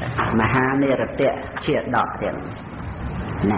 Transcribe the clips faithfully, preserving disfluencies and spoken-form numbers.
มหาเนรเตะเชียดอกเดียนนะ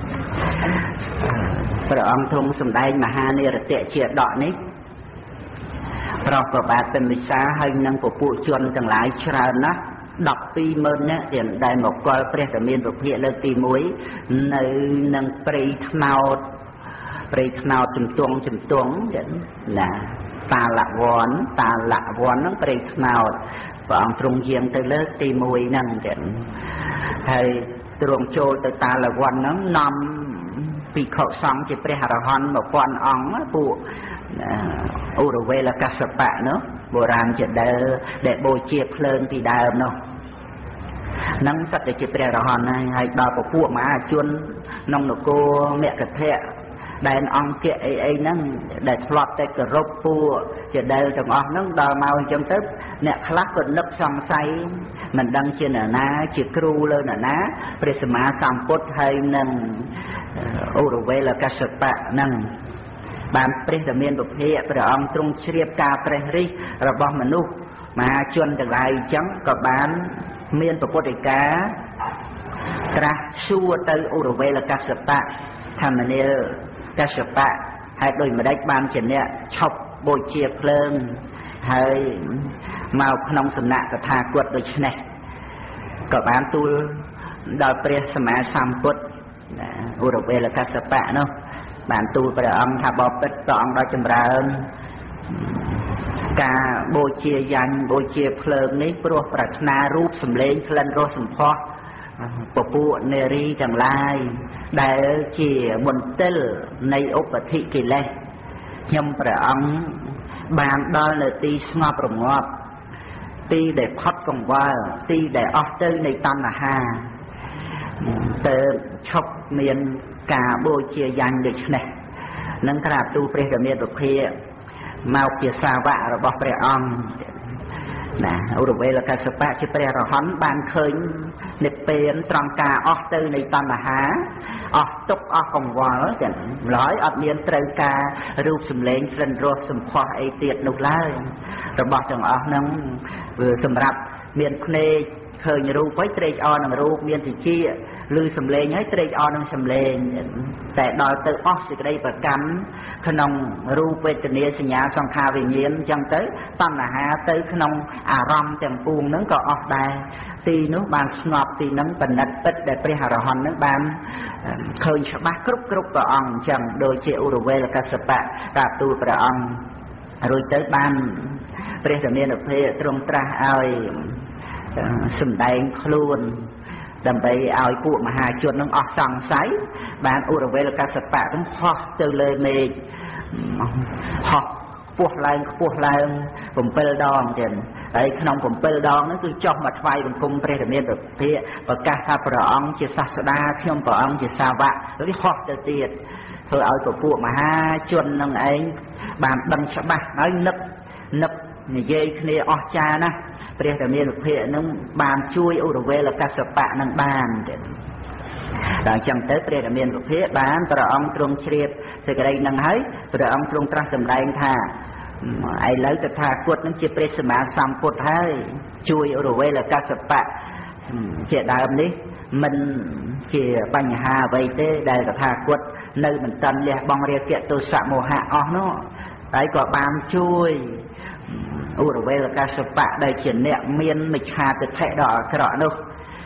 พระองค์ทรงสำได้มหาเนรเตะเชียดอกนี้เพราะประบาทเป็นวิชาให้นังผู้ผู้ชนทั้งหลายชรานะดับปีเมินเนี่ยเดี๋ยวได้หมกกอลเปรียบเมียนประเภทเลิกตีมุ้ยในนังปรีขนาวปรีขนาวจุ่มตวงจุ่มตวงเดี๋ยวนะตาละวอนตาละวอนนั่งปรีขนาวพระองค์ทรงเยียงไปเลิกตีมุ้ยนั่งเดี๋ยวให้ตรงโจตตาละวอนนั่งนำปีเขาสองจะเปรียหรหันมาก่อนอ่องผู้อุรเวลกัสปะเนาะโบราณจะเดอเดโบเชียเพลิงที่ดาวเนาะนั่งสัตย์จะเปรียหรหันให้ดาวปะพวกมาจนน้องนกโกเมฆกระเทะได้อ่องเกะไอ้ไอ้นั่งได้พลอดได้กระรบปูจะเดอจังอ่องนั่งดาวมาจังตึ๊บเนี่ยคลักก็นึกสงสัยมันดังเช่นน่ะจิครูเลยน่ะนะเปรียสมาสามพุทธให้นั่งอุรเวลกัสปะนั่งบานเปรียบเมียนบุพเพพระองค์ทรงเชียบกาเปรริระบอบมนุษย์มาจนแต่ไรจังกับบานเมียนประพุทธกากระชัวเตออุรเวลกัสปะทำเนียกัสปะให้โดยมาได้บานเช่นเนี้ยชอบโบเชียเพลิงให้มาขนมสำนักกระทากวดโดยชนะกับบานตูดาวเปรียสมัยสามพุทธอุรเวลกัสปะเนาะบานตูพระองค์ถ้าบอกเป็นพระองค์ได้จำเริญกาโบเชียยันโบเชียเพลิงนี้โปรดปรารถนารูปสำเร็จคลันโรสมพอปปุเนรีจังไลได้เชียบนเตลในอุปธิกิเลสยมพระองค์บานดอลเลยตีสงบประงอบตีได้พัดกงว่าตีได้ออสเตอร์ในตันหาเติมชอบเมียนกาโบเชียยันเด็กเนี่ยนั่งกราบตูเปรียเมียนบุพเพมาเปียสาวะระบบเปรียองนะอุรเวลกัสปะชิเปรียรหันบานเคยเนเปนตรังกาออสเตอร์ในตันหาออกตกออกของวอลจันร้อยอดเมียนตรังการูปสำเร็จเรนโรสมพอไอเตียดนุกไล่ระบบจังออกนั่งสำหรับเมียนเพลเคยรูปไว้เตยออนังรูปเมียนติชีลือสำเร็จให้เตยออนังสำเร็จแต่ดอยเตอออกสิกได้ประกันขนมรูปเวทเนียสัญญาสังขารวิญญาณจังเตยตั้งหาเตยขนมอารมณ์เต็มปูงนั้นก็ออกได้ตีนู้บานสงบตีนั้นเป็นนัดติดได้ปริหารหันนั้นบานเคยฉบับกรุบกรุบประองจังโดยเจอุรเวลกัสปะกาตูประองโดยเตยบานเปรียบเมียนเพลตรงตราเอาสมได้ครูนดำไปเอาผู้มหาชนน้องออกสั่งไซบานอุรเวลกัสปะต้องพอเจอเลยเมย์พอพวกแรงพวกแรงผมเปลดองเด่นไอ้ขนมผมเปลดองนั่นคือจอมมาไฟผมคุมเปรตเมียนแบบเพี้ยประกาศพระประองเจษฎาเที่ยมประองเจสาวะแล้วที่พอจะเตียดเธอเอาตัวพวกมหาชนน้องไอ้บานดังฉบับน้อยนึกนึกนี่เย่คณีออกจานะเปรียบแต่เมียนเพะนั่งบานช่วยอุรเวลกัสปะนั่งบานหลังจากนั้นเปรียบแต่เมียนเพะบานพระองค์ตรงเฉียบเสกได้นั่งให้พระองค์ตรงตรัสจำได้ท่าไอ้แล้วจะท่ากดนั่งเจียเปรสมาสามปดให้ช่วยอุรเวลกัสปะเจียดาวนี้มันเจียปัญหาไว้เต้ได้จะท่ากดในมันตันเรียบองเรียกเกตุสะโมหะอ๋อเนาะไอ้ก็บานช่วยอุรเวลกัสปะได้เขียนเนี่ยเมียนมิชาติแทะดอกกระโดด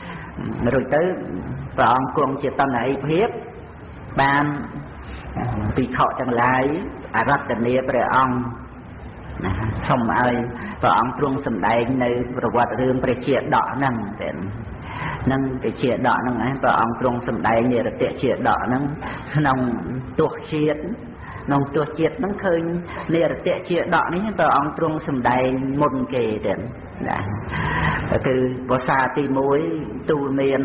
rồi tới พระองค์กงเจตนาไอเพียบบานปีเขาจังไรอารัตเนียพระองค์สมไอพระองค์ตรงสมัยในประวัติเรื่องประเจียดอกนั่งเป็นนั่งประเจียดอกนั่งไงพระองค์ตรงสมัยเนี่ยประเจียดอกนั่งนองตัวเชียดน้องตัวเจ็ดนั่งเคยเนี่ยเตะเจียดอกนี้พระองค์ตรงสมัยมนเกเด่นนะก็คือภาษาตีมวยตูเมียน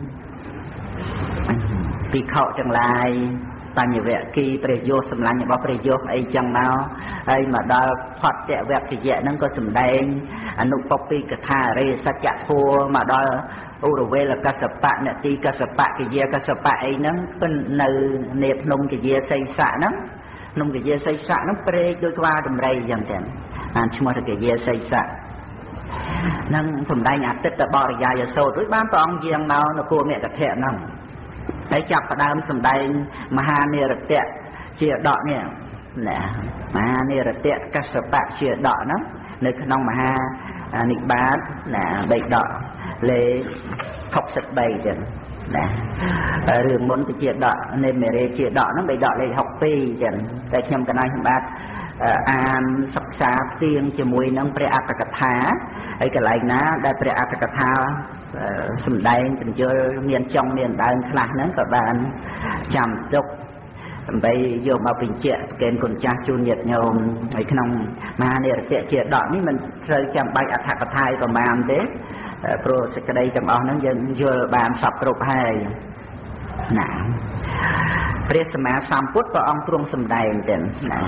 ปีเขาจังไรปัญญาเวกีประโยชน์สำลังอย่างว่าประโยชน์ไอ้จังเมาไอ้มาดาพอดแกะแวกที่แย่นั่นก็สำแดงอนุปปีกธาเรสัจจะโพมาดาอุรเวลกัสปะเนี่ยตีกัสปะกิเยกัสปะไอ้นั่นเป็นในเนบนมกิเยไซสะนั่นนมกิเยไซสะนั่นเปรย์โดยว่าดำไรอย่างเด่นอ่านชั่วโมงกิเยไซสะ năng thùng đai nhà tích là bỏ ra giờ sâu đối bán toàn giang nào nó cô mẹ cả thẹn năng đấy chọc vào đám thùng đai mà hà nè rực tẹt chia đọ nè nè mà hà nè rực tẹt các sở bạc chia đọ nó nơi nông mà hà nịch bát nè bậy đọ lê học sạch bày rồi nè rừng muốn cái chia đọ nên mẹ rê chia đọ nó bậy đọ lê học pi rồi tại nhầm cái này bát an sắp xa tiên cho mùi nông pre ác cả thá ấy cái lại ná đại pre ác cả thá sum đai tình chưa miền trong miền đại khá nắng các bạn chăm chúc bây giờ mà bình chuyện kênh con cha chu nhiệt nhau ấy không mà này sẽ chuyện đỏ ní mình rơi chăm bay ác cả thai và màn thế pro sẽ cái đây trong ông nó dân vừa bàn sập rụp hai nèព្រះសម្មាសម្ពុទ្ធព្រះអង្គទ្រង់សម្ដែងទៅណា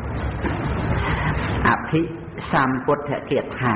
អភិសម្ពុទ្ធគាថា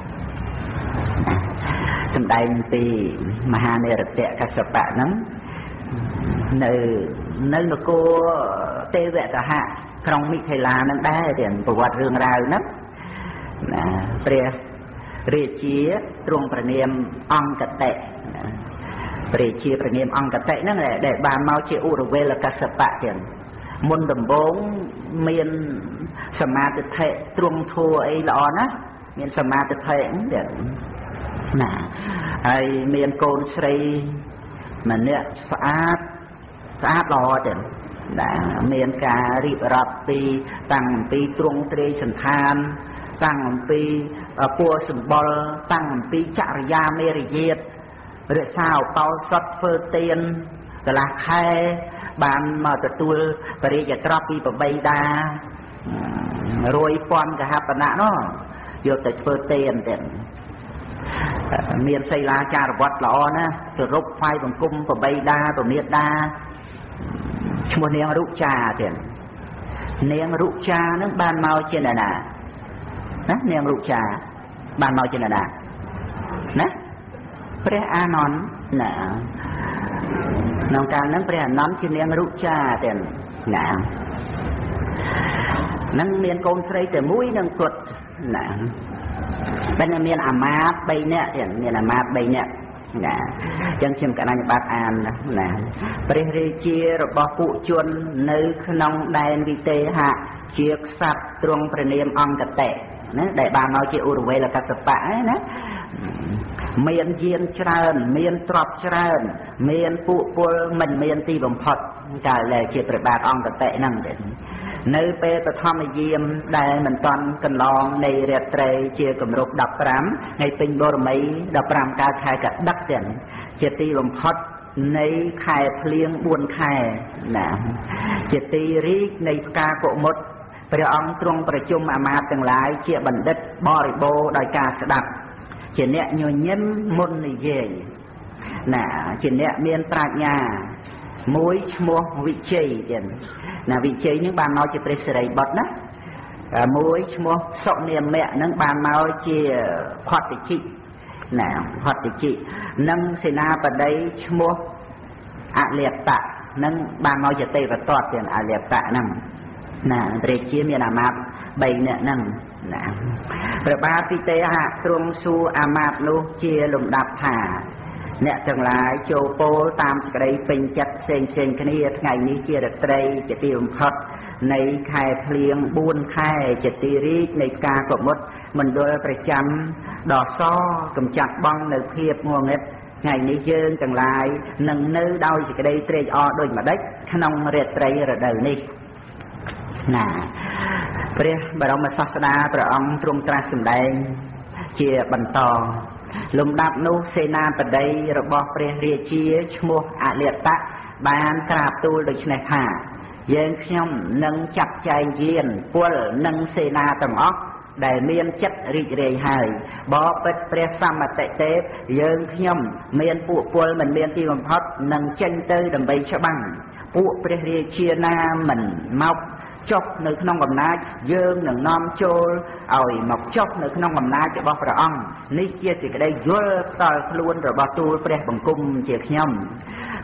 សម្ដែងពីមហានិរតកស្សបៈហ្នឹងនៅនៅនគរទេវកហៈក្រុងមិថិលាហ្នឹងដែរទាំងប្រវត្តិរឿងរ៉ាវហ្នឹងណាព្រះរាជាទ្រង់ព្រះនាមអង្គតេព្រះជាព្រះនាមអង្គតេហ្នឹងដែលបានមកជាឧរវេលកស្សបៈទៀតមុនដំបូងមានសមាធិទ្រង់ធัวអីល្អណាស់មានសមាធិទៀតណាហើយមានកូនស្រីម្នាក់ស្អាតស្អាតល្អទៀតដែលមានការរៀបរាប់ពីតាំងពីទ្រង់ទ្រាយសន្តានតាំងពីពួរសម្បុរតាំងពីចរិយាមេរយាទរក្សាអបោសុតធ្វើទានកន្លះខែបានមកទទួលបរិយាត្រប់ពីប្របីដារយពាន់កហបណៈនោះយកទៅធ្វើទានទៀតមានសីលាចារវត្តល្អណាស់ទៅរົບថ្វាយបង្គំប្របីដាប្រមេដាឈ្មោះនាងរុចាទៀតនាងរុចានឹងបានមកជាណាណានាងរុចាបានមកជាណាណាណាព្រះអានន្ទណាក្នុងកាលហ្នឹងព្រះអានន្ទជានាងរុចាទៀតណានឹងមានកូនស្រីតែមួយនឹងគាត់ណាតែមានអាមាត្យបីនាក់ទៀតមានអាមាត្យបីនាក់ណាអញ្ចឹងខ្ញុំកណ្ដាលបាត់អានណាព្រះរាជារបស់ពួកជននៅក្នុងដែនវិទេហៈជាក្សត្រទ្រង់ព្រះនាមអង្គតេណាដែលបានមកជាឧរវេលកស្សបៈណាមានយានច្រើនមានទ្រព្យច្រើនមានពួកពលមិនមានទីបំផុតកាលដែលជាព្រះបាទអង្គតេហ្នឹងទេនៅពេលបឋមយាមដែលមិនតាន់កន្លងនៃរាត្រីជាគម្រប់ដប់ប្រាំថ្ងៃពេញបូរមីដប់ប្រាំកើតខែកដឹកទៀតជាទីបំផុតនៃខែភ្លៀងបួនខែណាជាទីរីកនៃផ្កាកុមុតព្រះអង្គទ្រង់ប្រជុំអាមាត្យទាំងឡាយជាបណ្ឌិតបរិបូរណ៍ដោយការស្ដាប់ជាអ្នកញញឹមមុននិយាយណាជាអ្នកមានប្រាជ្ញាមួយឈ្មោះវិជ័យទៀតណាវិជ័យនឹងបានមកជាព្រះសិរីបុត្រណាមួយឈ្មោះសុនាមៈនឹងបានមកជាផតតិជិណាផតតិជិនិងសេនាបតីឈ្មោះអលិតៈនឹងបានមកជាទេវទត្តទៀតអលិតៈហ្នឹងណាព្រះជាមានអាមាត្យបីនាក់ហ្នឹងណាព្រះបាទពិទេហៈទ្រង់សួរអាមាត្យនោះជាលំដាប់ថាអ្នកទាំងឡាយចូលពោលតាមសេចក្តីពេញចិត្តផ្សេងផ្សេងគ្នាថ្ងៃនេះជារាត្រីជាទីបំផុតនៃខែភ្លៀងបួនខែជាទីរីកនៃផ្កាកុមុតមណ្ឌលប្រចាំដ៏សកំចាត់បងនៅភាពងងឹតថ្ងៃនេះយើងទាំងឡាយនឹងនៅដោយសេចក្តីត្រេកអរដូចម្ដេចក្នុងរាត្រីរដូវនេះណាព្រះបរមសាស្តាព្រះអង្គទ្រង់ត្រាស់សម្ដែងជាបន្តលំដាប់នោះសេនាបតីរបស់ព្រះរាជាឈ្មោះអលិតៈបានក្រាបទូលដូច្នេះថាយើងខ្ញុំនឹងចាត់ចែងយានពលនិងសេនាទាំងអស់ដែលមានចិត្តរីករាយហើយបបិទ្ធព្រះសមតិទេពយើងខ្ញុំមានពួកពលមិនមានទីបំផុតនឹងចេញទៅដើម្បីច្បាំងពួកព្រះរាជាណាមិនមកចុះនៅក្នុងអំណាចយើងនឹងនាំចូលឲ្យមកចុះនៅក្នុងអំណាចរបស់ព្រះអង្គនេះជាសេចក្តីយល់ផ្ទាល់ខ្លួនរបស់ទូលព្រះបង្គំជាខ្ញុំ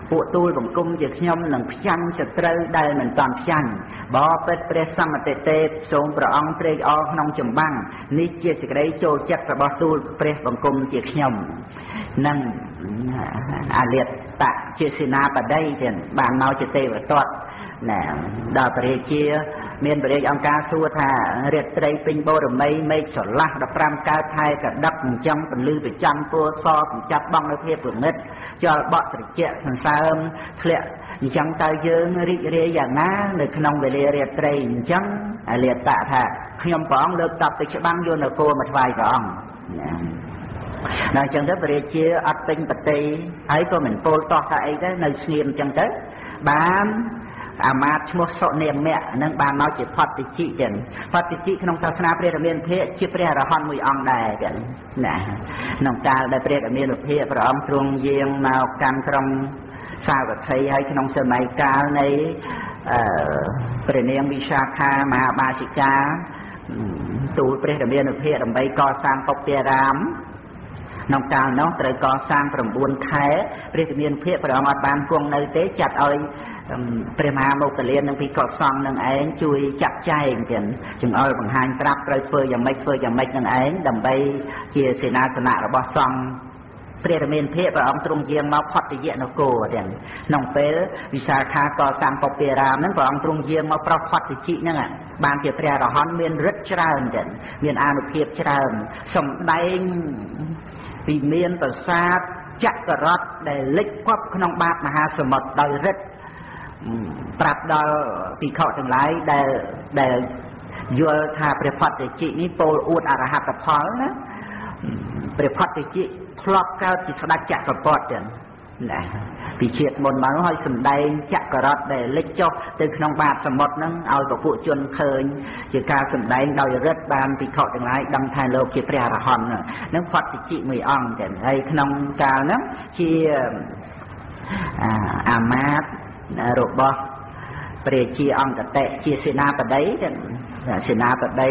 ពួកទូលបង្គំជាខ្ញុំនឹងផ្ចាញ់សត្រូវដែលមិនតាន់ផ្ចាញ់បបិទ្ធព្រះសម្បតិទេពសូមព្រះអង្គត្រេកអរក្នុងចម្បាំងនេះជាសេចក្តីចូលចិត្តរបស់ទូលព្រះបង្គំជាខ្ញុំនឹងអលិតតៈជាសេនាបតីទៀតបានមកជាទេវទត្តណាដល់ព្រះរាជាមានព្រះរាជអង្គការសួរថារាត្រីពេញបូរមីមេឃស្រឡះដប់ប្រាំកើតថែកដឹកអញ្ចឹងពលឺប្រចាំពណ៌សបញ្ចាប់បងនៅភាពប្រងិតចលបក់ត្រជាក់សន្សើមធ្លាក់អញ្ចឹងតើយើងរីករាយយ៉ាងណានៅក្នុងវេលារាត្រីអញ្ចឹងអលិតតៈថាខ្ញុំព្រះអង្គលើកតបទៅច្បាំងយកនគរមកថ្វាយព្រះអង្គដល់អញ្ចឹងទៅព្រះរាជាអត់ពេញបតីហើយក៏មិនពោលតោះថាអីទៅនៅស្ងៀមអញ្ចឹងទៅបានអាមាត្យឈ្មោះសុនាមៈនឹងបានមកជាផតតិជិទៀតផតតិជិក្នុងសាសនាព្រះរាមាភិក្ខជាព្រះអរហន្តមួយអង្គដែរទៀតណាក្នុងកាលដែលព្រះរាមាភិក្ខព្រះអង្គទ្រង់យាងមកកាន់ក្រុងសាវត្ថីហើយក្នុងសម័យកាលនៃអឺព្រះនាងវិសាខាមហាបាសិកាទូលព្រះរាមាភិក្ខដើម្បីកសាងពុទ្ធារាមក្នុងកាលនោះត្រូវកសាង9ខែព្រះរាមាភិក្ខព្រះអង្គអត់បានគង់នៅទេចាត់ឲ្យព្រះមហាមោគលាននឹងពីកុសលនឹងឯងជួយចាត់ចែងទៀតចង្អុលបង្ហាញប្រាប់ត្រូវធ្វើយ៉ាងម៉េចធ្វើយ៉ាងម៉េចនឹងឯងដើម្បីជាសេនាសនៈរបស់សង្ឃព្រះរាមាភិក្ខព្រះអង្គទ្រង់យាងមកផុតយៈនគរទៀតក្នុងពេលវិសាខាកសាងពុទ្ធារាមហ្នឹងព្រះអង្គទ្រង់យាងមកប្រោសផុតតិជិហ្នឹងបានជាព្រះអរហន្តមានឫទ្ធិច្រើនទៀតមានអានុភាពច្រើនសំដែងពីមានប្រាសាទចក្ររតដែលលិចគប់ក្នុងបាតមហាសមុទ្រដោយឫទ្ធិប្រាប់ដល់ភិក្ខុទាំងឡាយដែលដែលយល់ថាព្រះផតតិជិនេះពោលអួតអរហត្តផលណាព្រះផតតិជិធ្លាប់កើតជាស្ដេចចក្រពត្តិទៀតណាពីជាតិមុនមកហើយសម្ដែងចក្ររតដែលលិចចុះទៅក្នុងបាតសមុទ្រហ្នឹងឲ្យពពួកជនឃើញជាការសម្ដែងដោយឫទ្ធិបានភិក្ខុទាំងឡាយដឹងថាលោកជាព្រះអរហន្តហ្នឹងផតតិជិមួយអង្គទៀតហើយក្នុងកាលហ្នឹងជាអាមាត្យរបស់ព្រះជាអង្គតេជាសេនាបតីសេនាបតី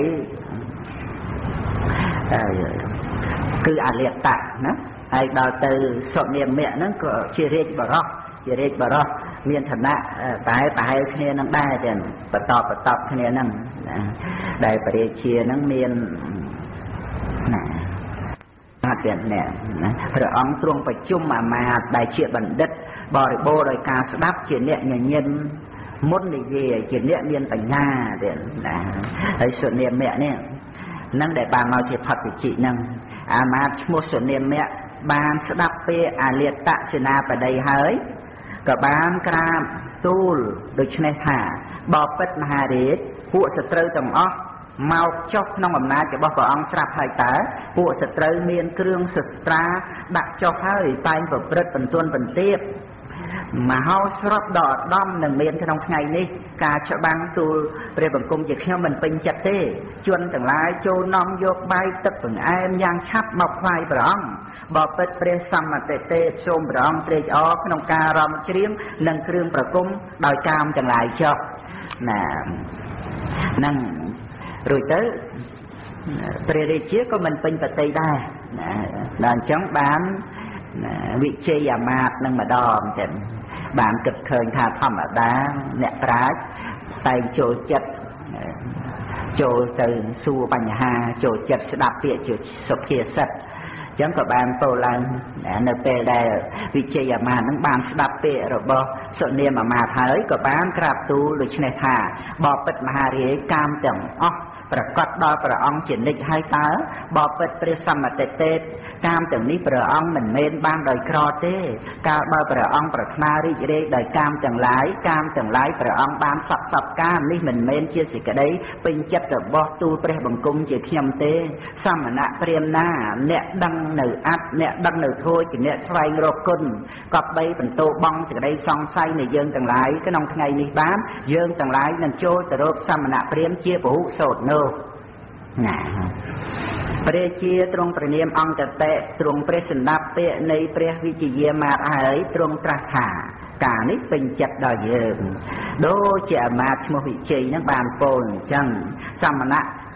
គឺអលិតតៈណាហើយដល់ទៅសុនាមៈហ្នឹងក៏ជារាជបរោះជារាជបរោះមានឋានៈប្រហែលប្រហែលគ្នានឹងដែរតែបន្តបន្តគ្នាហ្នឹងដែលព្រះរាជាហ្នឹងមានណាអត់ទៀតណាព្រះអង្គទ្រង់ប្រជុំអាមាត្យដែលជាបណ្ឌិតបរិបូរដោយការស្ដាប់ជាអ្នកញញឹមមុននិយាយជាអ្នកមានបញ្ញាទៀតណាហើយសុនាមៈនេះនឹងដែលបានមកជាផតតិជិហ្នឹងអាមាត្យឈ្មោះសុនាមៈបានស្ដាប់ពាក្យអលិតសេនាបតីហើយក៏បានក្រាបទូលដូច្នេះថាបពិតមហារាជពួកសត្រូវទាំងអស់មកចុះក្នុងអំណាចរបស់ព្រះអង្គស្រាប់ហើយតើពួកសត្រូវមានគ្រឿងសត្រាដាក់ចុះហើយតែងប្រព្រឹត្តបន្ទន់បន្ទាបមហោស្រពដ៏ឧត្តមនឹងមានក្នុងថ្ងៃនេះការច្បាំងទូលព្រះបង្គំជាខ្ញុំមិនពេញចិត្តទេជនទាំងឡាយចូលនាំយកបាយទឹកបង្អែមយ៉ាងឆាប់មកថ្វាយព្រះអង្គបបិទ្ធព្រះសម្បតិទេពសូមព្រះអង្គត្រេកអរក្នុងការរំច្រៀងនិងគ្រឿងប្រគំដោយកាមទាំងឡាយចុះណានឹងរួចទៅព្រះរាជាក៏មិនពេញបតីដែរណាដល់អញ្ចឹងបានវិជ័យអាមាត្យនឹងម្ដងចឹងបានគិតឃើញថាធម្មតាអ្នកប្រាជ្ញតែងចូលចិត្តចូលទៅសួរបញ្ហាចូលចិត្តស្ដាប់ពាក្យជាសុភាសិតអញ្ចឹងក៏បានពោលឡើងនៅពេលដែលវិជ័យអាមាត្យនឹងបានស្ដាប់ពាក្យរបស់សុនាមអាមាត្យហើយក៏បានក្រាបទូលដូច្នេះថាបពិតមហារាជកាមទាំងអស់ប្រកាសដល់ព្រះអង្គជានិច្ចហើយតើបពិតព្រះសម្បតិទេពកាមទាំងនេះព្រះអង្គមិនមែនបានដោយក្រទេកាលបើព្រះអង្គប្រាថ្នារីករាយដោយកាមទាំងឡាយកាមទាំងឡាយព្រះអង្គបានសពសពកាមនេះមិនមែនជាសេចក្តីពេញចិត្តរបស់ទូលព្រះបង្គំជាខ្ញុំទេសមណៈព្រាហ្មណ៍ណាអ្នកដឹងនៅអត្តអ្នកដឹងនៅធម៌ជាអ្នកស្វែងរកគុណក៏បីបន្ទោបងសេចក្តីសង្ស័យនៃយើងទាំងឡាយក្នុងថ្ងៃនេះបានយើងទាំងឡាយនឹងចូលទៅរកសមណៈព្រាហ្មណ៍ជាពហុសូត្រនោះណាព្រះជាទ្រង់ព្រះនាមអង្គតេទ្រង់ព្រះសម្ដាប់ពាក្យនៃព្រះវិជ្ជយាមាត្យហើយទ្រង់ត្រាស់ថាការនេះពេញចិត្តដល់យើងដូចជាអាមាត្យឈ្មោះវិជ័យនឹងបានពោលអញ្ចឹងសមណៈ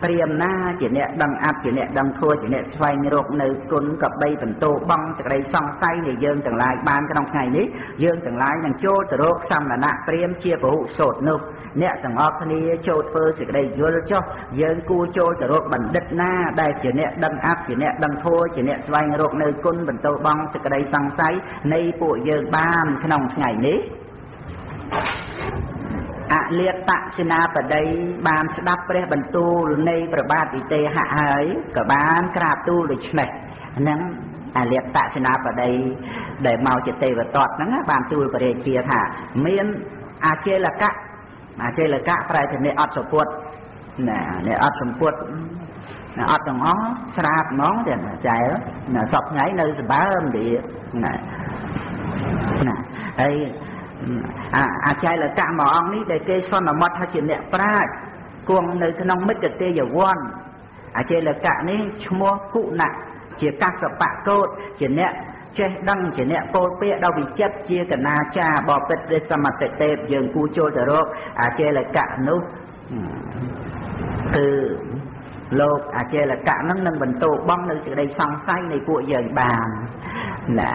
เตรียมหน้าจีเนี่ยดังอัดจีเนี่ยดังทัวจีเนี่ยสวายโรคในกลุ่นกับใบเป็นโตบังจากไรซองไส้ในเยิงต่างลายบานกระดองไงนี้เยิงต่างลายอย่างโจตโรคซ้ำละนะเตรียมเชียร์ผู้โสดนุกเนี่ยต่างออกนี้โจตเฟอร์สิกไรโยนเจ้าเยิงกูโจตโรคบันดัดหน้าได้จีเนี่ยดังอัดจีเนี่ยดังทัวจีเนี่ยสวายโรคในกลุ่นเป็นโตบังจากไรซองไส้ในผู้เยิงบ้านกระดองไงนี้อเลียตะชนะประเดี๋ยบานสดับเปรบรรตูในประบาดอิเตหะหายกับบานกราบตู้เลยใช่ไหมนั้นอเลียตะชนะประเดี๋ยได้เมาจิตเตวตอดนั้นบานตู้ประเดี๋ยเชียร์ค่ะเมียนอาเจลกะอาเจลกะใครถึงในอัดสมบูรณ์น่ะในอัดสมบูรณ์อัดตรงอ๋อสราบน้องเดี๋ยวใจน่ะสอบไงในสบายมันดีน่ะน่ะไออาอาจารย์ละกะหมอองนี้ได้เกยซ้อนมัดให้จีเนี่ยปราดกวงในขนมมิตรเตยอย่าวอนอาจารย์ละกะนี้ชั่วโมงกุหนักเจียกักสปะโกดจีเนี่ยเจดังจีเนี่ยโปเปียดาวิจัดเจียกันนาจาบอเป็ดเรสมัตเตปยังกูโจตโรกอาจารย์ละกะนุคือโลกอาจารย์ละกะนั่งนั่งบรรโตบ้องในจะได้สังไส้ในพวกเยินบานนะ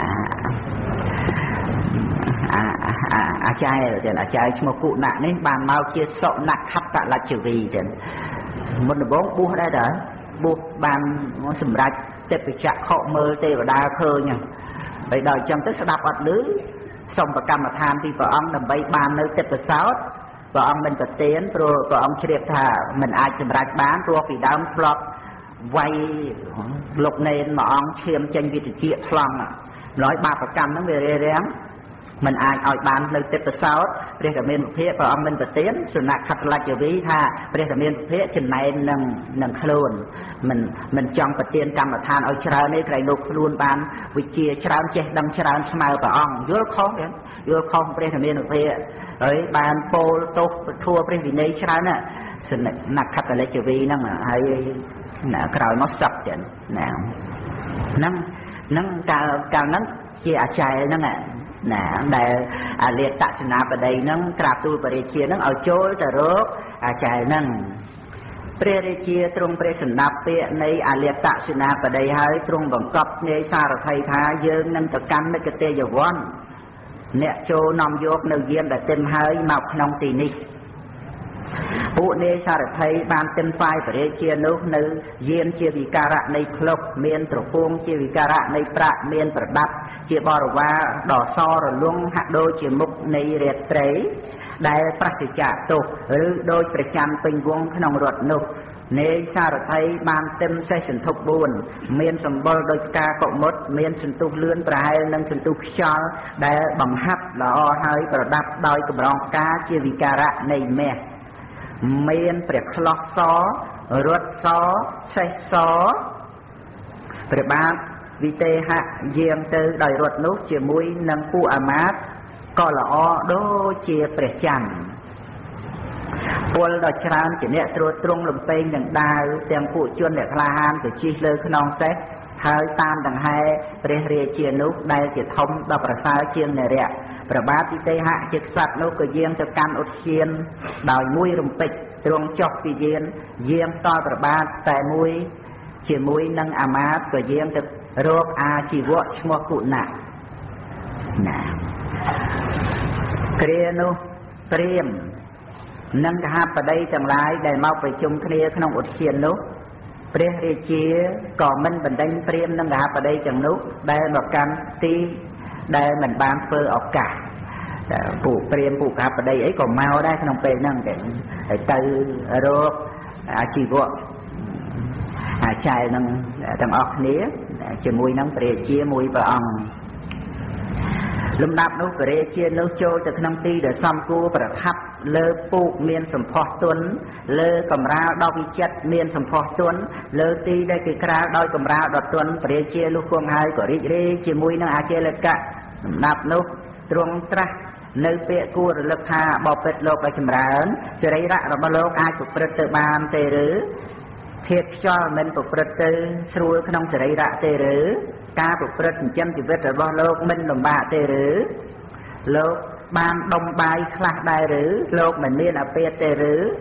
อาจารย์เดี๋ยวอาจารย์ชมกุหนักนี่บานเมาเชี่ยโสหนักขับตะลัดจิวีเดี๋ยวมันบอกบูได้เด้อบูบานสมรัยเจ็บไปจักข้อมือเตวดาเคยเนี่ยไปดอยจังตึกสดับอัดลื้อส่งประกรรมฐานที่พระองค์นำใบบานในเจ็บไปสาวพระองค์มันจะเตียนตัวพระองค์เฉียบท่ามันอาจสมรัยบ้านตัวปีดาวปลอกไวหลบในหมองเชียมจังวิจิตรพลังร้อยบาประกรรมนั้นเวรเลี้ยงมันอาจเอาบานเลยเต็มประสาวเรียกเมนเพะพระองค์มันจะเตียนสุนัขขัดลักอยู่วิท่าเรียกเมนเพะจนในหนึ่งหนึ่งครูนมันมันจองปฏิญกรรมฐานเอาชราในไตรโลกครูนบานวิจิชราเจดังชราสมัยพระองค์ยุคของเนี่ยยุคของเรียกเมนเพะเอ้ยบานโปโตทัวเรียกวินัยชราเนี่ยสุนัขขัดลักอยู่วินั่งให้น่ะคราวนักสับเจนน่ะนั่งนั่งการการนั่งเจียใจนั่งอ่ะน่ะได้อาเลียตัชนาประเดี๋ยนั่งกราบตูประเดี๋ยเชียนั่งเอาโจ้แต่รกอาใจนั่งเปรย์เชียตรงเปรย์สนับเปะในอาเลียตัชนาประเดี๋ยให้ตรงบังคับในสารไทยท้าเยิงนั่งตะกันไม่กระเตยอย่าวอนเนี่ยโจนอมยกในเยี่ยมแต่เต็มให้มาขนมตีนิผู้เนชาไทยบานเต็มไฟประเดี๋ยเชียนุกในเยี่ยมเชียวิการะในคลกเมียนตรพวงเชียวิการะในประเมียนประดับเชียบอรว่าดอกซอระลุงหักโดยเชียมุกในเรียดเตยได้ปราศจากตุกหรือโดยประจำเป็นวงขนมรถนุกเนชาไทยบานเต็มใส่สันทุกบุญเมียนสมบูรณ์โดยกากมดเมียนสันตุเลื่อนปลายนั่งสันตุชอได้บังคับละอให้ประดับโดยกระรองกาเชียวิการะในแม่เมียนเปรียบคลอกซอรถซอใช้ซอเปรียบบาวิเตหะเยี่ยมเตอโดยรถนุกเจียมุ้ยนังผู้อามาตก็ละอโดเจียเปรียจันพวกดอกชรานจีเนี่ยตรวจตรงลมเป็นอย่างดาวเตียงผู้จวนเนี่ยคลาหานจะชี้เลยขนองเซ็ตเท้าตามดังให้เปรียเรียเจียนุกได้เจียทมดอกประสาเชียงเนี่ยเรียประบาติเตหะจิตสัตว์นุกก็เยี่ยมจากการอดเชียนดาวมุ้ยลมเป็ดตรงจอกปีเยียนเยี่ยมต่อประบาตแต่มุ้ยเจียมุ้ยนังอามาตก็เยี่ยมจากโรคอาชีวะชมกุณะนะเกรียนุเตรียมนังกหาประเดี๋ยจังไรได้มาไปจุ่มเคลียขนมอดเชียนนุกเปรียเรียเชียก่อมันบันไดเปรียมนังกหาประเดี๋ยจังนุกได้บอกกันตีได้เหมือนบานเฟอร์ออกกาปลูกเปรียมปลูกกาประเดี๋ยไอ้ก็เมาได้ขนมเปรย์นั่งแต่ไอ้ตือโรคอาชีวะอาชายนั่งต่างออกเนี้ยจะมวยนั่งเปรียเชียมวยประองลำดับนุกเปรียเชียนุโจจะขนมตีเดือดซ้ำกูประทับเลอปลูกเมียนสมพอตุนเลอกำราดอกวิจัดเมียนสมพอตุนเลอตีได้กีกราดอยกำราดอกตุนเปรียเชียลูกควงหายก็ริเรจะมวยนั่งอาเจเลกะลำดับนุกตรงตรัในเปียกูหรือลักษณะบอเป็ดโลกไปชำระจะได้ระดับโลกอาจุประเตบานเตหรือเทียบช่อมันปประเตสรุปขนมจะได้ระเตหรือการปประเตจำจิตเวทระบโลกมันลำบากเตหรือโลกบางดมใบคลาได้หรือโลกเหมือนเมียนอเปียเตหรือจะ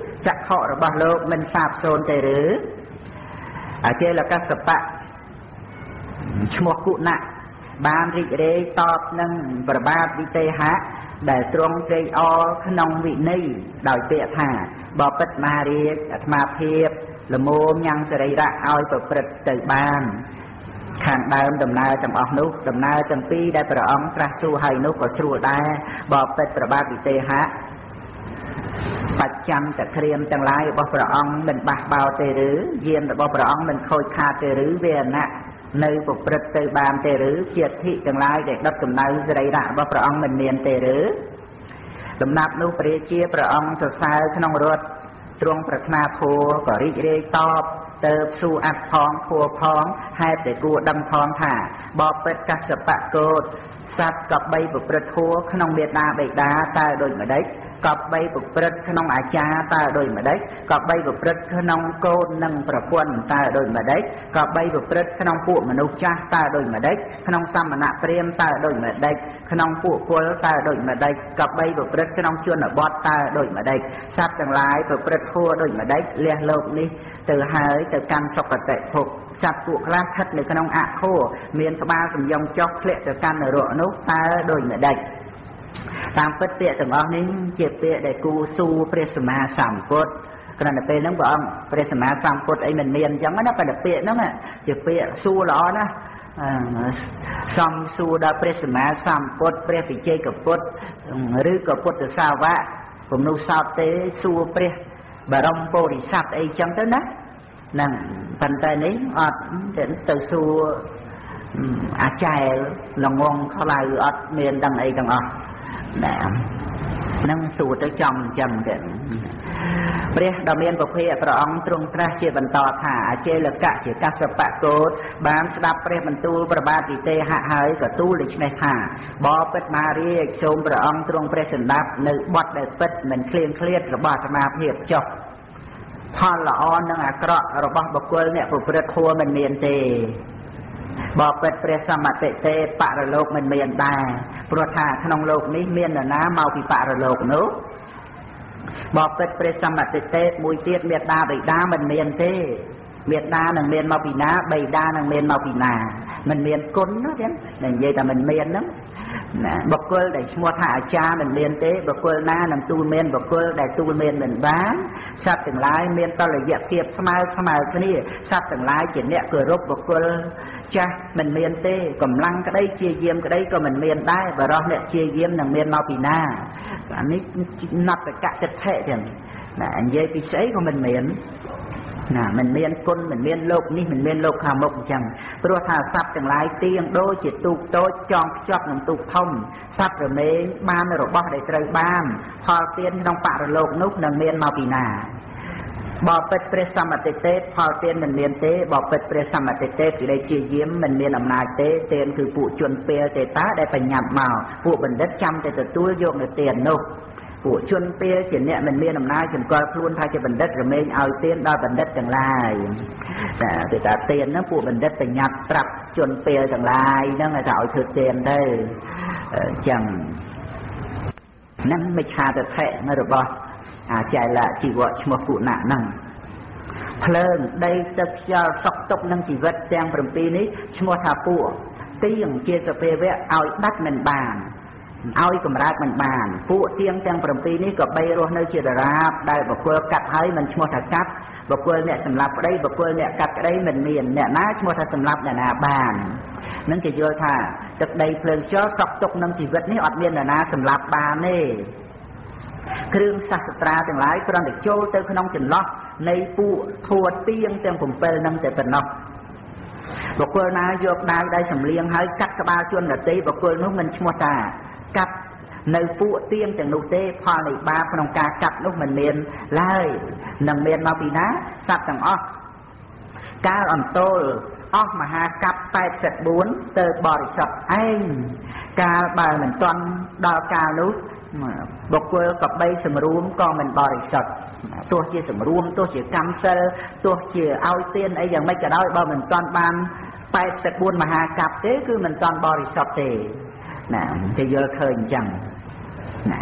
ថុរបស់លោកមិនសាបសូន្យទេឬអចេលកសបៈឈ្មោះគុណៈបានរីករាយតបនឹងប្របាទវិទេហៈដែលទ្រង់ត្រេកអរក្នុងវិន័យដោយពាក្យថាបបិទ្ធមហារាជអាត្មាភាពលមោមញ៉ាំងសរីរៈឲ្យប្រព្រឹត្តទៅបានខាងដើមដំណើរទាំងអស់នោះដំណើរទាំងពីរដែលព្រះអង្គត្រាស់សួរឲ្យនោះក៏ស្រួលដែរបបិទ្ធប្របាទវិទេហៈបច្ចាំតក្រៀមទាំងឡាយរបស់ព្រះអង្គមិនបះបោរទេឬយានរបស់ព្រះអង្គមិនខូចខាតទេឬវាអណៈនៅប្រព្រឹត្តទៅបានទេឬជាធិទាំងឡាយដែលដុតកំណៅសរីរៈរបស់ព្រះអង្គមិនមានទេឬដំណាប់នោះព្រះជាព្រះអង្គសរសើរក្នុងរត់ទ្រង់ប្រាថ្នាធัวក៏រីករាយតបទៅសួរអត្តផងធัวផងហេតុតែគួរដឹងផងថាបបិទ្ធកស្សបៈកោតសត្វកបីប្រព្រឹត្តធัวក្នុងមេដាបេដាតើដូចម្ដេចកបីប្រព្រឹត្តក្នុងអាចារ្យតើដូចម្ដេចកបីប្រព្រឹត្តក្នុងកូននិងប្រពន្ធតើដូចម្ដេចកបីប្រព្រឹត្តក្នុងពួកមនុស្សចាស់តើដូចម្ដេចក្នុងសមណៈព្រាហ្មណ៍តើដូចម្ដេចក្នុងពួកពលតើដូចម្ដេចកបីប្រព្រឹត្តក្នុងជនបទតើដូចម្ដេចសត្វទាំងឡាយប្រព្រឹត្តធัวដូចម្ដេចលះលោកនេះទៅហើយទៅកាន់សុគតិភពសត្វពួកខ្លះស្ថិតនៅក្នុងអខោមានក្បាលសំយងចុះធ្លាក់ទៅកាន់នរកនោះតើដូចម្ដេចតាមពិតពាក្យទាំងអស់នេះជាពាក្យដែលគូសួរព្រះសម្មាសម្ពុទ្ធគ្រាន់តែពេលហ្នឹងព្រះអង្គព្រះសម្មាសម្ពុទ្ធអីមិនមានអញ្ចឹងណាប៉ុន្តែពាក្យហ្នឹងជាពាក្យសួរល្អណាស់សំសួរដល់ព្រះសម្មាសម្ពុទ្ធព្រះវិជ័យកពុទ្ធឬក៏ពុទ្ធសាវកពំនុសោតទេសួរព្រះបរមពុរិស័ទអីចឹងទៅណាហ្នឹងប៉ុន្តែនេះអត់ទៅសួរអាចារ្យល្ងងខ្លៅអត់មានដឹងអីទាំងអស់ណានឹងសួរទៅចំអញ្ចឹងទៅព្រះដ៏មានពភៈព្រះអង្គទ្រង់ត្រាស់ជាបន្តថាអចេលកៈជាកស្សបៈកោតបានស្ដាប់ព្រះបន្ទូលប្របាទវិទេហៈហើយក៏ទូលដូច្នេះថាបបិទ្ធមហារាជសូមព្រះអង្គទ្រង់ព្រះសន្តាប់នៅបទដែលពិតមិនឃ្លៀងឃ្លាតរបស់អាត្មាភាពចុះផលល្អនិងអាក្រក់របស់បុគ្គលអ្នកប្រព្រឹត្តធម៌មិនមានទេបបិទ្ធព្រះសមតិទេបរលោកមិនមានដែរព្រោះថាក្នុងលោកនេះមាននរណាមកពីបរលោកនោះបបិទ្ធព្រះសមតិទេមួយទៀតមេដាបិតាមិនមានទេមេដានឹងមានមកពីណាបិតានឹងមានមកពីណាមិនមានគុណណាទេនិយាយតែមិនមានហ្នឹងណាបុគ្គលដែលឈ្មោះថាអាចារ្យមិនមានទេបុគ្គលណានឹងទូលមានបុគ្គលដែលទូលមានមិនបានសត្វទាំងឡាយមានតលយៈភាពស្មើស្មើគ្នាសត្វទាំងឡាយជាអ្នកគោរពបុគ្គលចាស់មិនមានទេកម្លាំងក្តីជាយាមក្តីក៏មិនមានដែរបរោះអ្នកជាយាមនឹងមានមកពីណាអានេះណត្តកៈចិត្តថេចឹងណានិយាយពីស្អីក៏មិនមានណាមិនមានគុណមិនមានលោកនេះមិនមានលោកខាងមុខអញ្ចឹងព្រោះថាសត្វទាំងឡាយទៀងដូចជាទូកតូចចងភ្ជាប់នឹងទូកធំសត្វរមែងបានរបស់ដែលត្រូវបានផលទានក្នុងបរិលោកនោះនឹងមានមកពីណាបបិទ្ធព្រះសមតិទេផលទានមិនមានទេបបិទ្ធព្រះសមតិទេពីដែលជាយាមមិនមានអំណាចទេទានគឺពួកជនពេលទេតាដែលបញ្ញត្តិមកពួកបណ្ឌិតចាំតែទទួលយកនៅទាននោះពួកជនពេលជាអ្នកមិនមានអំណាចសម្គាល់ខ្លួនថាជាបណ្ឌិតរមែងឲ្យទានដល់បណ្ឌិតទាំងឡាយតែគេថាទានហ្នឹងពួកបណ្ឌិតបញ្ញត្តិប្រាប់ជនពេលទាំងឡាយហ្នឹងថាឲ្យធ្វើទានទៅអញ្ចឹងហ្នឹងមិច្ឆាទិដ្ឋិរបស់អាចលៈជីវៈឈ្មោះគុណៈហ្នឹងភ្លើងដីទឹកខ្យល់សុខទុក្ខនិងជីវិតទាំងប្រាំពីរនេះឈ្មោះថាពួកទៀងជាសភាវៈឲ្យដាច់មិនបានឲ្យកម្រើកមិនបានពួកទៀងទាំងប្រាំពីរនេះក៏បីរស់នៅជាដរាបដែលបុគ្គលកាត់ហើយមិនឈ្មោះថាកាត់បុគ្គលអ្នកសម្លាប់ក្តីបុគ្គលអ្នកកាត់ក្តីមិនមានអ្នកណាឈ្មោះថាសម្លាប់អ្នកណាបាននឹងគេយល់ថាទឹកដីភ្លើងខ្យល់សុខទុក្ខនិងជីវិតនេះអត់មានអ្នកណាសម្លាប់បានទេគ្រឿងសាស្ត្រាទាំងឡាយគ្រាន់តែចូលទៅក្នុងចន្លោះនៃពួកធัวទៀងទាំង7ហ្នឹងតែប៉ុណ្ណោះបុគ្គលណាយកដាវដៃសម្លៀងហើយកាត់ក្បាលជនដទៃបុគ្គលនោះមិនឈ្មោះថាកាត់នៅពួកទៀងទាំងនោះទេផលនៃបាបក្នុងការកាត់នោះមិនមានឡើយនឹងមានមកពីណាសត្វទាំងអស់កាលអន្ទោលអស់មហាកັບแปดสิบสี่ទៅបរិសុទ្ធឯងកាលបើមិនទាន់ដល់កាលនោះបុគ្គលក៏បីសម្រួមក៏មិនបរិសុទ្ធទោះជាសម្រួមទោះជាកម្មសិលទោះជាឲ្យទានអីយ៉ាងម៉េចក៏ដោយបើមិនទាន់បានแปดสิบสี่មហាកັບទេគឺមិនទាន់បរិសុទ្ធទេណាគេយល់ឃើញអញ្ចឹងណា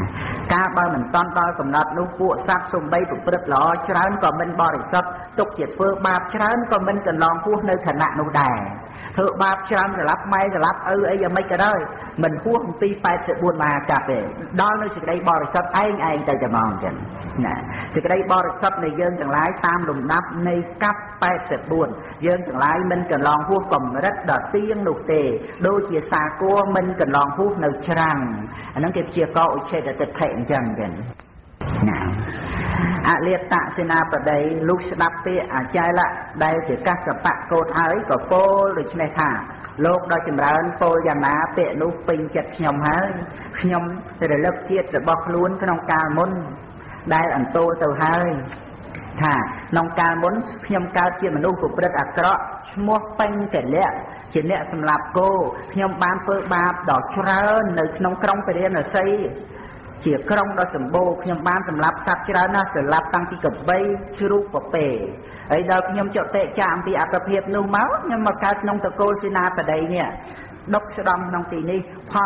ការបើមិនតន់ដល់កំណត់នោះពួកសត្វសំបីប្រព្រឹត្តល្អច្រើនក៏មិនបរិសុទ្ធទុកជាធ្វើបាបច្រើនក៏មិនកន្លងហួសនៅឋានៈនោះដែរធ្វើបាបច្រើនស្លាប់ម៉ែស្លាប់ឪអីយ៉ាងម៉េចក៏ដោយមិនហួសអំពីแปดสิบสี่មហាកប្បទេដល់នៅសេចក្តីបរិសុទ្ធឯងឯងទៅតែមកចឹងណាសេចក្តីបរិសុទ្ធនៃយើងទាំងឡាយតាមលំដាប់នៃកប្បแปดสิบสี่យើងទាំងឡាយមិនកន្លងហួសកម្រិតដល់ទៀងនោះទេដូចជាសាគរមិនកន្លងហួសនៅច្រាំងអាហ្នឹងគេព្យាករឧច្ឆេទតិថិអញ្ចឹងចឹងណាអលាតសេនាបតីលុះស្ដាប់ពាក្យអាចារ្យលៈដែលជាកសបៈកោតហើយក៏ពោលដូច្នេះថាលោកដ៏ចម្រើនពោលយ៉ាងណាពាក្យនោះពេញចិត្តខ្ញុំហើយខ្ញុំរលឹកជាតិរបស់ខ្លួនក្នុងកាលមុនដែលអន្តោលទៅហើយថាក្នុងកាលមុនខ្ញុំកើតជាមនុស្សប្រព្រឹត្តអាក្រក់ឈ្មោះពេញកលៈជាអ្នកសម្លាប់គោខ្ញុំបានធ្វើបាបដ៏ច្រើននៅក្នុងក្រុងពរាណសីជាក្រុងដ៏សម្បូរខ្ញុំបានសម្លាប់សត្វច្រើនណាស់សម្លាប់តាំងពីកបីជ្រូកពពែហើយដល់ខ្ញុំចុតិចាអំពីអត្តភាពនោះមកខ្ញុំមកកើតក្នុងតកូលសេនាបតីនេះដុកស្ដំក្នុងទីនេះផល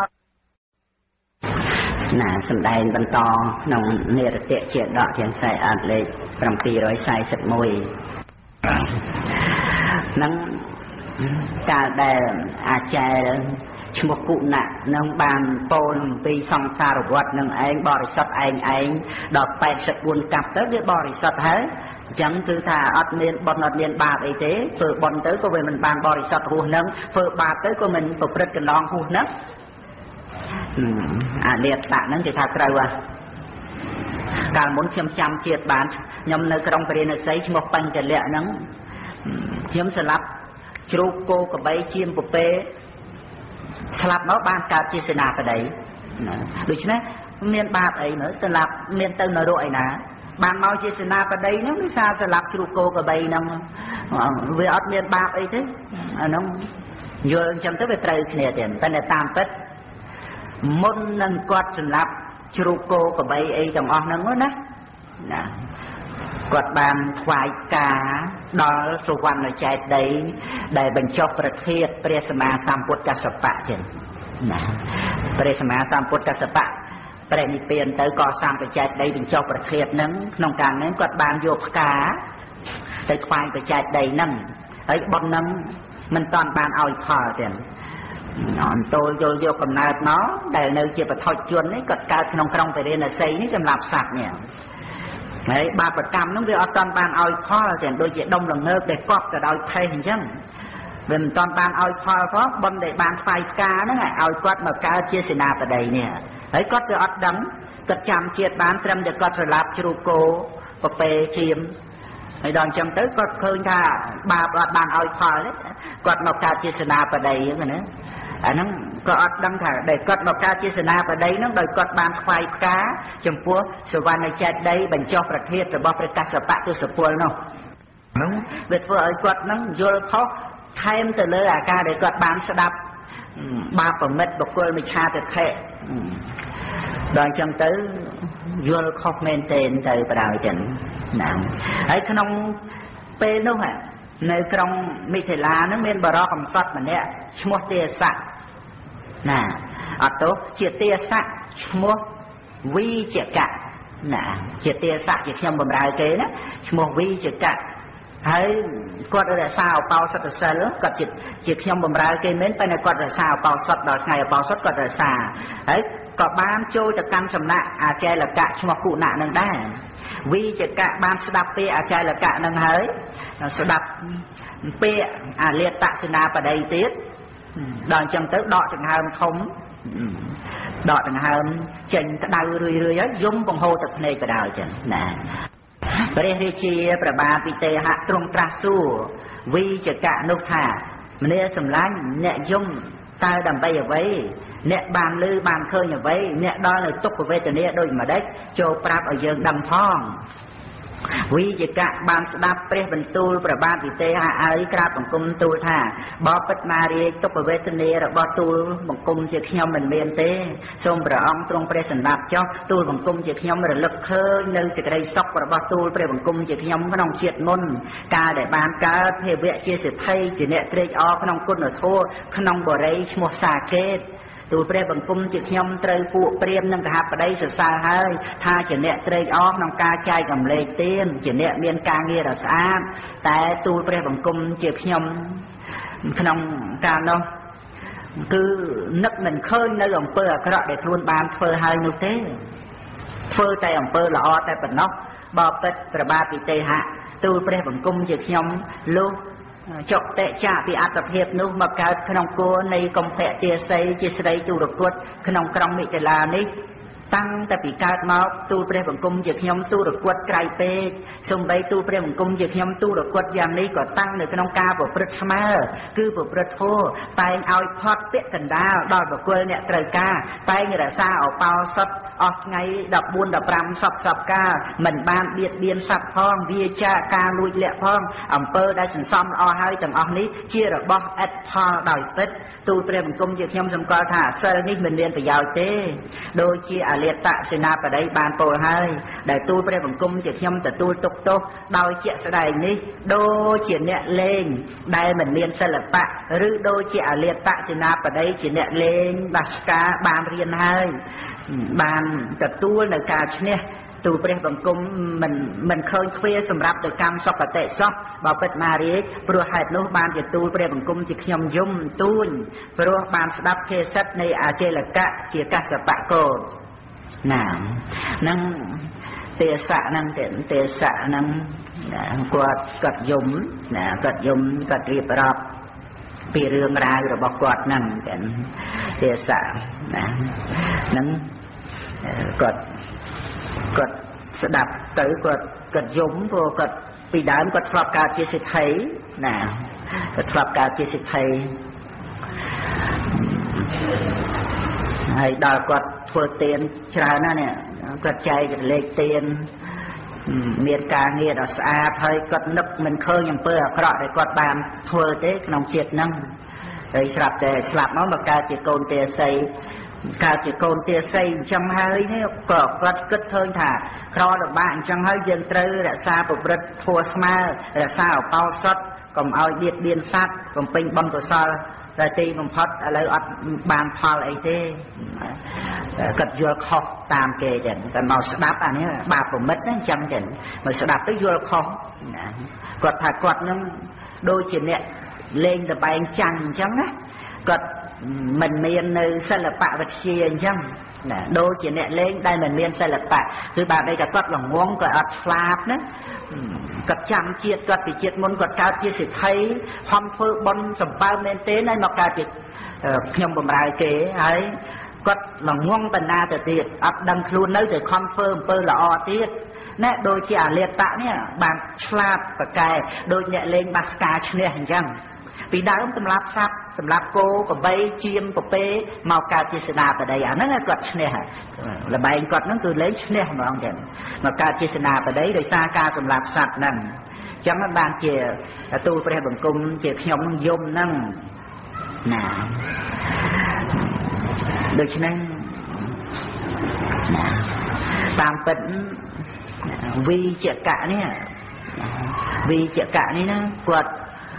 ណាសម្ដែងបន្តក្នុងនិរតិជាដកទាំងខ្សែអត្ថលេខ741នឹងកាលដែលអាចារ្យឈ្មោះគុណៈនឹងបានពោលអំពីសង្សារវដ្តនឹងឯងបរិសុទ្ធឯងឯងដល់แปดสิบสี่កាប់ទៅវាបរិសុទ្ធហើយអញ្ចឹងគឺថាអត់មានបុណ្យអត់មានបាបអីទេធ្វើបុណ្យទៅក៏វាមិនបានបរិសុទ្ធហួសនឹងធ្វើបាបទៅក៏មិនប្រព្រឹត្តកន្លងហួសនឹងអាលាតៈហ្នឹងគេថាត្រូវហ่ะកាលមុនខ្ញុំចាំជាតិបានខ្ញុំនៅក្រុងពរាណសីឈ្មោះបញ្ចលៈហ្នឹងខ្ញុំស្លាប់ជ្រូកគោក្របីជៀមពពែស្លាប់មកបានកើតជាសេនាបតីដូច្នេះមានបាបអីមើលស្លាប់មានទៅនរកឯណាបានមកជាសេនាបតីហ្នឹងគឺសារស្លាប់ជ្រូកគោក្របីហ្នឹងវាអត់មានបាបអីទេអាហ្នឹងយល់អញ្ចឹងទៅវាត្រូវគ្នាទៀតតែតាមពិតមុននឹងគាត់សម្លាប់ជ្រូកគោក្របីអីទាំងអស់ហ្នឹងណាណាគាត់បានថ្វាយការដល់សុវណ្ណចេតិយដែលបញ្ចុះប្រធានព្រះសម្មាសម្ពុទ្ធកសបៈចឹងណាព្រះសម្មាសម្ពុទ្ធកសបៈព្រះនិព្វានទៅក៏សម្បចេតិយបញ្ចុះប្រធានហ្នឹងក្នុងការនេះគាត់បានយកផ្កាទៅថ្វាយបច្ចេតិយហ្នឹងហើយបុណ្យហ្នឹងមិនតាន់បានឲ្យផលទេអន្តោលយល់យកកំណើតមកដែលនៅជាបឋិជននេះគាត់កើតក្នុងក្រុងពរាណសីនេះសម្រាប់សត្វនេះហើយបាបកម្មហ្នឹងវាអត់តាន់បានឲ្យផលទេដូចជាដុំល្ងើកដែលកប់ទៅដោយផេះអញ្ចឹងវាមិនតាន់បានឲ្យផលផងបុណ្យដែលបានថ្វាយផ្កាហ្នឹងឲ្យគាត់មកកើតជាសេនាបតីនេះហើយគាត់ទៅអត់ដឹងគាត់ចាំជាតិបានត្រឹមតែគាត់ស្លាប់ជ្រូកគោពពែជៀមហើយដល់អញ្ចឹងទៅគាត់ឃើញថាបាបអត់បានឲ្យផលទេគាត់មកកើតជាសេនាបតីហ្នឹងណាអាហ្នឹងក៏អត់ដឹងថាដែលគាត់មកកើតជាសេនាបតីហ្នឹងដោយគាត់បានថ្វាយផ្កាចំពោះសវណ្ណចេតិយបញ្ចុះប្រធានរបស់ព្រះកសបៈទស្សពលនោះហ្នឹងវាធ្វើឲ្យគាត់ហ្នឹងយល់ខុសថែមទៅលើអាការដែលគាត់បានស្ដាប់បាបប្រមិតបុគ្គលមិច្ឆាទិដ្ឋិដល់អញ្ចឹងទៅយល់ខុសមែនទែនទៅបដ ாய் ចឹងណាហើយក្នុងពេលនោះនៅក្រុងមិថិលានឹងមានបរិកំសត់ម្នាក់ឈ្មោះទេសៈណាអត់ទោសជាទេសៈឈ្មោះវីជកៈណាជាទេសៈជាខ្ញុំបម្រើគេណាឈ្មោះវីជកៈហើយគាត់រក្សាឧបោសថសិលគាត់ជាជាខ្ញុំបម្រើគេមែនតែគាត់រក្សាឧបោសថដល់ថ្ងៃឧបោសថគាត់រក្សាហើយក៏បានចូលទៅកាន់សំណាក់អាចារ្យលកៈឈ្មោះគុណៈនឹងដែរវីជកៈបានស្ដាប់ពាក្យអាចារ្យលកៈនឹងហើយស្ដាប់ពាក្យអាលាតសេនាបតីទៀតដល់អញ្ចឹងទៅដកដង្ហើមធំដកដង្ហើមចេញក្តៅរឿយរឿយហើយយំបង្ហូរទឹកភ្នែកក៏ដោយចឹងណាព្រះរាជាប្របាទពិទេហៈទ្រង់ត្រាស់សួរវីជកៈនោះថាម្នាសម្លាញ់អ្នកយំតើដើម្បីអ្វីអ្នកបានឮបានឃើញអ្វីអ្នកដល់នៅទុក្ខវេទនាដូចម្ដេចចូលប្រាប់ឲ្យយើងដឹងផងវិជកៈបានស្ដាប់ព្រះបន្ទូលព្រះបាទពិទេហៈហើយក្រាបបង្គំទូលថាបបិទ្ធមារាជទុក្ខវេទនារបស់ទូលបង្គំជាខ្ញុំមិនមានទេសូមព្រះអង្គទ្រង់ព្រះសម្ដាប់ចុះទូលបង្គំជាខ្ញុំរលឹកឃើញនៅសេចក្តីសុខរបស់ទូលព្រះបង្គំជាខ្ញុំក្នុងជាតិមុនកាលដែលបានកើតភាវៈជាសិទ្ធិជាអ្នកត្រេកអរក្នុងគុណធម៌ក្នុងបរិយឈ្មោះសាកេតទូលព្រះបង្គំជាខ្ញុំត្រូវពួកព្រាហ្មណ៍និងកហបតីសរសើរហើយថាជាអ្នកត្រេកអរក្នុងការចែករំលែកទានជាអ្នកមានការងារដ៏ស្អាតតែទូលព្រះបង្គំជាខ្ញុំក្នុងកាលនោះគឺនឹកមិនឃើញនៅអំពើអាក្រក់ដែលខ្លួនបានធ្វើហើយនោះទេធ្វើតែអំពើល្អតែប៉ុណ្ណោះបបិទ្ធប្របាទពិទេហៈទូលព្រះបង្គំជាខ្ញុំលោកចុតិចាពីអត្តភាពនោះមកកើតក្នុងគួរនៃកំភៈទាសីជាស្រីទុរគតក្នុងក្រុងមិថិលានេះតាំងតែពីកើតមកទូលព្រះបង្គំជាខ្ញុំទុរគតក្រៃពេកសំបីទូលព្រះបង្គំជាខ្ញុំទុរគតយ៉ាងនេះក៏តាំងនៅក្នុងការប្រព្រឹត្តស្មើគឺប្រព្រឹត្តធម៌តែងឲ្យផត់ពាក្យកណ្ដាលដល់បុគ្គលអ្នកត្រូវការតែងរក្សាអបោសុតអស់ថ្ងៃដប់បួនដប់ប្រាំសពសពកាលមិនបានបៀតបៀនសត្វផងវាចាការលួចលាក់ផងអំពើដែលសន្សំល្អហើយទាំងអស់នេះជារបស់ឥតផលដោយពិតទូលព្រះបង្គំជាខ្ញុំសម្គាល់ថាសិលនេះមិនមានប្រយោជន៍ទេដូចជាអលិតសេនាបតីបានពោលហើយដែលទូលព្រះបង្គំជាខ្ញុំទទួលទុកទោសដោយជាក់ស្ដែងនេះដូចជាអ្នកលេងដែលមិនមានសិល្បៈឬដូចជាអលិតសេនាបតីជាអ្នកលេងបាសការបានរៀនហើយបានទទួលនៅការឈ្នះទូលព្រះបង្គំមិនមិនឃើញទ្វារសម្រាប់ទៅកម្មសុគតិសោះបើពិតណារាជព្រោះហេតុនោះបានជាទូលព្រះបង្គំជាខ្ញុំយំទួញព្រោះបានស្ដាប់ភាសិតនៃអជេលកៈជាកស្សបកោណានឹងទេសៈនឹងទេសៈនឹងគាត់គាត់យំណាគាត់យំគាត់រៀបរាប់ពីរឿងរ៉ាវរបស់គាត់ហ្នឹងទេសៈណានឹងគាត់គាត់ស្ដាប់ទៅគាត់គាត់យំព្រោះគាត់ពីដើមគាត់ធ្លាប់កើតជាសិទ្ធិណាគាត់ធ្លាប់កើតជាសិទ្ធិហើយដល់គាត់ធ្វើទានច្រើនណាស់នេះគាត់ចែករំលែកទានមានការងារដ៏ស្អាតហើយគាត់នឹកមិនឃើញអំពើអាក្រក់ដែលគាត់បានធ្វើទេក្នុងជាតិហ្នឹងហើយស្រាប់តែស្លាប់មកមកកើតជាកូនទាសីកើតជាកូនទាសីអញ្ចឹងហើយនេះក៏គាត់គិតឃើញថាក្រលំបាកអញ្ចឹងហើយយើងត្រូវរក្សាប្រព្រឹត្តធម៌ស្មើរក្សាអបោសុតកុំឲ្យបៀតបៀនសត្វបំពេញបុណ្យកុសលតែទីបំផុតឥឡូវអត់បានផលអីទេគាត់យល់ខុសតាមគេចឹងតែមកស្ដាប់អានេះបាបប្រមិតហ្នឹងអញ្ចឹងចឹងមកស្ដាប់ទៅយល់ខុសគាត់ថាគាត់នឹងដូចជាអ្នកលេងល្បែងចាំងអញ្ចឹងណាគាត់មិនមាននៅសិល្បៈវិទ្យាអញ្ចឹងណាដូចជាអ្នកលេងដែលមិនមានសិល្បៈគឺបើដូចតែគាត់ល្ងងក៏អត់ឆ្លាតណាគាត់ចាំជាតិគាត់ពីជាតិមុនគាត់កើតជាសិទ្ធិហំធ្វើបុណ្យសម្បើមមែនទេហើយមកកើតជាខ្ញុំបម្រើគេហើយគាត់ល្ងងបណ្ណាទៅទៀតអត់ដឹងខ្លួននៅតែខំធ្វើអំពើល្អទៀតណែដូចជាអលិតៈនេះបានឆ្លាតប្រកែដូចអ្នកលេងបាសការឈ្នះអញ្ចឹងពីដើមសម្រាប់សัตว์សម្រាប់គោក្របីជៀមពពេមកកើតជាសេនាបតីអាហ្នឹងគាត់ឈ្នះល្បែងគាត់ហ្នឹងគឺលេងឈ្នះហ្មងចឹងមកកើតជាសេនាបតីដោយសារការសម្រាប់សัตว์ហ្នឹងអញ្ចឹងបានជាទូលព្រះបង្គំជាខ្ញុំយំហ្នឹងណាដូច្នេះតាមពិតវិជ្ជកៈនេះវិជ្ជកៈនេះណាគាត់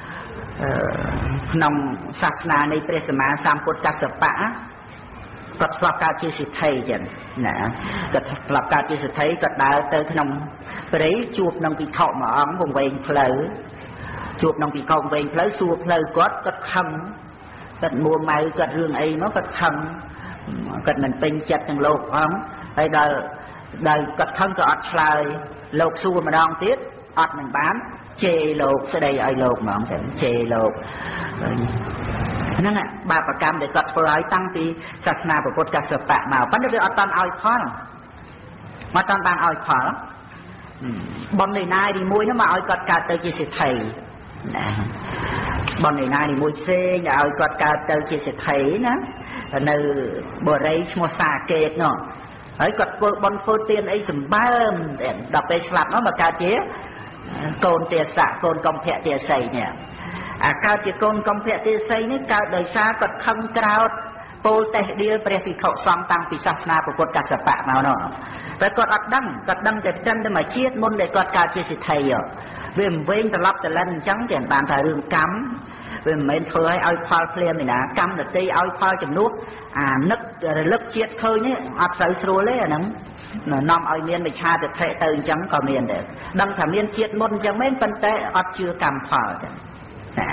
ក្នុងសាសនានៃព្រះសម្មាសម្ពុទ្ធកស្សបៈគាត់ធ្លាប់កើតជាសិទ្ធិចឹងណាគាត់ធ្លាប់កើតជាសិទ្ធិគាត់ដើរទៅក្នុងព្រៃជួបនឹងភិក្ខុមួយអង្គវង្វេងផ្លូវជួបនឹងភិក្ខុវង្វេងផ្លូវសួរផ្លូវគាត់គាត់ខឹងគាត់មួម៉ៅគាត់រឿងអីមកគាត់ខឹងគាត់មិនពេញចិត្តទាំងលោកផងហើយដល់ដល់គាត់ខឹងក៏អត់ឆ្លើយលោកសួរម្ដងទៀតអត់នឹងបានជេរលោកស្ដីឲ្យលោកហ្មងទៅជេរលោកហ្នឹងបាបកម្មដែលគាត់ធ្វើឲ្យតាំងពីសាសនាពុទ្ធកស្សបៈមកប៉ុន្តែវាអត់តាន់ឲ្យផលមកតាន់បានឲ្យផលបុណ្យនៃណាយទីមួយនោះមកឲ្យគាត់កើតទៅជាសិទ្ធិណាបុណ្យនៃណាយទីមួយផ្សេងដែលឲ្យគាត់កើតទៅជាសិទ្ធិណានៅបរិយឈ្មោះសាកេតនោះហើយគាត់ធ្វើបុណ្យធ្វើទានអីសម្បើមដល់ពេលស្លាប់នោះមកកើតជាកូនទេសៈកូនកំភៈទេសីនេះអាកើតជាកូនកំភៈទេសីនេះកើតដោយសារគាត់ខឹងក្រោតពោលតេះដៀលព្រះភិក្ខុសង្ឃតាំងពីសាសនាពុទ្ធកស្សបៈមកនោះតែគាត់អត់ដឹងគាត់ដឹងតែត្រឹមតែមួយជាតិមុនដែលគាត់កើតជាសិទ្ធិវាមិនវិញត្រឡប់ត្រឡិនអញ្ចឹងគេបានថារឿងកម្មវាមិនមែនធ្វើឲ្យឲ្យផលភ្លាមទេណាកម្មនតិឲ្យផលជំនួសអានឹករលឹកជាតិឃើញនេះអត់ត្រូវស្រួលទេអាហ្នឹងនាំឲ្យមានវិឆាទិដ្ឋិទៅអញ្ចឹងក៏មានដែរដឹងថាមានជាតិមុនអញ្ចឹងមែនប៉ុន្តែអត់ជឿកម្មផលទេណា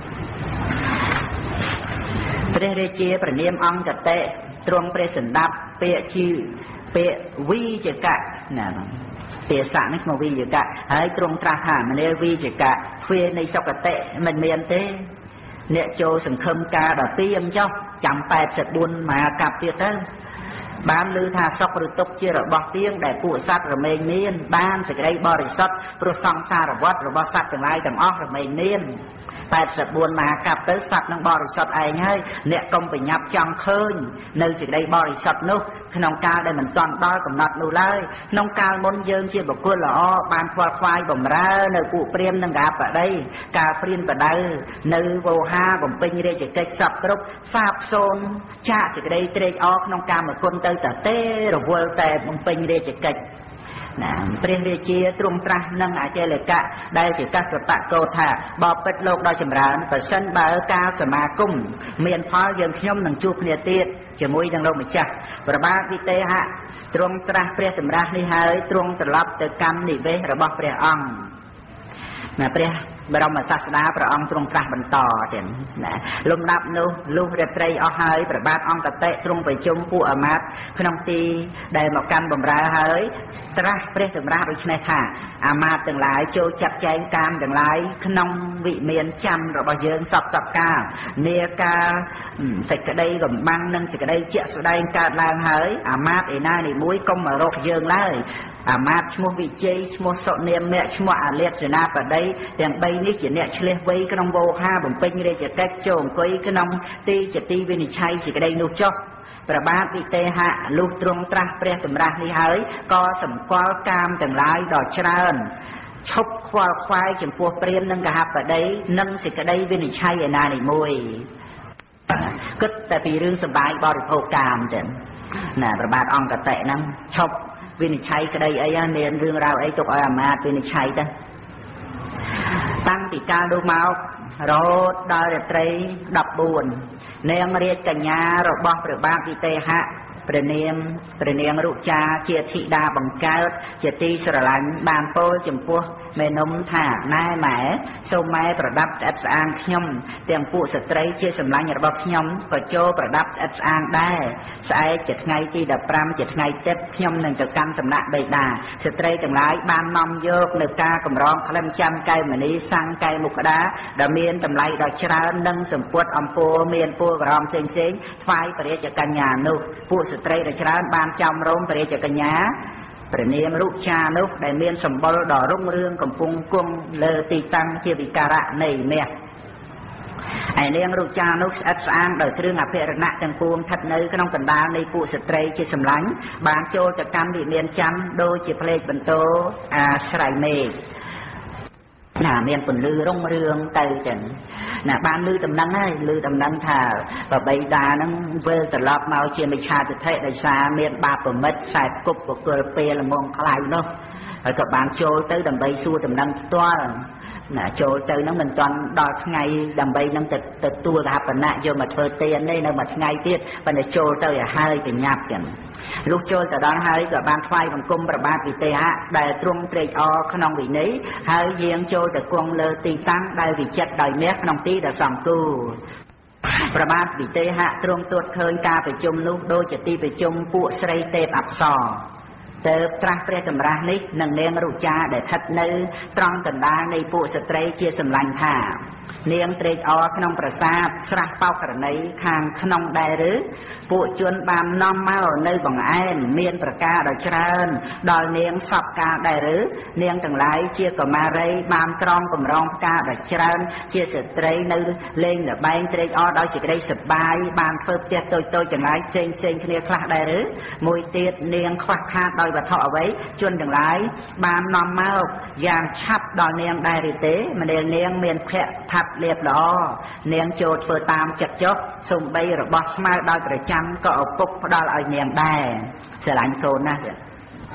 ព្រះរាជាព្រះនាមអង្គកតេទ្រង់ព្រះសម្ដាប់ពាក្យជាពាក្យវីជកៈណាពាក្យស័កនេះឈ្មោះវីជកៈហើយទ្រង់ត្រាស់ថាមនាលវីជកៈទ្វានៃសុគតិមិនមានទេអ្នកចូលសង្ឃឹមការដល់ពីអញ្ចោះចាំแปดสิบสี่មហាកັບទៀតទៅបានឮថាសុខឬទុក្ខជារបស់ទៀងដែលពួកសត្វរមែងមានបានសេចក្តីបរិសុទ្ធព្រោះសង្សារវដ្តរបស់សត្វទាំងឡាយទាំងអស់រមែងមានแปดสิบสี่មហាកັບទៅសត្វនឹងបរិសុទ្ធឯងហើយអ្នកកុំប្រញាប់ចង់ឃើញនៅសេចក្តីបរិសុទ្ធនោះក្នុងកាលដែលមិនទាន់ដល់កំណត់នោះឡើយក្នុងកាលមុនយើងជាបុគ្គលល្អបានខ្វល់ខ្វាយបំរើនៅពួកព្រាហ្មណ៍និងកាបតីការព្រានបដៅនៅវោហាបំពេញរាជកិច្ចសពគ្រប់សាបសូន្យចាកសេចក្តីត្រេកអរក្នុងកាមគុណទៅតែទេរវល់តែបំពេញរាជកិច្ចណាព្រះរាជាទ្រង់ត្រាស់នឹងអចេលកៈដែលជាកសបៈកោថាបបិទ្ធលោកដ៏ចម្រើនប្រសិនបើការសមាគមមានផលយើងខ្ញុំនឹងជួបគ្នាទៀតជាមួយនឹងលោកម្ចាស់ប្របាទវិទេហៈទ្រង់ត្រាស់ព្រះសម្រាប់នេះហើយទ្រង់ត្រឡប់ទៅកម្មនិវេសរបស់ព្រះអង្គណាព្រះបរមសាស្តាព្រះអង្គទ្រង់ត្រាស់បន្តទៀតណាលំដាប់នោះលុះរាត្រីអស់ហើយព្រះបាទអង្គកតេទ្រង់ប្រជុំពួកអាមាត្យក្នុងទីដែលមកកាន់បម្រើហើយត្រាស់ព្រះសម្រាប់ដូច្នេះថាអាមាត្យទាំងឡាយចូលចាត់ចែងកាមទាំងឡាយក្នុងវិមានចាំរបស់យើងសពសពកាលនាការសេចក្តីកំបាំងនិងសេចក្តីជាក់ស្ដែងកើតឡើងហើយអាមាត្យឯណានីមួយកុំមករកយើងឡើយអាមាត្យឈ្មោះវិជ័យឈ្មោះសុនាមឈ្មោះអាលាតសេនាបតីទាំងបីនេះជាអ្នកឆ្លេះវៃក្នុងវោហាបំពេញរាជកិច្ចចូលអង្គុយក្នុងទីជាទីវិនិច្ឆ័យសេចក្តីនោះចុះព្រះបាទវិទេហៈលុះទ្រង់ត្រាស់ព្រះសម្រាប់នេះហើយក៏សម្គាល់កាមទាំងឡាយដ៏ច្រើនឈប់ខ្វល់ខ្វាយចំពោះព្រាននិងកហបតីនិងសេចក្តីវិនិច្ឆ័យឯណានីមួយគិតតែពីរឿងសបាយបរិភោគកាមទេណាព្រះបាទអង្គកតេហ្នឹងឈប់វិនិច្ឆ័យក្តីអីមានរឿងរ៉ាវអីទុកឲ្យអាមាត្យវិនិច្ឆ័យទៅតាំងពីកាលនោះមករហូតដល់រាត្រីដប់បួននាងរាជកញ្ញារបស់ព្រះបាទវិទេហៈព្រះនាមព្រះនាងរុចាជាធីតាបង្កើតជាទីស្រឡាញ់បានពោលចំពោះមេនំថាណែម៉ែសូមម៉ែប្រដាប់ស្អិតស្អាងខ្ញុំទាំងពួកស្ត្រីជាសម្លាញ់របស់ខ្ញុំក៏ចូលប្រដាប់ស្អិតស្អាងដែរស្អែកជាថ្ងៃទីដប់ប្រាំជាថ្ងៃទឹកខ្ញុំនឹងទៅកាន់សំណាក់បិតាស្ត្រីទាំងឡាយបាននាំយកនៅការកម្រងក្លិនចាំកែវមณีសាំងកែវមុខក្តាដែលមានតម្លៃដ៏ច្រើននិងសម្ពុតអំពូលមានពូលក្រមផ្សេងផ្សេងថ្វាយព្រះរាជកញ្ញានោះពួកស្ត្រីដ៏ច្រើនបានចំរោមព្រះរាជកញ្ញាព្រះនាមរុចានោះដែលមានសម្បុរដ៏រុងរឿងកំពុងគង់លើទីតាំងជាវិការៈនៃមាសឯនាងរុចានោះស្អិតស្អាងដោយគ្រឿងអភិរណៈទាំងពួងស្ថិតនៅក្នុងកណ្ដាលនៃពួកស្ត្រីជាសម្លាញ់បានចូលទៅកាន់វិមានចាំដូចជាផ្លេកបន្ទោអាស្រ័យមេឃណាមានពន្លឺរុងរឿងទៅចឹងណាបានឮដំណឹងហើយឮដំណឹងថាបបៃតាហ្នឹងវិលត្រឡប់មកជាមិច្ឆាទិដ្ឋិដោយសារមានបាបប្រមិតខ្សែគប់បកលពេលល្មងខ្លៅនោះហើយក៏បានចូលទៅដើម្បីសួរដំណឹងផ្ទាល់ណាចូលទៅហ្នឹងមិនទាន់ដល់ថ្ងៃដើម្បីនឹងទៅទទួលរហបណៈយកមកធ្វើទានទេនៅមួយថ្ងៃទៀតប៉ុន្តែចូលទៅឲ្យហើយប្រញាប់ចឹងលុះចូលទៅដល់ហើយក៏បានថ្វាយបង្គំព្រះបាទវិទេហៈដែលទ្រង់ត្រេកអរក្នុងវិន័យហើយយាងចូលទៅគង់លើទីតាំងដែលវិចិត្រដោយមាសក្នុងទីដែលសង្គូព្រះបាទវិទេហៈទ្រង់ទួតឃើញការប្រជុំនោះដូចជាទីប្រជុំពួកស្រីទេពអប្សរទៅត្រាស់ព្រះសម្រាប់នេះនឹងនាងរុចាដែលស្ថិតនៅត្រង់កណ្ដាលនៃពួកស្ត្រីជាសម្លាញ់ថានាងត្រេកអរក្នុងប្រាសាទស្រះបោកករណីខាងក្នុងដែរឬពួកជនបាននាំមកនៅបង្អែនមានប្រការដ៏ច្រើនដល់នាងសពការដែរឬនាងទាំងឡាយជាកុមារីបានក្រងកម្រងផ្កាដ៏ច្រើនជាស្ត្រីនៅលេងល្បែងត្រេកអរដោយសេចក្តីសប្បាយបានធ្វើផ្ទះតូចតូចទាំងឡាយផ្សេងផ្សេងគ្នាខ្លះដែរឬមួយទៀតនាងខ្វះខាតដោយវត្ថុអ្វីជនទាំងឡាយបាននាំមកយ៉ាងឆាប់ដល់នាងដែរឬទេម្នាលនាងមានភ័ក្រថាប់លៀបល្អនាងចូលធ្វើតាមចិត្តចុះសំបីរបស់ស្មៅដោយប្រចាំក៏ឪពុកផ្ដល់ឲ្យនាងដែរស្រឡាញ់កូនណាស់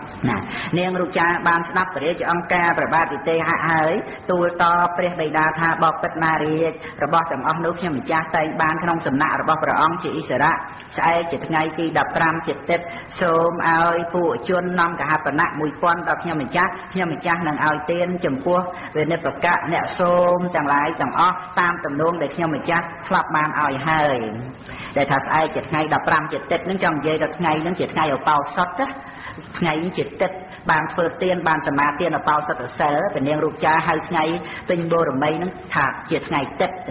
នាងរូបចាបានស្ដាប់ព្រះរាជអង្គការប្របាទវិទេហៈហើយទូលតព្រះបិតាថាបបិទ្ធណារាជរបស់ទាំងអស់នោះខ្ញុំម្ចាស់តែងបានក្នុងសំណាក់របស់ព្រះអង្គជាឥស្សរៈស្អែកជាថ្ងៃទីដប់ប្រាំជាទិត្យសូមឲ្យពួកជននាំកហបណៈមួយពាន់ដល់ខ្ញុំម្ចាស់ខ្ញុំម្ចាស់នឹងឲ្យទានចំពោះវិនិបកៈអ្នកសូមទាំងឡាយទាំងអស់តាមទំនួលដែលខ្ញុំម្ចាស់ធ្លាប់បានឲ្យហើយដែលថាស្អែកជាថ្ងៃដប់ប្រាំជាទិត្យនឹងចង់និយាយដល់ថ្ងៃនឹងជាថ្ងៃឧបោសថណាថ្ងៃនេះជាទិត្យបានធ្វើទានបានសមាទានឧបោសថសិលព្រះនាងរូបចាហៅថ្ងៃពេញបូរមីនឹងថាជាថ្ងៃទិត្យ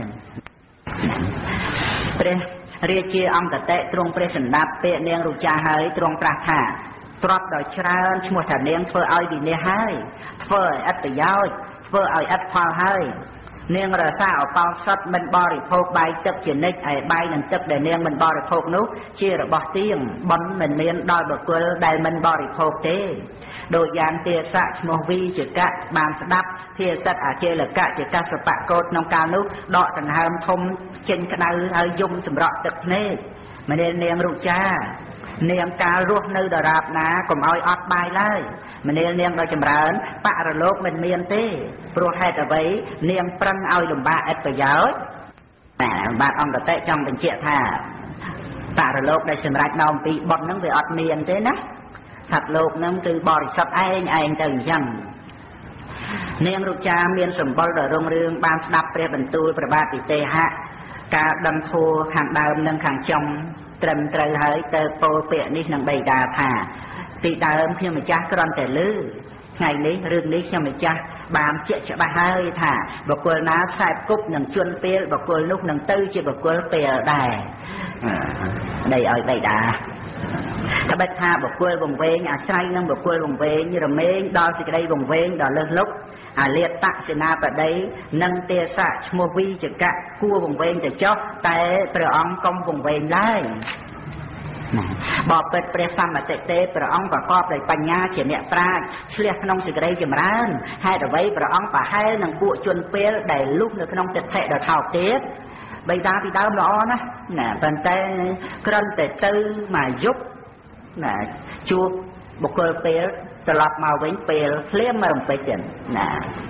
ព្រះរាជាអង្គតេទ្រង់ព្រះសម្ដាប់ពាក្យនាងរូបចាហើយទ្រង់ត្រាស់ថាទ្រព្យដ៏ច្រើនឈ្មោះថានាងធ្វើឲ្យវិនាសហើយធ្វើឲ្យឥតប្រយោជន៍ធ្វើឲ្យឥតផលហើយនាងរសាឧបោសថមិនបរិភោគបាយទឹកជានិច្ចហើយបាយនិងទឹកដែលនាងមិនបរិភោគនោះជារបស់ទៀងបន់មិនមានដល់បុគ្គលដែលមិនបរិភោគទេដោយយ៉ាងទាស័កឈ្មោះវីជកៈបានស្ដាប់ភាសិតអាចេលកៈជាកសបកោតក្នុងកាលនោះដកដង្ហើមធំចេញក្តៅហើយយំសម្រក់ទឹកភ្នែកម្នានាងរូបចានាងកាលរស់នៅដរាបណាកុំឲ្យអត់បាយឡើយម្នាលនាងដ៏ចម្រើនបរលោកមិនមានទេព្រោះហេតុអ្វីនាងប្រឹងឲ្យលំបាកឥតប្រយោជន៍តែបាទអង្គតេចង់បញ្ជាក់ថាបរលោកដែលសម្រេចនៅអំពីបុណ្យហ្នឹងវាអត់មានទេណាសត្វលោកហ្នឹងគឺបរិសុទ្ធឯងឯងទៅអញ្ចឹងនាងរូបចាមានសម្បុរដ៏រុងរឿងបានស្ដាប់ព្រះបន្ទូលព្រះបាទវិទេហៈការដឹងធัวខាងដើមនិងខាងចុងត្រឹមត្រូវហើយទៅពោលពាក្យនេះនឹងបិតាថាពីដើមខ្ញុំម្ចាស់គ្រាន់តែឮថ្ងៃនេះរឿងនេះខ្ញុំម្ចាស់បានជាក់ច្បាស់ហើយថាបុគ្គលណាខ្សែគប់នឹងជន់ពេលបុគ្គលនោះនឹងទៅជាបុគ្គលពេលដែរដីឲ្យបិតាត្បិតថាបុគ្គលវង្វេងអាស្រ័យនឹងបុគ្គលវង្វេងរមែងដល់សេចក្តីវង្វេងដល់លើសលុបអាលាតសេនាបតីនិងទេសៈឈ្មោះវីជកៈគួរវង្វេងទៅចុះតែព្រះអង្គកុំវង្វេងឡើយបបិទ្ធព្រះសម្បតិទេព្រះអង្គប្រកបដោយបញ្ញាជាអ្នកប្រាជ្ញឆ្លៀសក្នុងសេចក្តីចម្រើនហេតុអ្វីព្រះអង្គប្រហែលនឹងពួកជនពេលដែលលុះនៅក្នុងទិដ្ឋិដ៏ថោកទៀតបិតាពីដើមល្អណាស់ណាប៉ុន្តែគ្រាន់តែទៅមកយប់ណាជួបបុគ្គលពេលត្រឡប់មកវិញពេលភ្លាមមករំពេចទៀតណា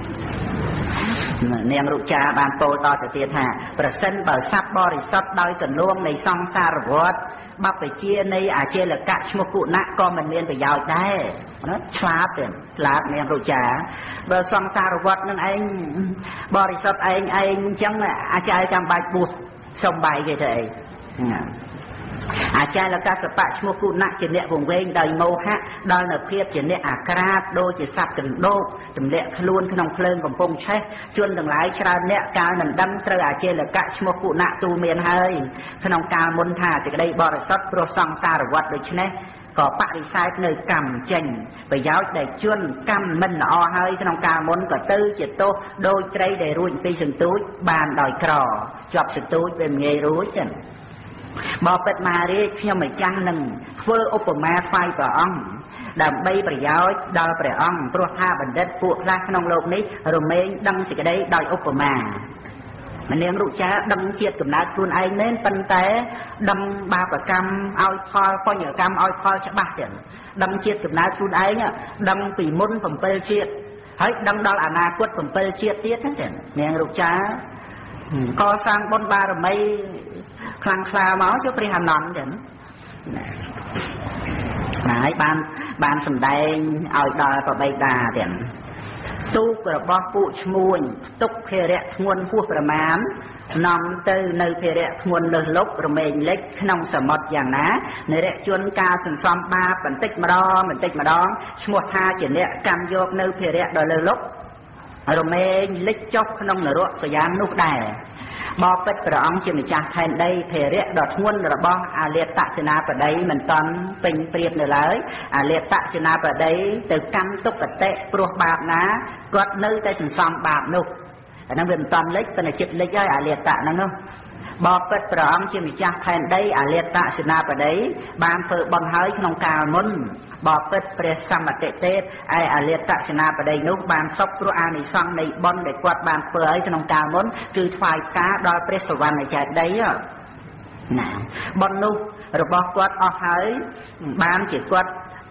នាងរូបចាបានពោលតទៅទៀតថាប្រសិនបើសត្វបរិសុទ្ធដោយកន្លងនៃសង្សារវដ្តបព្វជិនៃអាចេលកៈឈ្មោះគុណៈក៏មិនមានប្រយោជន៍ដែរណាឆ្លាតទៀតឆ្លាតនាងរូបចាបើសង្សារវដ្តនឹងឯងបរិសុទ្ធឯងឯងអញ្ចឹងអាចារ្យចាំបាច់បួសសំបាយគេទៅអីអាចារ្យលកសបៈឈ្មោះគុណៈជាអ្នកវង្វេងដោយមោហៈដល់នៅភាពជាអ្នកអាក្រាតដូចជាសត្វកណ្ដោបទម្លាក់ខ្លួនក្នុងភ្លើងកំពុងឆេះជនទាំងឡាយច្រើនអ្នកកាលមិនដឹងត្រូវអាចារ្យលកៈឈ្មោះគុណៈទូលមានហើយក្នុងកាលមុនថាសេចក្តីបរិសុទ្ធព្រោះសង្សារវដ្តដូច្នេះក៏បរិស័យនៅកម្មចេញប្រយោជន៍ដែលជន់កម្មមិនល្អហើយក្នុងកាលមុនក៏ទៅជាទោសដោយត្រីដែលរួចពីសន្ទូចបានដោយក្រជាប់សន្ទូចវាមិនងាយរួចទេបបិទ្ធមហារាជខ្ញុំម្ចាស់នឹងធ្វើឧបមាថ្វាយព្រះអង្គដើម្បីប្រយោជន៍ដល់ព្រះអង្គព្រោះថាបណ្ឌិតពួកខ្លះក្នុងលោកនេះរមែងដឹងសេចក្តីដោយឧបមាម្នាងរូបចាដឹងជាតិកំណើតខ្លួនឯងមែនប៉ុន្តែដឹងបាបកម្មឲ្យផលបញ្ញកម្មឲ្យផលច្បាស់ទៀតដឹងជាតិកំណើតខ្លួនឯងដឹងពីមុនbảyជាតិហើយដឹងដល់អនាគតbảyជាតិទៀតហ្នឹងនាងរូបចាកសាងបុណ្យបារមីខ្លាំងខ្លាមកចុះព្រះអានន្ទចឹងណាហើយបានបានសម្ដែងឲ្យដល់ប្របីតាទៀតទូករបស់ពួកឈ្មួញទុកភារៈធ្ងន់ហួសប្រមាណនាំទៅនៅភារៈធ្ងន់លើសលុបរមែងលិចក្នុងសមុទ្រយ៉ាងណានរជនការសន្សំបាបបន្តិចម្ដងបន្តិចម្ដងឈ្មោះថាជាអ្នកកម្មយកនៅភារៈដ៏លើសលុបរមែងលិចចុះក្នុងនរកក៏យ៉ាងនោះដែរបបិទ្ធព្រះអង្គជាម្ចាស់ផែនដីភារៈដ៏ធ្ងន់របស់អាលាតសេនាបតីមិនតាន់ពេញព្រៀបនៅឡើយអាលាតសេនាបតីទៅកម្មទុក្ខតិព្រោះបាបណាគាត់នៅតែសន្សំបាបនោះអាហ្នឹងវាមិនតាន់លិចប៉ុន្តែចិត្តលិចហើយអាលាតហ្នឹងនោះបបិទ្ធព្រះអង្គជាម្ចាស់ផែនដីអាលាតសេនាបតីបានធ្វើបន់ហើយក្នុងកាលមុនបបិទ្ធព្រះសម្បតិទេពឯអាលាតសេនាបតីនោះបានសុខព្រោះអានិសង្សនៃបុណ្យដែលគាត់បានធ្វើហើយក្នុងកាលមុនគឺថ្វាយការដល់ព្រះសវណ្ណចេតិយណាបុណ្យនោះរបស់គាត់អស់ហើយបានជាគាត់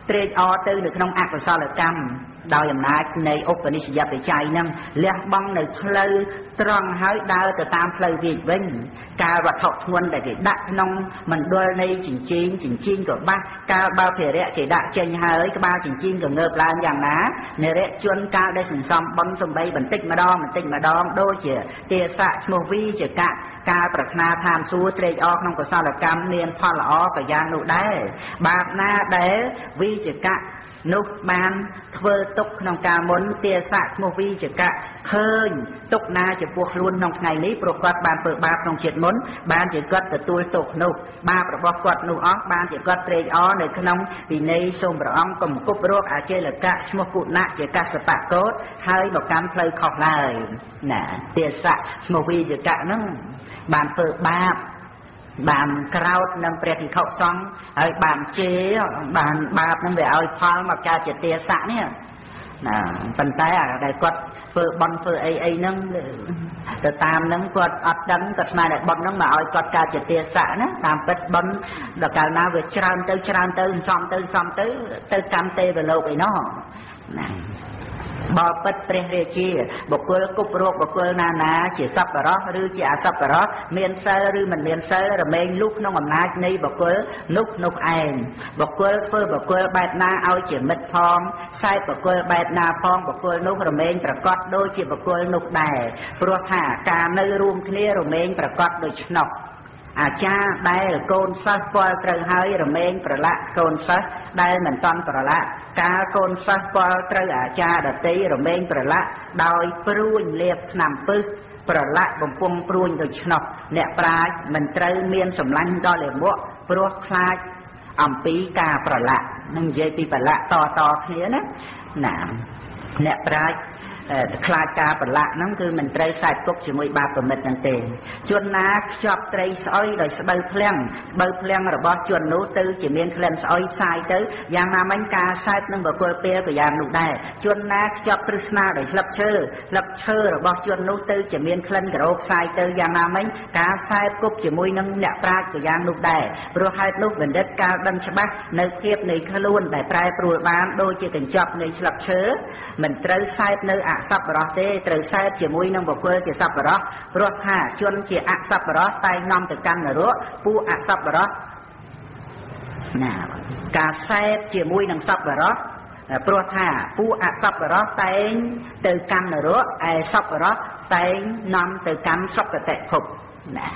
ត្រេកអរទៅនៅក្នុងអកុសលកម្មដោយអំណាចនៃឧបនិស្សយបច្ច័យនឹងលះបង់នៅផ្លូវត្រង់ហើយដើរទៅតាមផ្លូវវាវិញកាលវត្ថុធ្ងន់ដែលគេដាក់ក្នុងមណ្ឌលនៃចិញ្ចៀងចិញ្ចៀងក៏បាសកាលបើភារៈគេដាក់ចេញហើយក្បាលចិញ្ចៀងក៏ងើបឡើងយ៉ាងណានិរិជនកាលដែលសន្សំបន់សំបីបន្តិចម្ដងបន្តិចម្ដងដូចជាទាសៈឈ្មោះវីជាកៈការប្រាថ្នាឋានសួគ៌ត្រេកអរក្នុងកុសលកម្មមានផលល្អក៏យ៉ាងនោះដែរបាបណាដែលវីជាកៈនោះបានធ្វើទុកក្នុងការមុនទាសៈឈ្មោះវីចកៈឃើញទុកណាចំពោះខ្លួនក្នុងថ្ងៃនេះព្រោះគាត់បានធ្វើបាបក្នុងជាតិមុនបានជាគាត់ទទួលទុកនោះបាបរបស់គាត់នោះអស់បានជាគាត់ត្រេកអរនៅក្នុងវិន័យសូមព្រះអង្គកុំគប់រកអចេលកៈឈ្មោះគុណៈជាកសបកោតហើយមកកាន់ផ្លូវខុសឡើយណាទាសៈឈ្មោះវីចកៈហ្នឹងបានធ្វើបាបបានក្រោតនឹងព្រះភិក្ខុសង្ឃហើយបានជេរបានបាបនឹងវាឲ្យផលមកកើតជាទាសៈនេះណាប៉ុន្តែអាដែលគាត់ធ្វើបន់ធ្វើអីអីហ្នឹងទៅតាមហ្នឹងគាត់អត់ដឹងគាត់ស្មានតែបន់ហ្នឹងមកឲ្យគាត់កើតជាទាសៈណាតាមពិតបន់ដល់កាលណាវាច្រើនទៅច្រើនទៅសំទៅសំទៅទៅកម្មទេវលោកអីណោះណាបបិទ្ធព្រះរាជាបុគ្គលគប់រោគបុគ្គលណាណាជាសប្បុរសឬជាអសប្បុរសមានសិលឬមិនមានសិលរមែងលុះក្នុងអំណាចនៃបុគ្គលនោះនោះឯងបុគ្គលធ្វើបុគ្គលបែបណាឲ្យជាមិត្តផងខ្សែបុគ្គលបែបណាផងបុគ្គលនោះរមែងប្រកបដូចជាបុគ្គលនោះដែរព្រោះថាការនៅរួមគ្នារមែងប្រកបដូច្នោះអាចារ្យដែលកូនសិស្សពលត្រូវហើយរមែងប្រឡាក់កូនសិស្សដែលមិនតាន់ប្រឡាក់ការកូនសិស្សពលត្រូវអាចារ្យដតីរមែងប្រឡាក់ដោយព្រួញលាបថ្នាំពឹសប្រឡាក់បំពង់ព្រួញដូច្នោះអ្នកប្រាជ្ញមិនត្រូវមានសម្លាញ់ដល់លាមកព្រោះខ្លាចអំពីការប្រឡាក់នឹងនិយាយពីប្រឡាក់តតគ្នាណាណាអ្នកប្រាជ្ញខ្លាចការប្រឡាក់ហ្នឹងគឺមិនត្រូវខ្សែទុកជាមួយបាបប្រមិតហ្នឹងទេជនណាខ្ជាប់ត្រីស្អុយដោយស្បូវភ្លៀងស្បូវភ្លៀងរបស់ជននោះទៅជាមានក្លិនស្អុយផ្សាយទៅយ៉ាងណាមិញការខ្សែបនឹងបកុលពេលក៏យ៉ាងនោះដែរជនណាខ្ជាប់ព្រឹស្នាដោយស្លឹកឈើស្លឹកឈើរបស់ជននោះទៅជាមានក្លិនក្រអូបផ្សាយទៅយ៉ាងណាមិញការខ្សែបគប់ជាមួយនឹងអ្នកប្រាជ្ញក៏យ៉ាងនោះដែរព្រោះហេតុនោះបណ្ឌិតកាលដឹងច្បាស់នៅភាពនៃខ្លួនដែលប្រែប្រួលបានដូចជាកញ្ចប់នៃស្លឹកឈើមិនត្រូវខ្សែបនៅអសប្បុរសទេត្រូវខ្សែបជាមួយនឹងបុគ្គលជាសប្បុរសព្រោះថាជនជាអសប្បុរសតែងនាំទៅកាន់នរកពួកអសប្បុរសណាការខ្សែបជាមួយនឹងសប្បុរសព្រោះថាពួកអសប្បុរសតែងទៅកាន់នរកឯសប្បុរសតែងនាំទៅកាន់សុគតិភពណា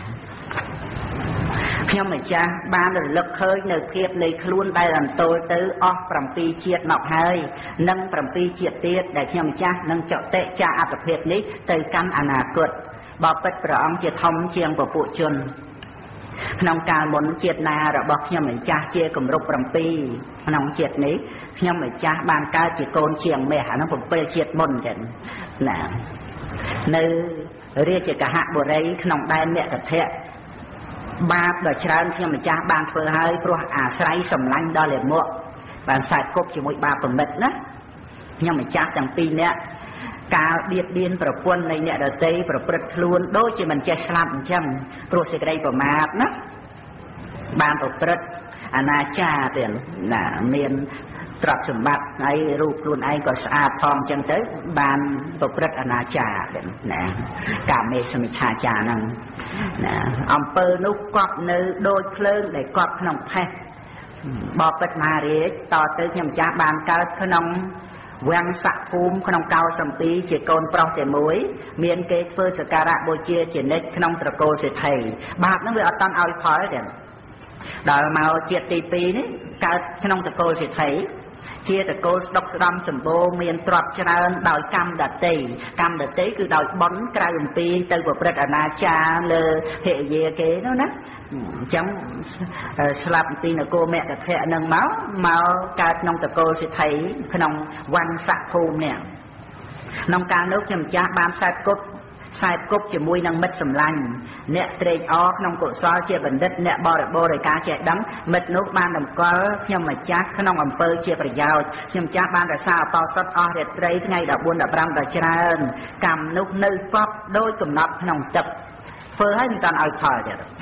ខ្ញុំម្ចាស់បានរលឹកឃើញនៅភាពនៃខ្លួនដែលអន្តោលទៅអស់ប្រាំពីរជាតិមកហើយនិងប្រាំពីរជាតិទៀតដែលខ្ញុំម្ចាស់នឹងចតិចាអត្តភាពនេះទៅកាន់អនាគតបបិទ្ធព្រះអង្គជាធំជាងពពួកជនក្នុងកាលមុនជាតិណារបស់ខ្ញុំម្ចាស់ជាគម្រប់ប្រាំពីរក្នុងជាតិនេះខ្ញុំម្ចាស់បានកើតជាកូនជាងមាសអានោះប្រាំពីរជាតិមុនចឹងណានៅរាជកហបុរីក្នុងដែនមគធៈបាបដ៏ច្រើនខ្ញុំម្ចាស់បានធ្វើហើយព្រោះអាស្រ័យសម្លាញ់ដល់លាមកបានខ្សែគប់ជាមួយបាបប្រមិតណាខ្ញុំម្ចាស់ទាំងពីរនាក់កាលបៀតបៀនប្រពន្ធនៃអ្នកដទៃប្រព្រឹត្តខ្លួនដូចជាមិនចេះស្លាប់អញ្ចឹងព្រោះសេចក្តីប្រមាទណាបានប្រព្រឹត្តអនាចារទៀតណាមានទ្រព្យសម្បត្តិហើយរូបខ្លួនឯងក៏ស្អាតផងអញ្ចឹងទៅបានប្រព្រឹត្តអនាចារទៀតណាកាមេសមិច្ឆាចារហ្នឹងណាអំពើនោះកប់នៅដូចភ្លើងដែលកប់ក្នុងផេះបបិទ្ធមហារាជតទៅខ្ញុំចាស់បានកើតក្នុងវាំងស័កភូមិក្នុងកោសំពីជាកូនប្រុសតែមួយមានគេធ្វើសក្ការៈបូជាជានិច្ចក្នុងត្រកូលសេដ្ឋីបាបហ្នឹងវាអត់តាន់ឲ្យផលទេដល់មកជាតិទីពីរនេះកើតក្នុងត្រកូលសេដ្ឋីជាតកូលស្ដុកស្ដំសម្បូរមានទ្រព្យច្រើនដោយកម្មដតីកម្មដតីគឺដោយបន់ក្រៅអំពីទៅប្រព្រឹត្តអនាចារលើភរិយាគេនោះណាអញ្ចឹងស្លាប់ពីនគរមគធៈនឹងមកមកកើតក្នុងតកូលសិទ្ធិក្នុងវណ្ណស័កភូមិនេះក្នុងកាលនោះខ្ញុំម្ចាស់បានខ្សែគប់ខ្សែគប់ជាមួយនឹងមិត្តសម្លាញ់អ្នកត្រេកអរក្នុងកុសលជាបណ្ឌិតអ្នកបរិបូរដោយការចេះដឹងមិត្តនោះបានតម្កល់ខ្ញុំម្ចាស់ក្នុងអំពើជាប្រយោជន៍ខ្ញុំម្ចាស់បានរក្សាអបោសុតអស់រាត្រីថ្ងៃដប់បួនដប់ប្រាំដល់ច្រើនកម្មនោះនៅកប់ដោយកំណត់ក្នុងទឹកធ្វើឲ្យមិនតាន់ឲ្យផលទៀត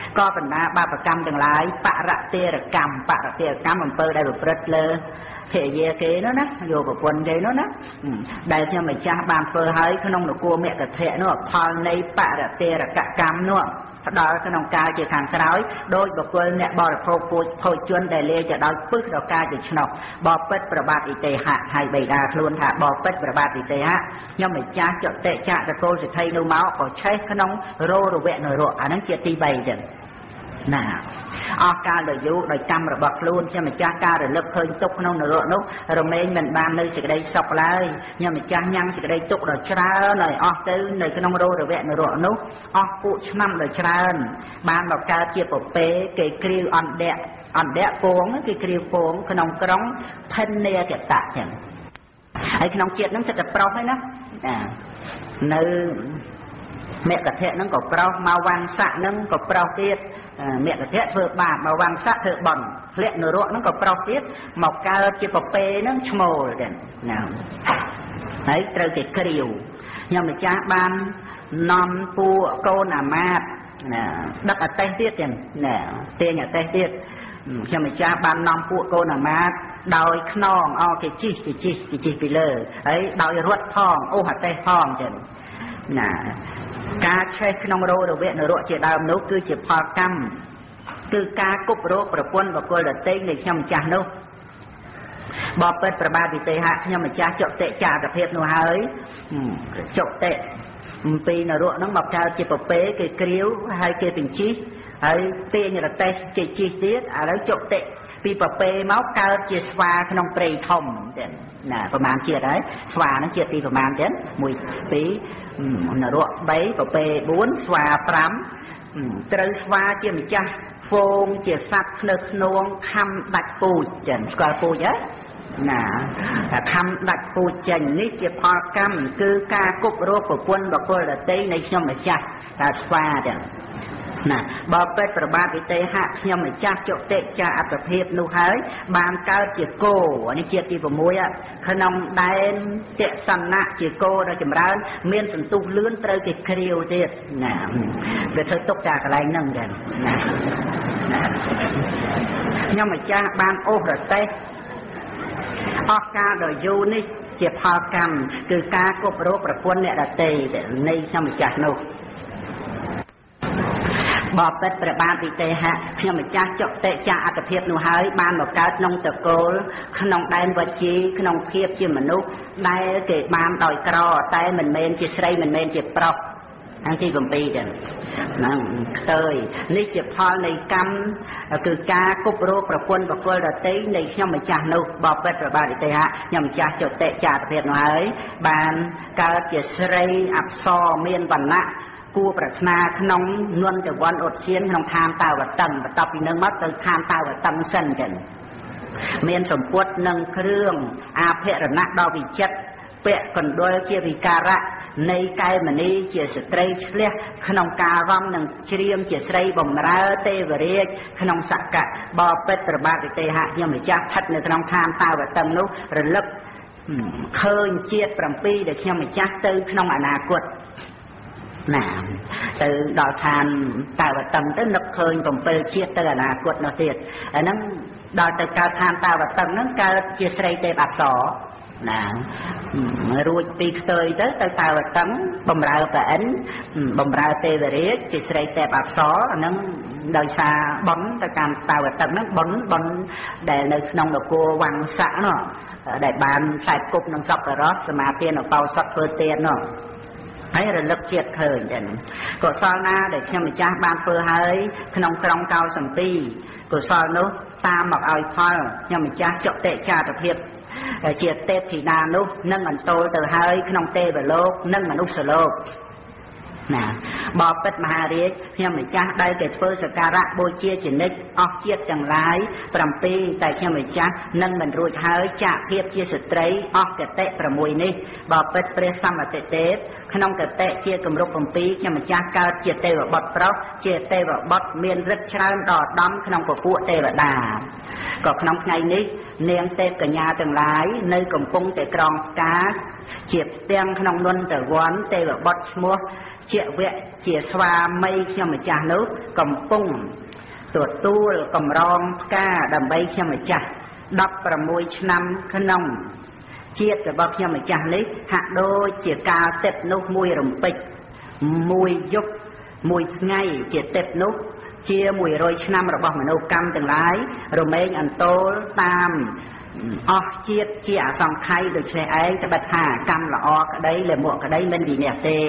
ก็บรรดาบาปกรรมทั้งหลายปะระเตระกรรมปะระเตระกรรมอำเภอได้ประพฤติเลยเพยเยเกเนาะนะโยบปนเกเนาะนะได้ที่มันจ้าบางเฟอให้ขนมหนูกลัวเมตะเทะเนาะพอในปะระเตระกรรมเนาะดอยขนมกายจะทางกร้อยโดยบุคคลเนี่ยบริโภคโภชนได้เลยจะดอยปึ๊กดอกกายจะฉนกบอเป็ดประบาดอิเตหะให้ใบดาคลุนหะบอเป็ดประบาดอิเตหะย่อมไม่จ้าจะเตะจ้าตะโกนจะไทยนูเมาก็ใช้ขนมโรโรเวะโนโรอันนั้นเจตีใบเด่นน่ะอาการโดยยุโดยจำระบบล้วนใช่ไหมจ้าการโดยเลิกเคยตกน้องนรกนุเราเมย์มันบานเลยสิกระไดสกเลยยังไม่จ้ายังสิกระไดตกโดยชราหน่อยออกตื้อหน่อยขนมโรโรเวะนรกนุออกปุชน้ำโดยชราบานแบบการเจียบปเป้เกยกริวอันเดะอันเดะโป่งเกยกริวโป่งขนมกร้องเพนเนียเจ็บตาอย่างไอ้ขนมเจียบนั้นจะจะเปล่าให้นะในเมกะเทะนั้นก็เปล่ามาวันสะนั้นก็เปล่าเทียดเมียกระเทะเถื่อบามาวังสะเถื่อบอนเละเนื้อรนั่นก็เปล่าเทียดหมอกกาจีปเป้นั่งชโมเด่นนะไอ้เตยเกกริวยังไม่จ้าบานนอมปูโกนามาดนะดักเตะเทียดอย่างนะเตียอย่างเตะเทียดยังไม่จ้าบานนอมปูโกนามาดดอยขนองอ๋อเกจิเกจิเกจิไปเลยไอ้ดอยรวดทองโอ้หัดเตะทองเด่นนะการใช้ขนมโรหรือเวทนรกเจดาวนุคือเจ็บพอกรรมคือการกุบโรประปนประกอบเตยในช่ำจ่านุบอเป็ดประบาดิเตหะช่ำจ่าจบเตะจ่าประเภทนัวเฮ้ยจบเตะปีนรกน้องบอกชาวเจ็บปเป้เกยกริ้วให้เกยเป็นชีให้เตียนระเตะเกยชีเสียอะไรจบเตะปีปเป้เมาส์เกิดเจสวาขนมเปรย์ทอมเด่นน่ะประมาณเจียได้สวานั้นเจียตีประมาณเด่นมวยปีนรกใบปเป้บุญสวาพรำเตยสวาเจียมจ้าโฟงเจียสัตว์เนื้อนวงคำดัดปูเจนสกอร์ปูเยอะน่ะคำดัดปูเจนนี่เจียพอกรรมคือการกุบโรคประปนบอกว่าเตยในช่องมาจ้าสวาเด่นน่ะบอเป็ดประบาดอิเตหะยมจ้าโจเตจ้าอัตเพบนูหายบานเก้าเจียโกอันนี้เจียตีผมมวยอ่ะขนมได้เจสันนะเจียโกเราจำร้านเมียนสันตุเลื่อนเตยติดคริวเด็ดน่ะเดี๋ยวเธอตกจากอะไรนั่งกันน่ะยมจ้าบานโอระเตออกการโดยยูนี่เจียพอกรรมคือการกบโรคประปนเนี่ยระเตในยมจ้าโนบอเป็ดประบาดอิเตหะเพียงมันจ้าจบเตะจ้าอัตเพียบนูหายบานบอกการนองตะโกลขนมได้วัจีขนมเพียบจีมนุษย์ได้เกิดบานดอยกรอแต่เหมือนเมนจีใส่เหมือนเมนจีปลอกทั้งที่กลมปีเด่นนั่งเตยนี่จีพอในกรรมคือการกุบโรคประปนบอกว่าเตยในย่อมมันจ้านุบอเป็ดประบาดอิเตหะย่อมจ้าจบเตะจ้าอัตเพียบนูหายบานการจีใส่อับซอเมียนวันละกูปรัชนาขนมนวลแต่วันอดเชียนขนมทานตาวัดตังต่อปีนึงมัดตังทานตาวัดตังเส้นกันเมียนสมปวดนังเครื่องอาเพรณะดอวิจัดเปะกันโดยเจียวิการะในกายมันนี้เจียสตรีเลี้ยขนมการัมนังเชียมเจียสตรีบ่มราเตวเรียกขนมสักกะบอเป็ดประบาดเตหะยังไม่จับทัดในขนมทานตาวัดตังนู้ระลึกเคยเจียดปรำปีเด็กยังไม่จับตื้อขนมอนาคตน่ะtừ đào than tạo vật tầng tới nấp khơi còn từ chia từ là quật nó thiệt ở nó đào từ cao than tạo vật tầng nó cao chia sẻ tê bạc sỏ nè rồiពីផ្ទុយទៅទៅតើតឹងបំរើប្រអិនបំរើទេវរាជជាស្រីទេពអប្សរអានឹងដោយសារបនទៅកាន់តើតឹងហ្នឹងបនបនដែលនៅក្នុងនគរវង្សៈនោះដែលបានផ្លែគប់នឹងសពរសសមាទានអបោសតធ្វើទាននោះហើយរលឹកជាតិឃើញចឹងកុសលណាដែលខ្ញុំម្ចាស់បានធ្វើហើយក្នុងក្រុងកោសំពីកុសលនោះតាមមកឲ្យផលខ្ញុំម្ចាស់ចុតិចាតភាពជាទេពធីតានោះនឹងអន្តោលទៅហើយក្នុងទេវលោកនិងមនុស្សលោកណាបបិទ្ធមហារាជខ្ញុំម្ចាស់ដែលគេធ្វើសក្ការៈបូជាជានិច្ចអស់ជាតិទាំងឡាយប្រាំពីរតែខ្ញុំម្ចាស់នឹងមិនរួចហើយចាក់ភាពជាស្ត្រីអស់កតិប្រាំមួយនេះបបិទ្ធព្រះសម្បតិទេពក្នុងកតិជាគម្រប់ប្រាំពីរខ្ញុំម្ចាស់កើតជាទេវបុត្រប្រុសជាទេវបុត្រមានឫទ្ធិច្រើនដល់ដំក្នុងពពួកទេវតាก็ขนมไงนี้เนียงเตะกัญญาต่างหลายในกำปงแต่กรองกาเจียบเตียงขนมนนแต่วันเตะแบบบดมัวเจียเวะเจียสวาไม่เชื่อมาจ่านุกำปงตัวตู้กำรองกาดำใบเชื่อมาจ่าดับประมวยชนำขนมเจียแต่บอกเชื่อมาจ่านี้หักโดยเจียกาเต็ดนุมวยรำปิดมวยยุบมวยไงเจียเต็ดนุเชียมวยโรยชนำระบบมโนกรรมต่างหลายโรเมงอันโตตามอ๋อเจียเจียสองไข่โดยใช้ไอ้แต่บัดหากรรมละออกได้เลยหมวกได้เป็นดีเนี่ยเต้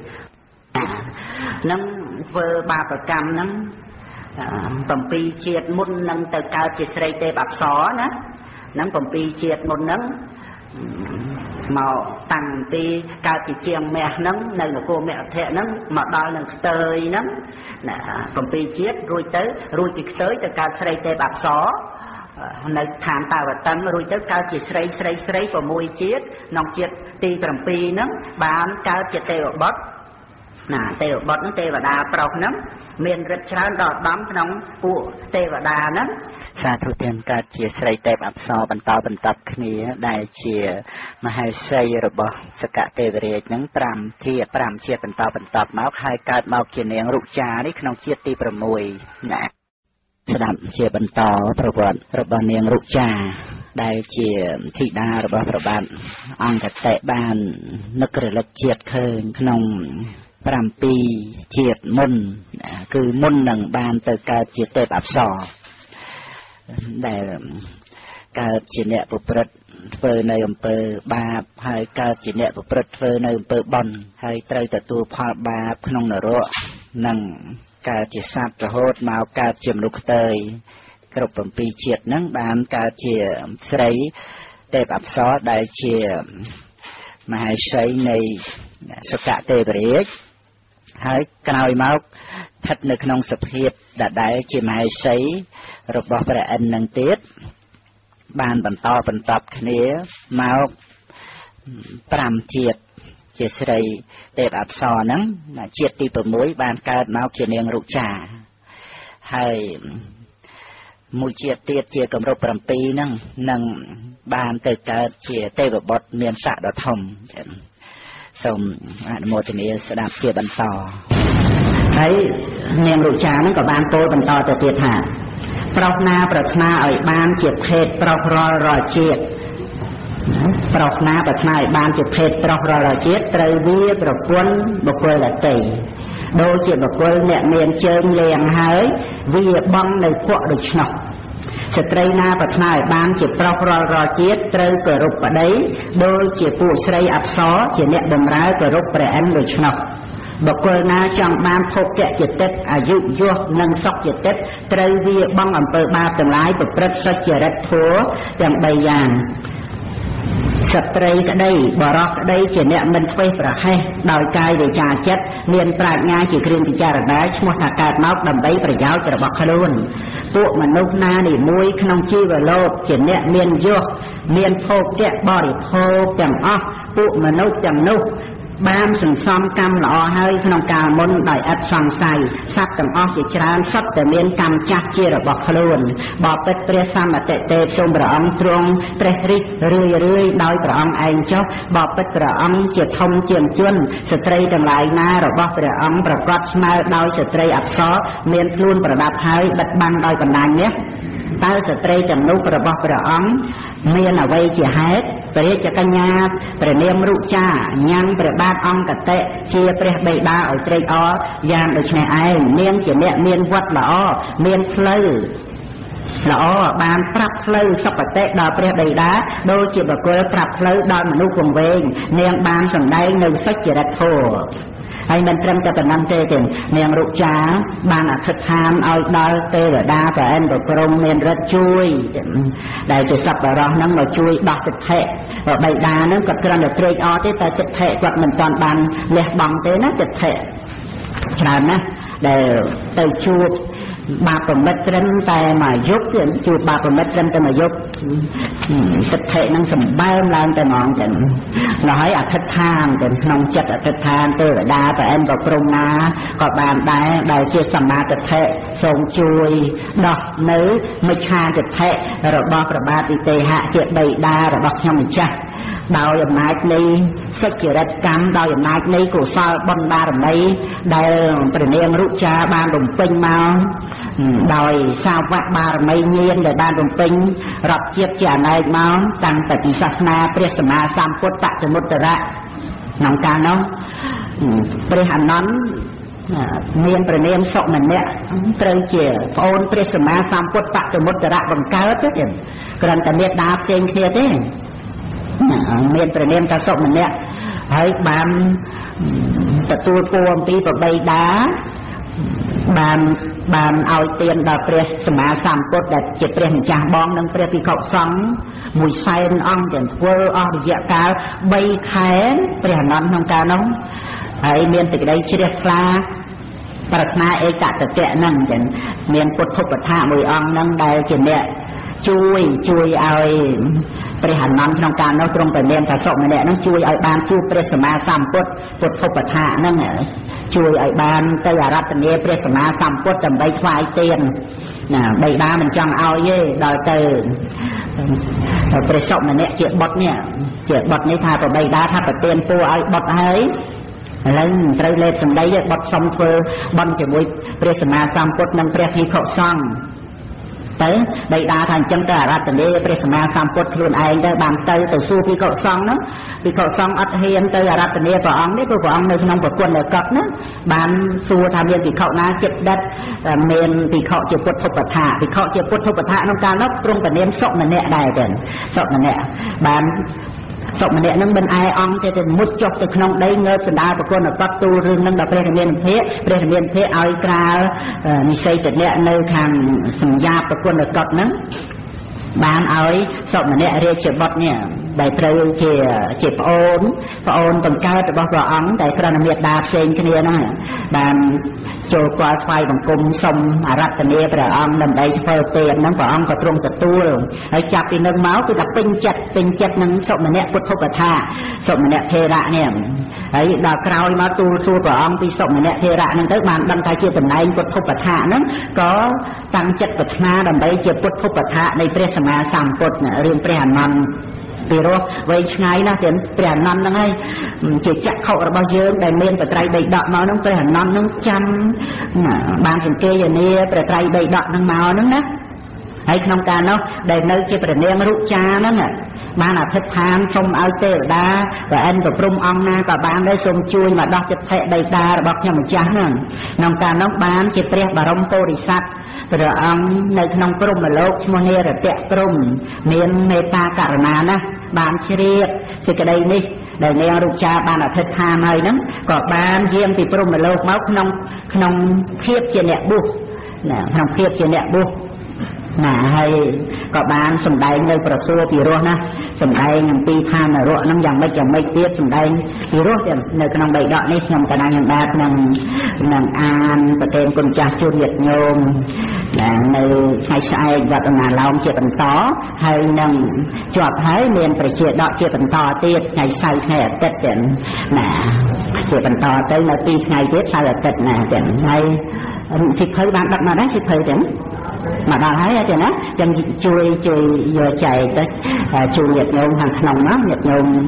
นั่งเวอร์บาปกรรมนั่งปัมปีเจียมุนนั่งแต่กาวเจียใส่เตบับสอนะนั่งปัมปีเจียมุนนั่งมาตั้งตีกาวจีเจียงแม่นั่งในหนูโกแม่แทะนั่งมาดอยนั่งเตยนั่งน่ะปัมปีเจียรุ่ยเตยรุ่ยจีเตยแต่กาวใส่เตบับสอในฐานตาวัดตั้งรุ่ยเตยกาวจีใส่ใส่ใส่ปัมมวยเจียน้องเจียตีปัมปีนั่งบ้านกาวเจียเตยบดน่ะเตวบดนั่นเตวดาเปล่านั้นเมียนรัชราดอดบัมน้องปูเตวดานั้นสาธุเตียนการเชียใส่เตบอับซอบรรเทาบรรทับขณีได้เชียมาให้ใส่ระบบสกัดเตวเรจนั้นปรำเชียปรำเชียบรรเทาบรรทับมาให้การมาเขียนเองรุจานี่ขนมเชียตีประมวยนะสดับเชียบรรเทาประวัติระบบเนียงรุจาได้เชียที่ดาระบบประบัติอังกตะบานนักเรียนเชียดเคิงขนมปรำปีเจียดมุนคือมุนหนึ่งบานเตอการเจียเตบอับซอได้การเจียเนะปุปรัดเฟอในอำเภอบาปให้การเจียเนะปุปรัดเฟอในอำเภอบอนให้ไตรตตัวพอบาปขนมนรกนั่งการเจียสัตว์โหดมาการเจียมลูกเตยกระปมปีเจียดนั่งบานการเจียใส่เตบอับซอได้เจียมาให้ใช้ในสกัดเตบเรียกให้กล่าวมาทัดในขนมสเพียดดัดได้จีมาให้ใช้ระบบประอันนังเตี้ยบานบรรทอบรรทับขณีมาปรำเจียดเจียใส่เตบอับซอนั้นเจียดตีประมวยบานการมาเจียเนียงรุจาให้มูเจียเตียเจียกำรบปรำปีนั่งนั่งบานเตการเจียเตบบดเมียนสะดอทมสมอนุโมทนีสดับเจียบรรทอให้เนียงรุจานั่งกับบานโตบรรทอแต่เตียถาปรอกนาปรารถนาอ่อยบานเจียเพศปรอกรอรอเจียปรอกนาปรารถนาอ่อยบานเจียเพศปรอกรอรอเจียไตรวีปรปวนบกเวลเตยโดยเจียบกเวลเนี่ยเมียนเชิงเลียงหายวีบังในพวกดุชนกสตรีนาปรารถนาบานเจียปรอกรอรอเจียไตรเกิดรูปได้โดยเจียปูสไรอับซอเจียเนี่ยดมร้ายเกิดรูปแปรอันดุชนกบกเวลนาจังบานพบแกะเจตต์อายุยั่วนังซอกเจตต์ไตรวีบังอำเภอบาต่างหลายประพฤติสัจรัตโถอย่างใบยางสตรีก็ได้บรอกก็ได้เจเนี่ยมันเฟย์ประให้ดอยกายโดยจ่าเจ็ดเรียนปราชญ์งานจีเครียนพิจารณาชมถากาศเมาดำใบประยาวจะบอกขลุ่นพวกมนุษย์นาหนีมวยขนมจีวโลกเจเนี่ยเมียนโยกเมียนโพกแกะบริโภคจังอ้อพวกมนุษย์จังนุกบ้านสังซ้อมกรรมหล่อให้ขนมกามุนดอยอัดฟังใส่ซับจังอ้อสิจานซับแต่เมียนกรรมจักเจระบอกขลุ่นบอกเป็ดเปรี้ยซ้ำมาเตะเตะชมประองตรงเตะริเรื่อยเรื่อยดอยประองเองเจ้าบอกเป็ดประองเจียทมเจียมจวนสตรีจังหลายนาระบอกประองประกอบสมาดอยสตรีอับซ้อเมียนคลุนประดับให้บัดบังดอยปันนันเนี้ยตาสตรีจังนุประบอกประองเมียนเอาไว้เจียให้เปรียจักรยาเปรียเนียมรุจายังเปรียบาดองกะเตะเชียเปรียใบดาเอาเตยอ้อยามโดยใช้ไอเมียนเจียเนี่ยเมียนวัดละอ้อเมียนเพลย์ละอ้อบานปรับเพลย์สับปะเตะดาวเปรียใบดาโดยเจียบกวยปรับเพลย์ดาวมนุษย์วงเวงเนียงบานสังได้หนึ่งสัจจิรัตโธให้มันเตรียมจะเป็นน้ำเตยเนียงรุจาบานอัศทานเอาดาวเตยดาแต่อันตัวกรงเนียนรัดช่วยได้จะสับปะรอนั่งมาช่วยดอกจิตเทะใบดานั่งกับกระดาษเตยอ้อที่แต่จิตเทะกวัดมันตอนบานเลี้ยบังเตยนะจิตเทะฉะนั้นนะได้เตยชู bà phẩm mét trân tay mà giúp chụp bà phẩm mét trân tay mà giúp thực thể năng sầm bay lên tay mòn tình nói à thất than tình nông chất à thất than tôi ở đa và em vào prong na có bàn đá đài chia sầm ma thực thể sông chui đọt nữ mới cha thực thể rồi bao rồi ba tì tê hạ chuyện đầy đa rồi bọc nhau mình chắc đào dầm nát đi sách chữ đất cắm đào dầm nát đi cổ sao bон ba rồi đây đây phần em rút cha ban đồng pin mau đòi sao vạ ba rồi mấy nhiên để ban đồng pin rập chiếc trả này mau tăng tại kỳ sát na presma sam phốt tạ cho một tờ ra nòng ca nó pre hành nón miền phần em sọ mình nè trời chè ôn presma sam phốt tạ cho một tờ ra bằng cá hết chứ còn tại miền đáp trên kia thế miền phần em ta sọ mình nè hãy banตะตูปวงปีประใบดาบานบานเอาเตียนดาเปรียสมาสามกดดัดเจ็บเปรียจ่าบองนังเปรียปีเขาสองมวยไซน์อ่องเด่นเวอร์อ่องเยอะกาใบแขนเปรียนอนน้องกาน้องไอเมียนติดได้เชียร์คลาปรัชนาเอกะตะแกะนั่งเด่นเมียนพุทธปฏฐามวยอ่องนั่งได้เจนเนี่ยช่วยช่วยเอาบริหารน้ำทางการน้องตรงไปเรียนแต่สอบมาเนี่ยนั่งช่วยเอาบานช่วยเปรสมาสามปดปดทบปะทะนั่งช่วยเอาบานเตยรัตเนียเปรสมาสามปดจำใบควายเตียนน่ะใบดามันจังเอาเย่ดอยเตยเปรสอบมาเนี่ยเจ็บบดเนี่ยเจ็บบดนี่ทาไปใบดาทาไปเตียนปูเอาบดเฮ้ยแล้วไตรเลสสมัยบดสมเฟอบอลจะบุยเปรสมาสามปดนั่งเปรสที่เขาซ่องtới đây đa thành chân ta ra từ đây presma sam put luôn ai đây bàn tay từ su khi cậu xong đó khi cậu xong ắt hiền tới ra từ đây vợ ông đấy cô vợ ông nơi trong quần ở cặp đó bàn su tham gia thì cậu na chật đất miền thì cậu chỉ put thục bát hạ thì cậu chỉ put thục bát hạ trong ca nó trong cả đêm sọt mà nẹt đài tiền sọt mà nẹt bàn sọt mà nẹt nâng bên ai ông thì tiền mút chọc từ trong đây ngơ từ đa của con ở cặp tu rừng nâng đập đây miền thế đây miền thế ai ra mi xây từ nẹt nơi hàng sừng da của con ở cặp nâng bán ơi sọt mà nẹt riêng chỉ bọt nhỉ đại trời chỉ chỉ ôn ôn bằng cao từ bao giờ ống đại trời miệt đạp trên cái này nè bànโจกว่าไฟบังกลมสมอารัตเนียประอังนำได้เปิดเตียนน้ำประอังก็ตรงกับตัวไอ้จับปีนึงเมาส์คือกับเป็นจัดเป็นจัดนั้นสมเนี่ยพุทธปฏฐาสมเนี่ยเทระเนี่ยไอ้ดาวกราวมาตูตัวประอังปีสมเนี่ยเทระนั้นtới bàn đăng thái chia tầm nàyพุทธปฏฐานั้นก็ตั้งจัดปฏฐาดำได้เจ็บพุทธปฏฐาในเปรสมาสามปฏเนี่ยเรียนเปรหันมันปีรู้ไว้ไงนะเดี๋ยวเปลี่ยนนั่นนั่งให้จิตจักเขาเราbao nhiêu đại miềnแต่ไตรใบดอกมาน้องเปลี่ยนนั่นน้องจำบางสิ่งเกยอย่างนี้แต่ไตรใบดอกนั่งมานั่งนะให้น้องการเนาะได้เนื้อเจ็บแต่เนื้อมารุจานั่นน่ะบ้านอาทิตย์ทานชมเอาเตะดาแต่อันกับปรุงองนากับบ้านได้ชมช่วยมาดอกจะเทะใบดาบอกยังมันจ้านั่นน้องการน้องบ้านเจ็บเปรี้ยบารมโตริสัตแต่อังในขนมกลุ่มมาโลกโมเนรเตะกลุ่มเมียนเมตาการนานะบ้านเชียบสิกระไดนี่ได้เนื้อรุจาบ้านอาทิตย์ทานเลยนั้นก็บ้านเยี่ยมติปรุงมาโลกเมาขนมขนมเทียบเจเนบุน่ะขนมเทียบเจเนบุน่ะให้ก็บ้านสมได้ในประตูปีรั้วนะสมได้ยังปีทานรั้วน้ำยังไม่จะไม่เทียบสมได้ปีรั้วเดียวในขนมใบดอกนี่ยำกระดานยังแบบนั่งนั่งอ่านประเด็นกุญแจจุดเหยียดโยมน่ะในใช้ใช้วัดงานเราเจ็บเป็นต่อให้นั่งจวบให้เรียนประเจียดอกเจ็บเป็นต่อเตี้ยใช้ใช้แค่เต็ดเด่นน่ะเจ็บเป็นต่อเต้ในปีไงเตี้ยใช้เต็ดน่ะเด่นให้สิเคยบ้านดักมาได้สิเคยเด่นmà bà thấy chứ nó chân chui chui vừa chạy tới chui nhiệt nhôm hàng nòng nó nhiệt nhôm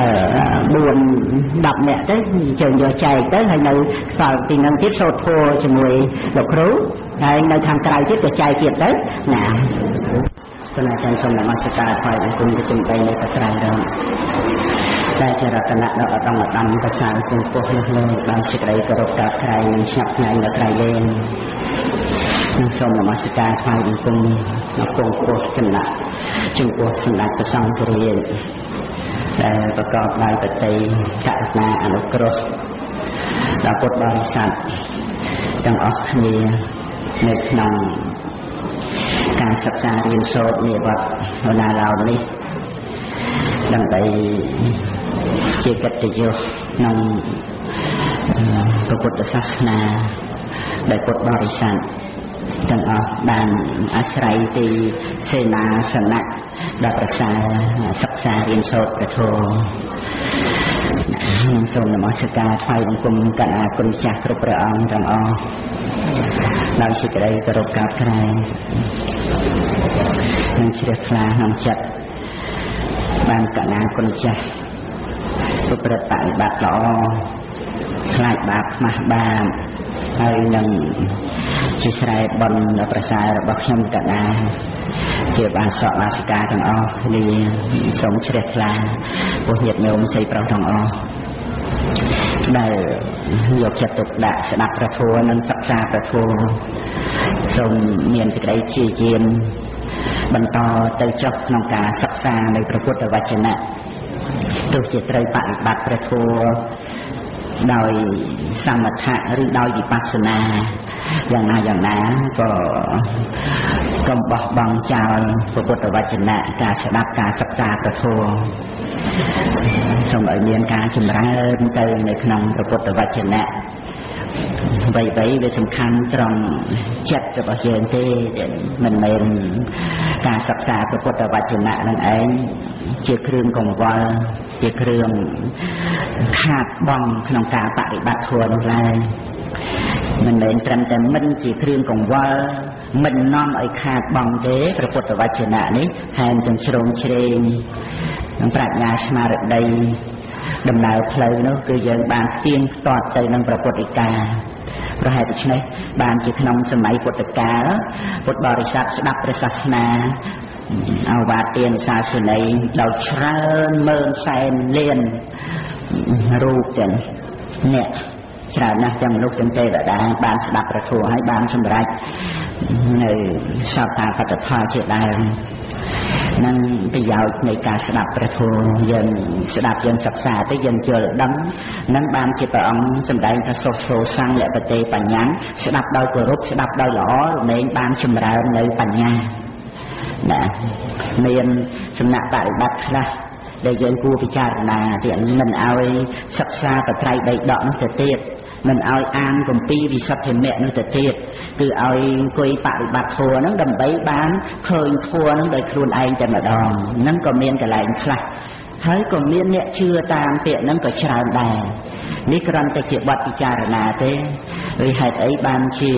buồn đập mẹ tới trường vừa chạy tới hay nơi vào thì nâng tiếp sốt thua cho mùi độc rú hay nơi tham cài tiếp vừa chạy kịp tới nè cho nên chân xong là mà sẽ ta phải cùng cái chân tay này ta cài rồiได้จะรักษณะเราต้องมาทำประชาชนพวกเรื่องบางสิ่งใดก็รบกับใครฉับไงกับใครเล่นสมนมัสการไฟบุญคุณนักปงโคตรจำหนักจึงปวดสำนักประสังเรียนแต่ประกอบได้ปฏิกัตนาอนุกรห์เราปวดบริษัทต้องออกนี้ในขนมการศึกษาเรียนโสดในวัดนาเรานี้ดังไปเจกิตโยนำพระพุทธศาสนาได้ปวดบริษัทទាំងអស់បានអាស្រ័យទីសេនាសនៈដល់ប្រសើរសិក្សារៀនសូត្រព្រះធម៌សូមនមស្ការថ្វាយបង្គំកណ្ដាគុណចាស់គ្រប់ព្រះអង្គទាំងអស់ដោយសេចក្តីគោរពការក្រែងនិងជ្រះថ្លាក្នុងចិត្តបានកណ្ដាគុណចាស់ប្រព្រឹត្តបរិបត្តិល្អខ្លាចបាបខ្មាស់បាបហើយនឹងជាស្រែបុណ្យដ៏ប្រសើររបស់ខ្ញុំកណ្ដាជាបានសកបាសិកាទាំងអស់គ្នាសូមជ្រះថ្លាពុទ្ធញាតិញោមស្រីប្រុសទាំងអស់ដែលយកចិត្តទុកដាក់ស្ដាប់ព្រះធម៌និងសិក្សាព្រះធម៌សូមមានសេចក្តីព្យាយាមបន្តទៅចុះក្នុងការសិក្សានៃព្រះពុទ្ធវចនៈទោះជាត្រូវបប្រតិបត្តិព្រះធម៌ដោយសមថៈឬដោយវិបស្សនាយ៉ាងណាយ៉ាងណាក៏កុំបោះបង់ចោលព្រះពុទ្ធវចនៈការស្ដាប់ការសិក្សាព្រះធម៌សូមឲ្យមានការចម្រើនទៅនៅក្នុងព្រះពុទ្ធវចនៈអ្វីៗវាសំខាន់ត្រង់ចិត្តរបស់យើងទេមិនមែនការសិក្សាព្រះពុទ្ធវចនៈនឹងឯងជាគ្រឿងកង្វល់ជាគ្រឿងខាតបង់ក្នុងការបប្រតិបត្តិធម៌នោះឡើយមិនមែនត្រឹមតែមិនជាគ្រឿងកង្វល់មិននាំឲ្យខាតបង់ទេព្រះពុទ្ធវចនៈនេះថែមទាំងជ្រោមជ្រែងនឹងប្រាជ្ញាស្មារតីដំណើរផ្លូវនោះគឺយើងបានផ្ទៀងផ្ទាត់ទៅនឹងព្រះពុទ្ធដីកាប្រហែលដូច្នេះបានជាក្នុងសម័យពុទ្ធកាលពុទ្ធបរិស័ទស្ដាប់ព្រះសាសនាអវាទានសាសនាដោយច្រើនម៉ឺនសែនលានរូបទាំងអ្នកច្រើនណាស់ទាំងមនុស្សទាំងទេវតាបានស្ដាប់ព្រះធម៌ហើយបានសម្រេចនៅសោតាបត្តផលជាដើមនឹងប្រយោជន៍នៃការស្ដាប់ព្រះធម៌យើងស្ដាប់យើងសិក្សាទៅយើងយល់ដឹងនឹងបានជាព្រះអង្គសម្ដែងថាសុសោសង្ឃលបតេបញ្ញាស្ដាប់ដោយគោរពស្ដាប់ដោយល្អរមែងបានចម្រើននៅបញ្ញាណាមានសំណាក់បរិបត្តិខ្លះដែលយើងគួរពិចារណាទៀតមិនឲ្យសិក្សាបត្រៃបីដកនោះទៅទៀតមិនឲ្យអានគម្ពីរវិសុទ្ធិមគ្គនោះទៅទៀតគឺឲ្យអង្គុយបប្រតិបត្តិធម៌ហ្នឹងដើម្បីបានឃើញធម៌ហ្នឹងដោយខ្លួនឯងតែម្ដងហ្នឹងក៏មានកន្លែងខ្លះហើយក៏មានអ្នកជឿតាមពាក្យហ្នឹងក៏ច្រើនដែរនេះគ្រាន់តែជាបទពិចារណាទេvìហេតុអីបានជា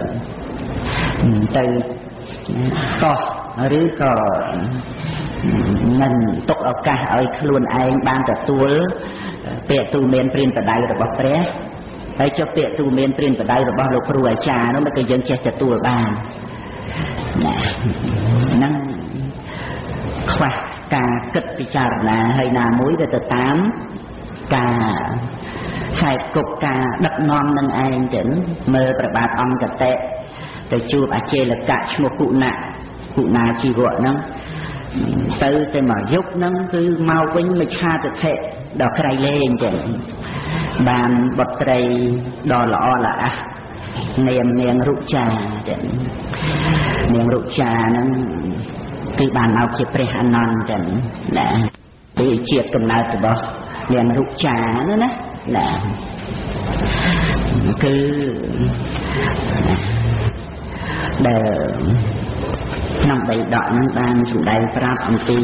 ទៅតោះឬក៏មិនទុកឱកាសឲ្យខ្លួនឯងបានទទួលពាក្យទូមានព្រានបដៅរបស់ព្រះហើយចុះពាក្យទូមានព្រានបដៅរបស់លោកគ្រូអាចារ្យនោះមិនក៏យើងចេះទទួលបានណាហ្នឹងខ្វះការគិតពិចារណាហើយណាមួយវាទៅតាមការខ្សែគប់ការដឹកនាំនឹងឯងចឹងមើលព្រះបាទអង្គកតេទៅជួបអាចេលកៈឈ្មោះគុណៈគុណាជីវៈហ្នឹងទៅតែមកយប់ហ្នឹងគឺមកវិញមច្ឆាទិដ្ឋិដល់ក្រៃលែងចឹងបានបុត្រីដ៏ល្អល្អះនាមនាងរុចាចឹងនាងរុចាហ្នឹងគឺបានមកជាព្រះអនន្តចឹងណាពីជាតិកំណើតរបស់នាងរុចានោះណាណាគឺដែលក្នុងបីដកហ្នឹងបានសម្ដែងប្រាប់អំពី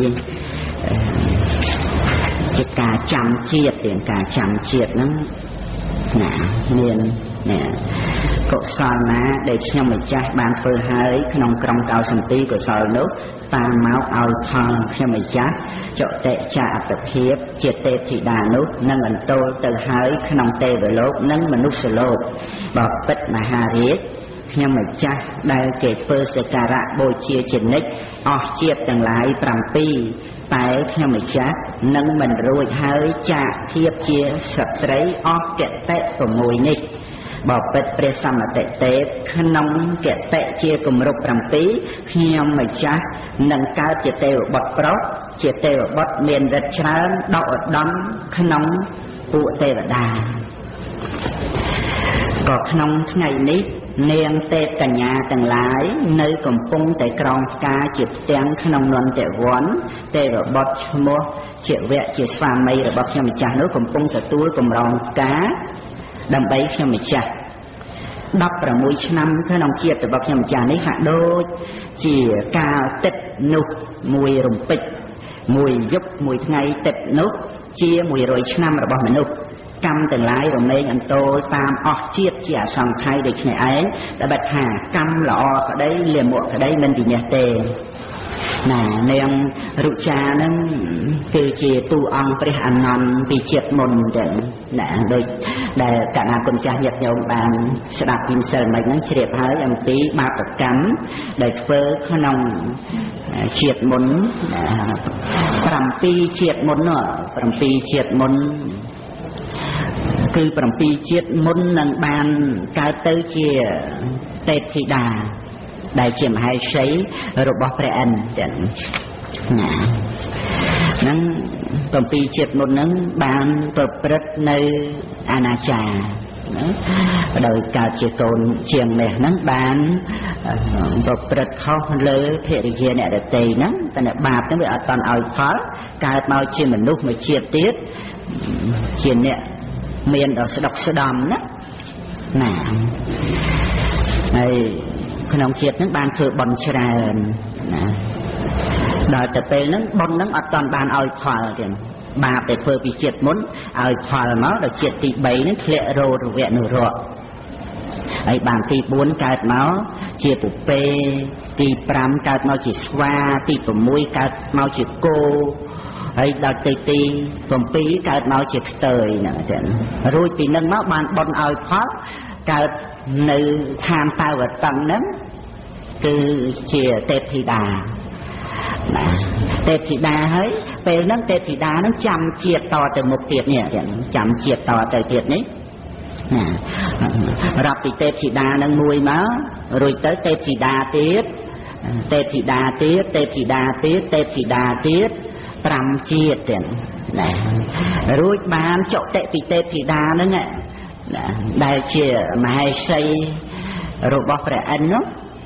ជាការចាំជាតិទាំងការចាំជាតិហ្នឹងណាមានណាកុសលណាដែលខ្ញុំម្ចាស់បានធ្វើហើយក្នុងក្រុមកោសន្ទីកុសលនោះតាមមកឲ្យផលខ្ញុំម្ចាស់ចតិចាអត្តភាពជាទេពធីតានោះនឹងអន្តោលទៅហើយក្នុងទេវលោកនិងមនុស្សលោកបពិតមហារាជខ្ញុំម្ចាស់ដែលគេធ្វើសក្ការៈបូជាជានិច្ចអស់ជាតិទាំងឡាយប្រាំពីរតែខ្ញុំម្ចាស់នឹងមិនរួចហើយចាកភាពជាស្ត្រីអស់កតេប្រមួយនេះបពិតព្រះសមតិទេពក្នុងកតេជាគម្រប់ប្រាំពីរខ្ញុំម្ចាស់នឹងកើតជាទេវបុត្រប្រុសជាទេវបុត្រមានឫទ្ធិច្រើនដកឧត្តមក្នុងពួកទេវតាក៏ក្នុងថ្ងៃនេះនាងទេពកញ្ញាទាំងឡាយនៅកំពុងតែក្រងផ្កាជាផ្ទាំងក្នុងនន្តវ័នទេវបុត្រឈ្មោះជាវៈជាស្វាមីរបស់ខ្ញុំម្ចាស់នោះកំពុងទទួលកម្រងផ្កាដើម្បីខ្ញុំម្ចាស់ đọc là mùi năm thế nông chiết từ bậc nhầm trà này hạ đôi chỉ cao tịch nụ mùi rùng bịch mùi giúp mùi ngay tịch nụ chia mùi rồi năm là bậc nụ căm từng lái rồi mấy anh tô tam ọt chiết chỉ ở sòng thay được này ấy đã bạch hà căm là o ở đấy liền muộn ở đây mình vì nhà tề nè nên rượu trà nó từ chỉ tu ông phải ăn ngon vì triệt môn để nè đôi để cả nhà con trai nhật nhau bàn sẽ đặt pin sờ mình nó triệt hơi em tí ba tập cắm để phơi khăn nòng triệt môn làm pi triệt môn nữa làm pi triệt mônคือปรำปีเชียดมุนนังบานกาเตอเชียเตธิดาได้เชียมให้ใช้ระบบพระอันเด่นนั้นปรำปีเชียดมุนนั้นบานประพฤติในอาณาจักรโดยการเชียโกนเชียงเนี่ยนั้นบานประพฤติเขาเลยเพริเยเนี่ยเด็ดตีนั้นแต่เนี่ยบาปนั้นไปเอาตอนเอาพอการมาเชียมมนุษย์มาเชียติดเชียเนี่ยเมียนดอกสะดอกสะดำนะน่ะไอ้ขนมเชียดนั้นบานคือบอลชราญนะโดยแต่เป็นนั้นบอลนั้นอัดตอนบานเอาพอเด่นบาปแต่เพื่อปีเชียดมุนเอาพอแล้วโดยเชียดตีใบนั้นเคละโรดเวนุโรไอ้บางตีบุญเกิดมาเชียปุเปตีปรำเกิดมาจีสวาตีปมุยเกิดมาจีโกไอ้ดาวตีตีผมปีเกิดมาจีเตยนะเด่นรู้ปีนั้นมาบานบนเอาพอเกิดในทางตาวัดตังนั้นคือเชียเตธิดาเตธิดาเฮ้ยเป็นนั้นเตธิดานั้นจำเจียต่อแต่หมกเตียเนี่ยจำเจียต่อแต่เตียนี้รับปีเตธิดานั้นมวยมาrồi tớiเตธิดาติดเตธิดาติดเตธิดาติดเตธิดาติดปรำเจียเตียนรู้บานเจาะเตปีเตธิดานั่นไงได้เชียมาให้ใช้รูปพระอันนู้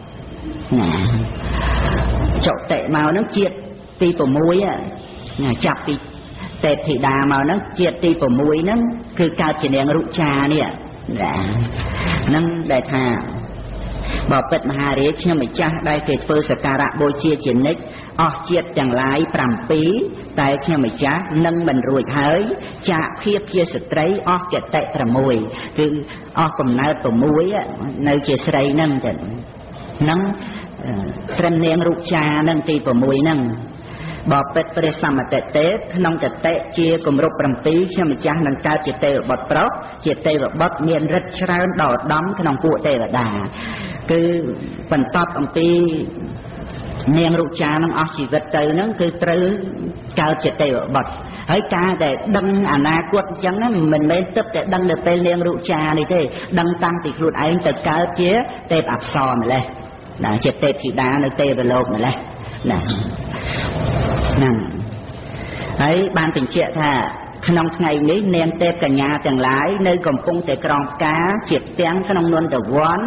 เจาะเตะมานั่งเจียตีปมวยอ่ะจับปีเตธิดามานั่งเจียตีปมวยนั่นคือการเจริญรุชาเนี่ยนั่งได้ท่าบอกเป็ดมหาเรชเนี่ยไม่จ้าได้เกิดเปิดสการะโบเชียเจนิกออกเจียดจังไรปรำปีแต่เที่ยวไม่จ้านั่งบรรลุเฮ้ยจะเพียบเพียสตรีออกเจ็ดเตะประมวยคือออกกำเนิดประมวยอ่ะในเจสไรนั่งจันนั่งเตรียมเนียงรุชานั่งตีประมวยนั่งบอกเป็ดเปรสามเตะเตะน้องจะเตะเชียกลมรบปรำปีเที่ยวไม่จ้านั่งการเจเตะบดปลอกเจเตะบดเมียนรัชราดอดดำขนมปูเตะดาคือปันตอบอังปีเนียงรุชาน้องออกชีวิตเตยนั่นคือตรึการเจเตะบดให้การแต่ดังอนาคตจังนั้นมันไม่ตึ๊บแต่ดังแต่เป็นเนียงรุชานี่เด้ดังตั้งติดรูดไอ้แต่การเจี๊ยเตะอับซอมเลยนะเจเตะสีดาในเตะไปโลกนั่นแหละนะนั่นไอ้บ้านเป็นเจี๊ยท่าขนมไงนี้เนียงเตะกัญญาจังหลายในกำปงแต่กรองกาเจียบเตียงขนมนวลแต่วอน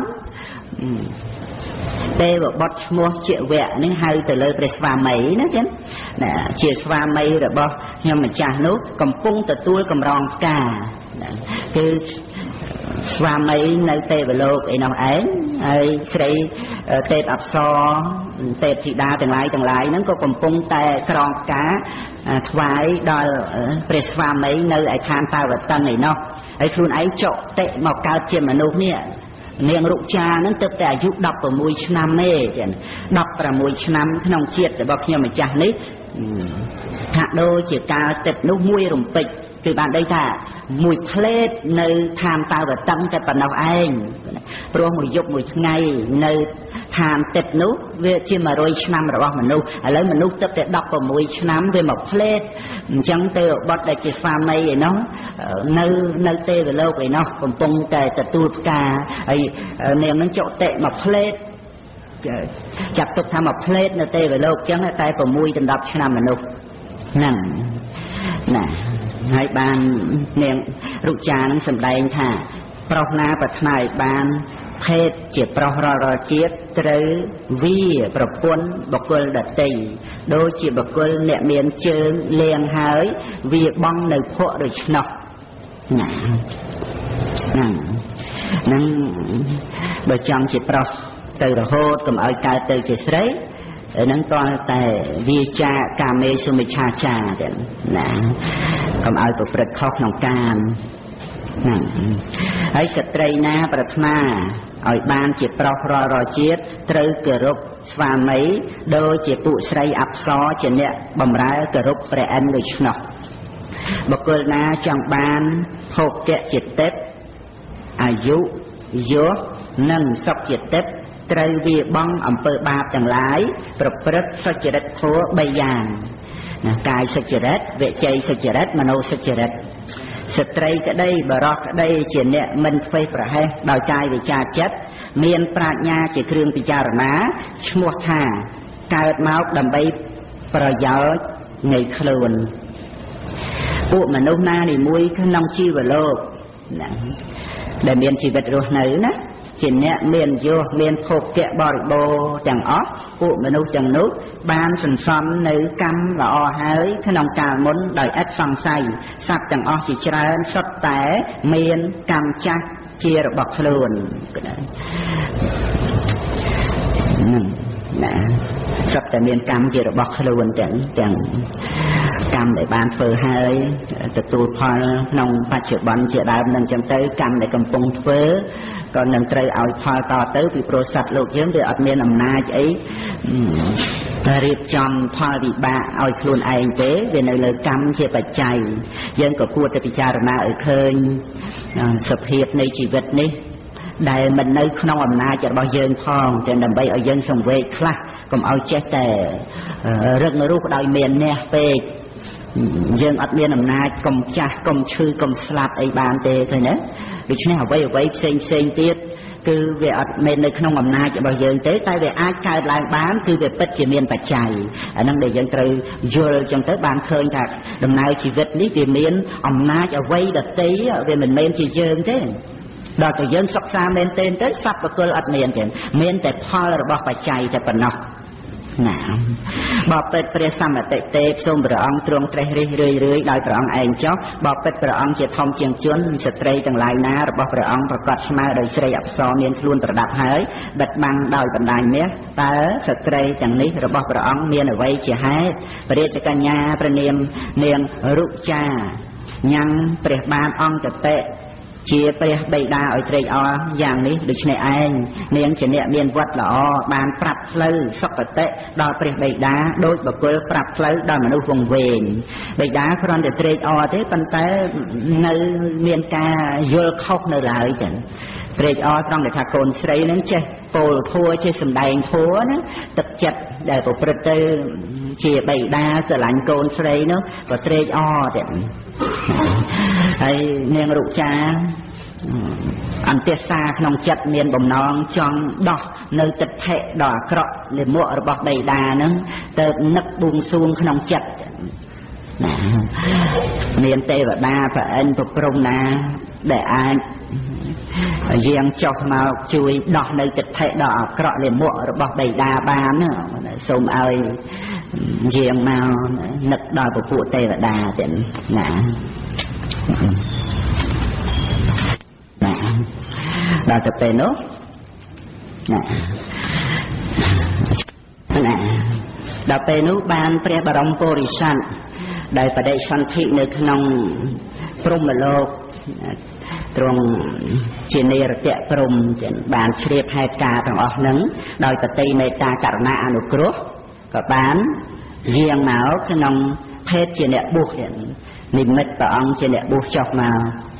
เตะแบบบดมัวเจียแหวะนี่ให้แต่เลยไปสวามัยนะจ๊ะน่ะเจียสวามัยแบบบ่ยังมันจ่านุกำปงแต่ตัวกำรองกาคือสวามัยในเตะไปโลกไอ้น้องเอ็นไอ้ใส่เตะอับซอเตะธิดาต่างหลายต่างหลายนั้นก็กำปงแต่กรองกาถวายดอยไปสวามัยในไอ้ทางตาวัดตังไอ้เนาะไอ้คุณไอ้เจาะเตะหมอกกาเจียมมนุษย์เนี่ยเนียงรุชานั้นตั้งแต่อายุดับประมวยชนามเม่จันดับประมวยชนามขนมเชียดแต่บอกเที่ยวมาจากนี้หากโดยเจียกาเต็ดนุ่มมวยรำปิดคือบ้านได้ท่ามวยเพลดในทามตาแบบตั้งแต่ปนเอาเองเพราะมวยยกมวยไงในทามเต็ดนุ่มเวทีมาโรยชนามระหว่างมนุษย์อะไรมนุษย์ตั้งแต่ดับประมวยชนามเวมาเพลดจังเตอบัดได้เจสามไม่เนาะในในเตอไปโลกไอ้เนาะผมปงแต่แต่ตูดกาไอ้เนี่ยมันเจาะเตะมาเพลดจับตุกทำมาเพลดในเตอไปโลกจังแต่ประมวยจนดับชนามมนุษย์นั่นน่ะให้บานเนียงรุจานั้นสำแดงค่ะปรอกนาปัจนัยบานเพศเจียปรอกรอรอเจียตรือวีประปนบกลดัดตีโดยเจียบกลเนี่ยเมียนเชิงเลียงหายวีบ้องในพวกโดยชนกน่ะน่ะនឹងបើចង់ជាប្រុសទៅរហូតកុំឲ្យកើតទៅជាស្រីហ្នឹងតើតែវាចាកាមេសុមិឆាចាទេណាកុំឲ្យប្រព្រឹត្តខុសក្នុងកាមណាហើយស្ត្រីណាប្រាថ្នាឲ្យបានជាប្រុសរាល់រាល់ជាតិត្រូវគោរពស្វាមីដូចជាពួកស្រីអប្សរជាអ្នកបម្រើគោរពព្រះឥន្ទដូច្នោះបុគ្គលណាចង់បានភោគៈជាទេពអាយុយសនិងសុខជាទេពត្រូវវាបង់អំពើបាបទាំងឡាយប្រព្រឹត្តសុចរិតធម៌បីយ៉ាងណាកាយសុចរិតវិច័យសុចរិតមโนសុចរិតស្ត្រីក្តីបរោះក្តីជាអ្នកមិនធ្វេសប្រហែសដោយកាយវិចារចិត្តមានប្រាជ្ញាជាគ្រឿងពិចារណាឈ្មោះថាកើតមកដើម្បីប្រយោជន៍នៃខ្លួនពួកមនុស្សណានីមួយក្នុងជីវលោកណាដែលមានជីវិតរស់នៅណាជាអ្នកមានយោមានភោគៈបរិបូរណ៍ទាំងអស់ពួកមនុស្សទាំងនោះបានសន្សំនៅកម្មល្អហើយក្នុងកាលមុនដោយឥតសង្ស័យសត្វទាំងអស់ជាច្រើនសុទ្ធតែមានកម្មចាស់ជារបស់ខ្លួនណាសុទ្ធតែមានកម្មជារបស់ខ្លួនទាំងទាំងកម្មដែលបានធ្វើហើយទទួលផលក្នុងបច្ចុប្បន្នជាដើមនឹងចឹងទៅកម្មដែលកំពុងធ្វើក៏នឹងត្រូវឲ្យផលតទៅពីព្រោះសត្វលោកយើងវាអត់មានអំណាចអីរៀបចំផលវិបាកឲ្យខ្លួនឯងទេវានៅលើកម្មជាបច្ច័យយើងក៏គួរតែពិចារណាឲ្យឃើញសភាពនៃជីវិតនេះដែលមិននៅក្នុងអំណាចរបស់យើងផងតែដើម្បីឲ្យយើងសង្វេគខ្លះកុំឲ្យចេះតែរឹករូបដោយមានអ្នកពេកយើងអត់មានអំណាចកុំចាស់កុំឈឺកុំស្លាប់អីបានទេឃើញទេដូច្នេះអ្វីអ្វីផ្សេងផ្សេងទៀតគឺវាអត់មែននៅក្នុងអំណាចរបស់យើងទេតែវាអាចកើតឡើងបានគឺវាពិតជាមានបច្ច័យអាហ្នឹងដែលយើងត្រូវយល់ចឹងទៅបានឃើញថាដំណើរជីវិតនេះវាមានអំណាចអ្វីដទៃវាមិនមែនជាយើងទេដល់តែយើងសិក្សាមែនទេទៅសត្វបកុលអត់មានទេមានតែផលរបស់បច្ច័យតែប៉ុណ្ណោះណាបបិទ្ធព្រះសម្បតិទេពសូមព្រះអង្គទ្រង់ត្រេះរិះរឿយរឿយដោយព្រះអង្គឯងចុះបបិទ្ធព្រះអង្គជាធំជាងជនស្ត្រីទាំងឡាយណារបស់ព្រះអង្គប្រកាសស្មើដោយស្រីអប្សរមានខ្លួនប្រដាប់ហើយបិទបាំងដោយបណ្ដាញមាសតើស្ត្រីទាំងនេះរបស់ព្រះអង្គមានអ្វីជាហេតុព្រះរាជកញ្ញាព្រះនាមនាងរុចាញ៉ាំងព្រះបាទអង្គតេជាព្រះបិតាឲ្យត្រេកអរយ៉ាងនេះដូច្នេះឯងនាងជាអ្នកមានវត្តល្អបានប្រាប់ផ្លូវសុគតិដល់ព្រះបិតាដោយបុគ្គលប្រាប់ផ្លូវដល់មនុស្សវង្វេងបិតាគ្រាន់តែត្រេកអរទេប៉ុន្តែនៅមានការយល់ខុសនៅឡើយចឹងត្រេកអរត្រង់ដែលថាកូនស្រីនឹងចេះពោលធัวចេះសម្ដែងធัวណាទឹកចិត្តដែលប្រព្រឹត្តទៅជាបិតាស្រឡាញ់កូនស្រីនោះក៏ត្រេកអរទៀតហើយនាងរុចាអន្ទះសាក្នុងចិត្តមានបំណងចង់ដោះនៅទិដ្ឋិដ៏អាក្រក់លាមករបស់បិតាហ្នឹងទៅនឹកបួងសួងក្នុងចិត្តណាមានទេវតាព្រះឥន្ទប្រព្រំណាដែលអាចយាងចុះមកជួយដោះនៅទិដ្ឋិដ៏អាក្រក់លាមករបស់បិតាបានសូមឲ្យយាងមកនឹកដល់ពពួកទេវតាទៀតណាណាដល់ទៅពេលនោះណាណាដល់ពេលនោះបានព្រះបរមពុរិស័ទដែលបដិសន្ធិនៅក្នុងព្រហ្មលោកទ្រង់ជានិរតៈព្រំបានជ្រាបហេតុការណ៍ទាំងអស់ហ្នឹងដោយបតិមេត្តាករុណាអនុគ្រោះក៏បានយាងមកក្នុងភេទជាអ្នកបួសនិមិត្តព្រះអង្គជាអ្នកបួសចុះមក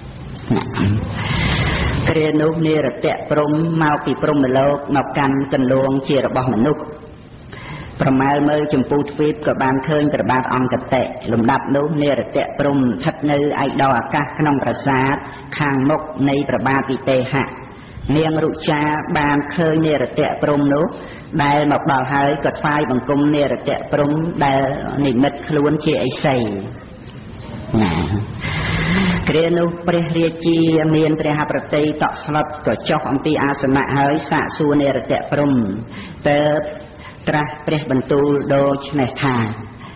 គ្រានោះនិរតៈព្រំមកពីព្រហ្មលោកមកកាន់កន្លងជារបស់មនុស្សប្រមាលមើលចម្ពោះទ្វីបក៏បានឃើញព្រះបាទអង្គតេលំដាប់នោះនិរតៈព្រំស្ថិតនៅឯដរអាកាសក្នុងប្រាសាទខាងមុខនៃព្រះបាទវិទេហៈនាងរុចាបានឃើញនិរតៈព្រំនោះដែលមកដល់ហើយក៏ថ្វាយបង្គំនិរតៈព្រំដែលនិមិត្តខ្លួនជាឥសីណាគ្រានោះព្រះរាជាមានព្រះប្រតិតក់ស្លុតក៏ចុះអំពីអាសនៈហើយសាកសួរនិរតៈព្រំទៅត្រាស់ព្រះបន្ទូលដូចនេះថា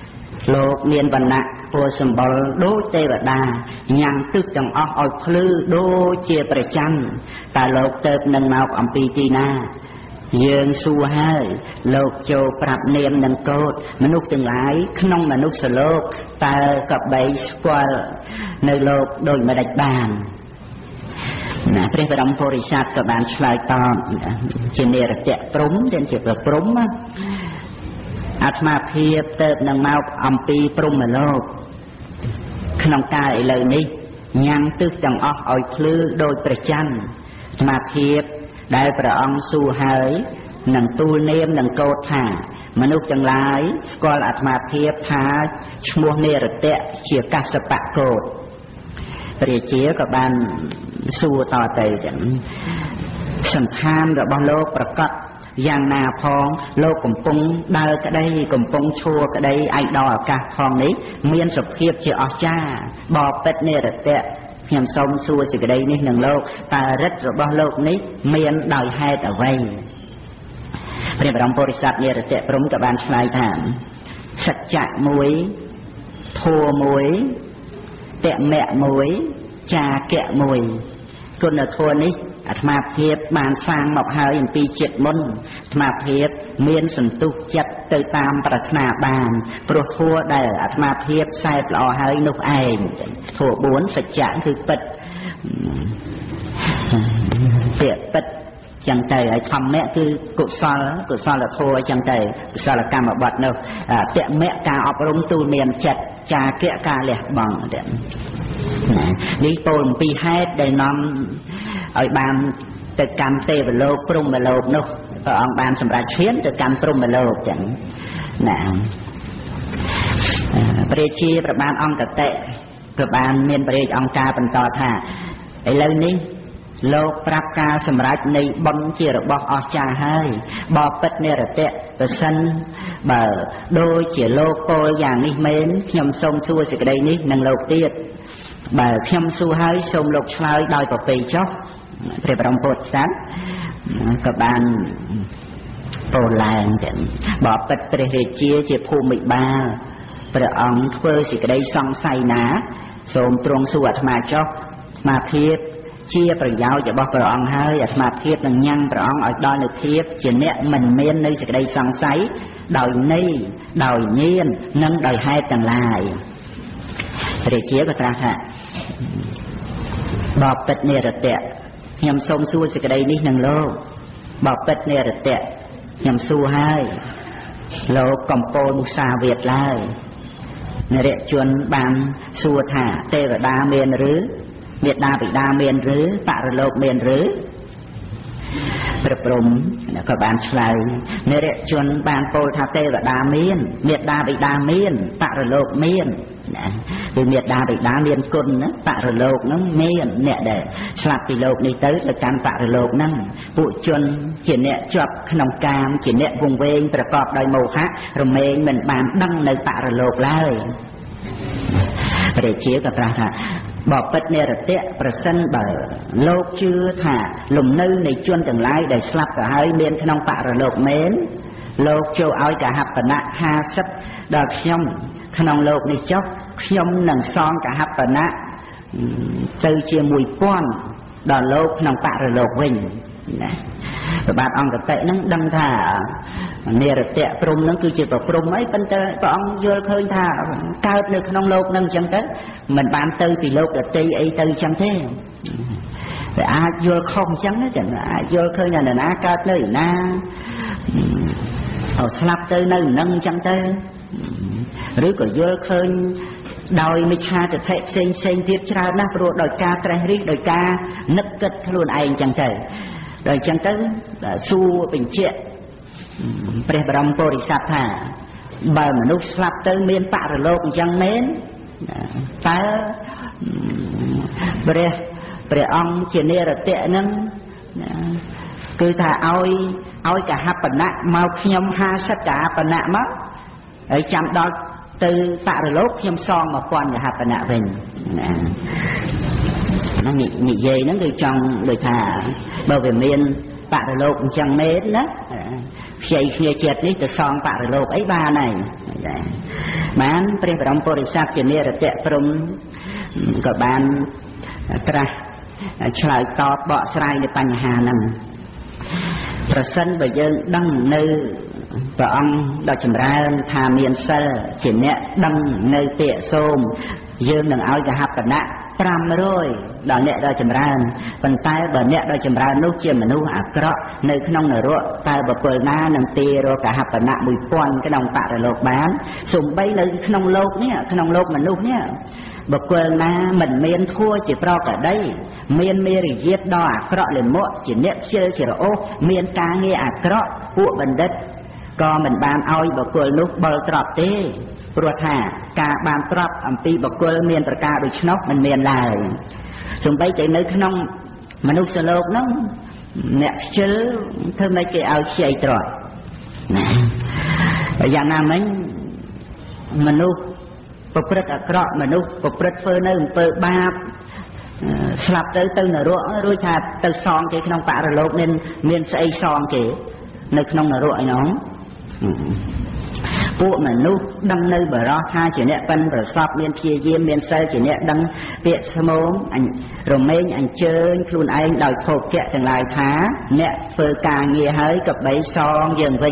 លោកមានវណ្ណៈពណ៌សម្បុរដូចទេវតាញ៉ាំទឹកទាំងអស់ឲ្យភ្លឺដូចជាព្រះច័ន្ទតើលោកទៅនឹងមកអំពីទីណាយើងសួរហើយលោកចូលប្រាប់នាមនឹងកោតមនុស្សទាំងឡាយក្នុងមនុស្សលោកតើក៏បីស្គាល់នៅលោកដូចមិនដាច់បានណាព្រះបរមពុរិស័ទក៏បានឆ្លើយតបជានិរតៈព្រំទាំងជាព្រំអាត្មាភាពទៅនឹងមកអំពីព្រំលោកក្នុងកាលឥឡូវនេះញ៉ាំទឹកទាំងអស់ឲ្យភ្លឺដោយព្រះច័ន្ទអាត្មាភាពដែលព្រះអង្គសួរហើយនឹងទូលនាមនឹងកោតថាមនុស្សទាំងឡាយស្គាល់អាត្មាភាពថាឈ្មោះនិរតៈជាកស្សបកោតព្រះជាក៏បានសួរតទៅចឹងសន្តានរបស់លោកប្រកាសយ៉ាងណាផងលោកកំពុងដើរក្តីកំពុងឈួរក្តីឯកដល់ឱកាសផងនេះមានសភាពជាអស្ចារ្យបបិទ្ធនិរតៈខ្ញុំសូមសួរសេចក្តីនេះនឹងលោកតើរិទ្ធរបស់លោកនេះមានដោយហេតុអ្វីព្រះបរមពុរិស័ទនិរតៈព្រំក៏បានឆ្លើយថាសច្ចៈមួយធម៌មួយតមៈមួយចាកៈមួយគុណធម៌នេះអាត្មាភាពបានសាងមកហើយអំពីជាតិមុនអាត្មាភាពមានសន្ទុះចិត្តទៅតាមប្រាថ្នាបានព្រោះធម៌ដែលអាត្មាភាពខ្សែល្អហើយនោះឯងធម៌បួនសច្ចៈគឺពិតពាក្យពិតចឹងទៅហើយធម្មៈគឺកុសលកុសលធម៌ចឹងទៅកុសលកម្មបត្តិនោះតមៈការអប់រំទូលមានចិត្តចាកៈការលះបង់នេះពោលអំពីហេតុដែលនាំឲ្យបានទៅកម្មទេវលោកព្រហ្មលោកនោះព្រះអង្គបានសម្រេចឈានទៅកម្មព្រហ្មលោកចឹងណាព្រះជាព្រះបានអង្គតតិព្រះបានមានព្រះរាជអង្គការបន្តថាឥឡូវនេះលោកប្រាប់ការសម្រេចនៃបុណ្យជារបស់អស្ចារ្យហើយបបិទ្ធនិរតៈប្រសិនបើដូចជាលោកពោលយ៉ាងនេះមែនខ្ញុំសូមសួរសេចក្តីនេះនឹងលោកទៀតបើខ្ញុំសួរហើយសូមលោកឆ្លើយដោយប្រពៃចុះព្រះបរមពុទ្ធសាសក៏បានពោលឡើងចឹងបបិទ្ធព្រះរាជាជាភូមិបាលព្រះអង្គធ្វើសេចក្តីសង្ស័យណាសូមទ្រង់សួរអាត្មាចុះអាត្មាភាពជាប្រយោជន៍របស់ព្រះអង្គហើយអាត្មាភាពនឹងញ៉ាំងព្រះអង្គឲ្យដល់នូវភាពជាអ្នកមិនមាននៅសេចក្តីសង្ស័យដោយន័យដោយញាណនិងដោយហេតុទាំងឡាយព្រះជាក៏ត្រាស់ថាបបិទ្ធនិរតៈខ្ញុំសូមសួរសេចក្តីនេះនឹងលោកបបិទ្ធនិរតៈខ្ញុំសួរហើយលោកកំពូលមុសាវាទឡើយនរជនបានសួរថាទេវតាមានឬមេត្តាបិតាមានឬបរលោកមានឬព្រះព្រំក៏បានឆ្លើយនរជនបានពោលថាទេវតាមានមេត្តាបិតាមានបរលោកមានគឺមេត្តាបិតាមានគុណណាបរលោកហ្នឹងមានអ្នកដែលស្លាប់ពីលោកនេះទៅទៅកាន់បរលោកហ្នឹងពួកជនជាអ្នកជាប់ក្នុងកាមជាអ្នកវង្វេងប្រកបដោយមោហៈរមែងមិនបានដឹងនៅបរលោកឡើយព្រះជាក៏ត្រាស់ថាបបិទ្ធនិរតៈប្រសិនបើលោកជឿថាលំនៅនៃជនទាំងឡាយដែលស្លាប់ទៅហើយមានក្នុងបរលោកមែនលោកចូលឲ្យកហបណៈហាសិបដល់ខ្ញុំក្នុងលោកនេះចុះខ្ញុំនឹងសងកហបណៈទៅជាមួយពាន់ដល់លោកក្នុងបរលោកវិញណាព្រះបាទអង្គតតិនឹងដឹងថានិរតៈព្រំនឹងគឺជាប្រព្រំអីប៉ុន្តែព្រះអង្គយល់ឃើញថាកើតនៅក្នុងលោកនឹងអញ្ចឹងទៅមិនបានទៅពីលោកដតីអីទៅអញ្ចឹងទេតែអាចយល់ខុសអញ្ចឹងទេអាចយល់ឃើញថានរណាកើតនៅណាអោស្លាប់ទៅនៅនឹងអញ្ចឹងទៅឬក៏យល់ឃើញដោយមិច្ឆាទិដ្ឋិផ្សេងផ្សេងទៀតច្រើនណាស់ព្រោះដោយការត្រេះរិះដោយការនឹកគិតខ្លួនឯងអញ្ចឹងទៅដល់អញ្ចឹងទៅសួរបញ្ជាក់ព្រះបរមពុរិស័ទថាបើមនុស្សស្លាប់ទៅមានបរលោកអញ្ចឹងមែនតើព្រះព្រះអង្គជានិរតៈហ្នឹងគឺថាឲ្យឲ្យកហបណៈមកខ្ញុំហាសិបកហបណៈមកហើយចាំដល់ទៅបរលោកខ្ញុំសងមកពាន់កហបណៈវិញណាហ្នឹងនិយាយហ្នឹងគឺចង់ដូចថាបើវាមានបរលោកអញ្ចឹងមែនណាខ្ចីគ្នាចិត្តនេះទៅសងបរលោកអីបានហើយបានព្រះបរមពុរិស័ទជានិរតៈព្រំក៏បានត្រាស់ឆ្លើយតបបកស្រាយនៅបញ្ហាហ្នឹងប្រសិនបើយើងដឹងនៅព្រះអង្គដ៏ចម្រើនថាមានសិលជាអ្នកដឹងនៅពាក្យសូមយើងនឹងឲ្យកហបណៈប្រាំរយដល់អ្នកដ៏ចម្រើនប៉ុន្តែបើអ្នកដ៏ចម្រើននោះជាមនុស្សអាក្រក់នៅក្នុងនរកតើបុគ្គលណានឹងទីរកហបណៈមួយពាន់ក្នុងបរលោកបានសូម្បីនៅក្នុងលោកនេះក្នុងលោកមនុស្សនេះបុគ្គលណាមិនមានធัวជាប្រកដីមានមេរយាទដ៏អាក្រក់លិមក់ជាអ្នកខ្ជិលជារអូសមានការងារអាក្រក់ពួកបណ្ឌិតក៏មិនបានឲ្យបុគ្គលនោះបល់ទ្រព្យទេព្រោះថាការបានទ្រព្យអំពីបុគ្គលមានប្រការដូច្នោះមិនមានឡើយសូម្បីតែនៅក្នុងមនុស្សលោកនោះអ្នកខ្ជិលធ្វើម៉េចគេឲ្យខ្ចីទ្រព្យណាយ៉ាងណាមិញមនុស្សប្រព្រឹត្តអាក្រក់មនុស្សប្រព្រឹត្តធ្វើនៅអំពើបាបស្លាប់ទៅទៅនរករួចថាទៅសងគេក្នុងបរលោកមានមានស្អីសងគេនៅក្នុងនរកឯនោះពួកមនុស្សដឹងនៅបរោះថាជាអ្នកប៉ិនប្រសពមានព្យាយាមមានសិលជាអ្នកដឹងពាក្យស្មោមរមែងអញ្ជើញខ្លួនឯងដោយភោគៈទាំងឡាយថាអ្នកធ្វើការងារហើយក៏បីសងយើងវិញ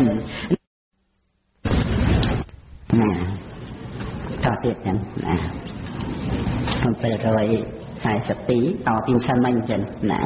ណាតទៀតចឹងណាbảy trăm hai mươiពីរតពីសិនមិញចឹងណា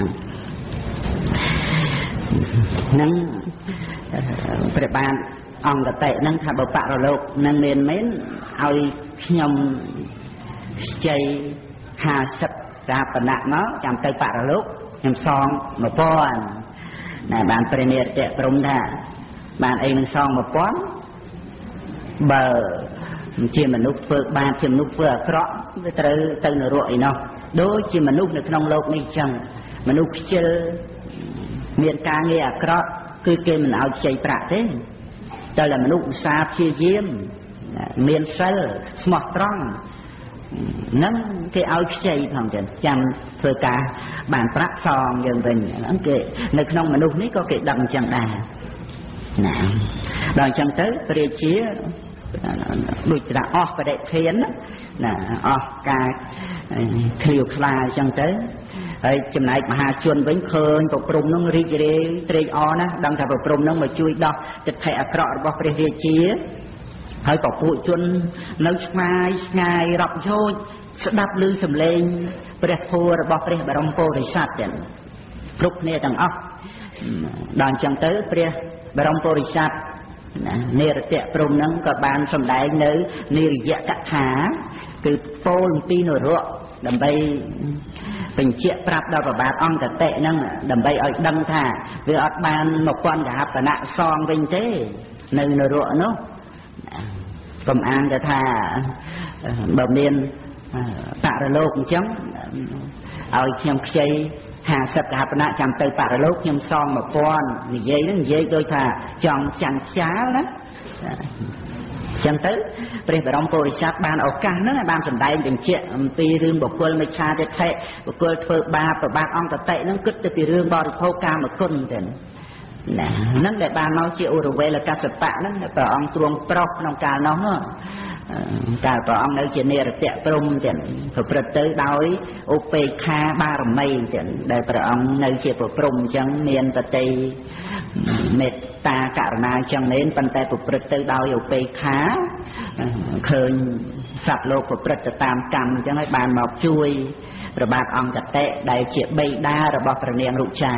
នឹងព្រះបាទអង្គតេនឹងថាបើបរលោកនឹងមានមែនឲ្យខ្ញុំខ្ចីห้าสิบរាបណៈមកចាំទៅបរលោកខ្ញុំសងmộtពាន់ណែបានព្រះនិរតៈព្រំថាបានអីនឹងសងmộtពាន់បើជាមនុស្សធ្វើបាបជាមនុស្សធ្វើអាក្រក់វាត្រូវទៅនរកឯណោះដូចជាមនុស្សនៅក្នុងโลกនេះចឹងមនុស្សខ្ជិលមានការងារអាក្រក់គឺគេមិនឲ្យខ្ចីប្រាក់ទេតែតែមនុស្សឧស្សាហ៍ព្យាយាមមានសិលស្មោះត្រង់ហ្នឹងគេឲ្យខ្ចីផងចឹងចាំធ្វើការបានប្រាក់សងយើងវិញហ្នឹងគេនៅក្នុងមនុស្សនេះក៏គេដឹងចឹងដែរណាដល់អញ្ចឹងទៅព្រះជាដូចថាអស់បដិធានណាអស់ការឃ្លាវខ្លាអញ្ចឹងទៅហើយចំណែកមហាជនវិញឃើញប្រព្រំនឹងរីករាយត្រេកអរណាស់ដឹងថាប្រព្រំនឹងមកជួយដោះទិដ្ឋិអាក្រក់របស់ព្រះរាជាហើយពពួកជននៅឆ្ងាយឆ្ងាយរាប់យោជស្ដាប់ឮសំឡេងព្រះធម៌របស់ព្រះបរមពុរិស័ទទាំងគ្រប់គ្នាទាំងអស់ដល់អញ្ចឹងទៅព្រះបរមពុរិស័ទនិរតៈព្រំនឹងក៏បានសម្ដែងនៅនិរយកថាគឺពោលអំពីនរកដើម្បីបញ្ជាក់ប្រាប់ដល់ព្រះបាទអង្គតេនឹងដើម្បីឲ្យដឹងថាវាអត់បានមកពាន់កហបណៈសងវិញទេនៅនរកនោះកុំអានទៅថាបើមានបរលោកអញ្ចឹងឲ្យខ្ញុំខ្ចីห้าสิบកហបណៈចាំទៅបរលោកខ្ញុំសងmộtពាន់និយាយនឹងនិយាយដូចថាចង់ចាំងខ្យាលណាចឹងទៅព្រះបរមពុរិស័ទបានឱកាសហ្នឹងឲ្យបានសម្ដែងបញ្ជាក់អំពីរឿងបុគ្គលមិច្ឆាទិដ្ឋិបុគ្គលធ្វើបាបប្របាទអង្គតេហ្នឹងគិតទៅពីរឿងបរិភោគកាមគុណទៅណាហ្នឹងដែលបានមកជាឧរវេលកសបៈហ្នឹងព្រះអង្គទ្រង់ប្រោសក្នុងកាលនោះនោះកាលព្រះអង្គនៅជានិរតៈព្រំចឹងប្រព្រឹត្តទៅដោយឧបេក្ខាបារមីចឹងដែលព្រះអង្គនៅជាប្រព្រំចឹងមានបតីមេត្តាករុណាចឹងមែនប៉ុន្តែប្រព្រឹត្តទៅដោយឧបេក្ខាឃើញសត្វលោកប្រព្រឹត្តទៅតាមកម្មចឹងហើយបានមកជួយព្រះបាទអង្គតេដែលជាបិតារបស់ព្រះនាងរុចា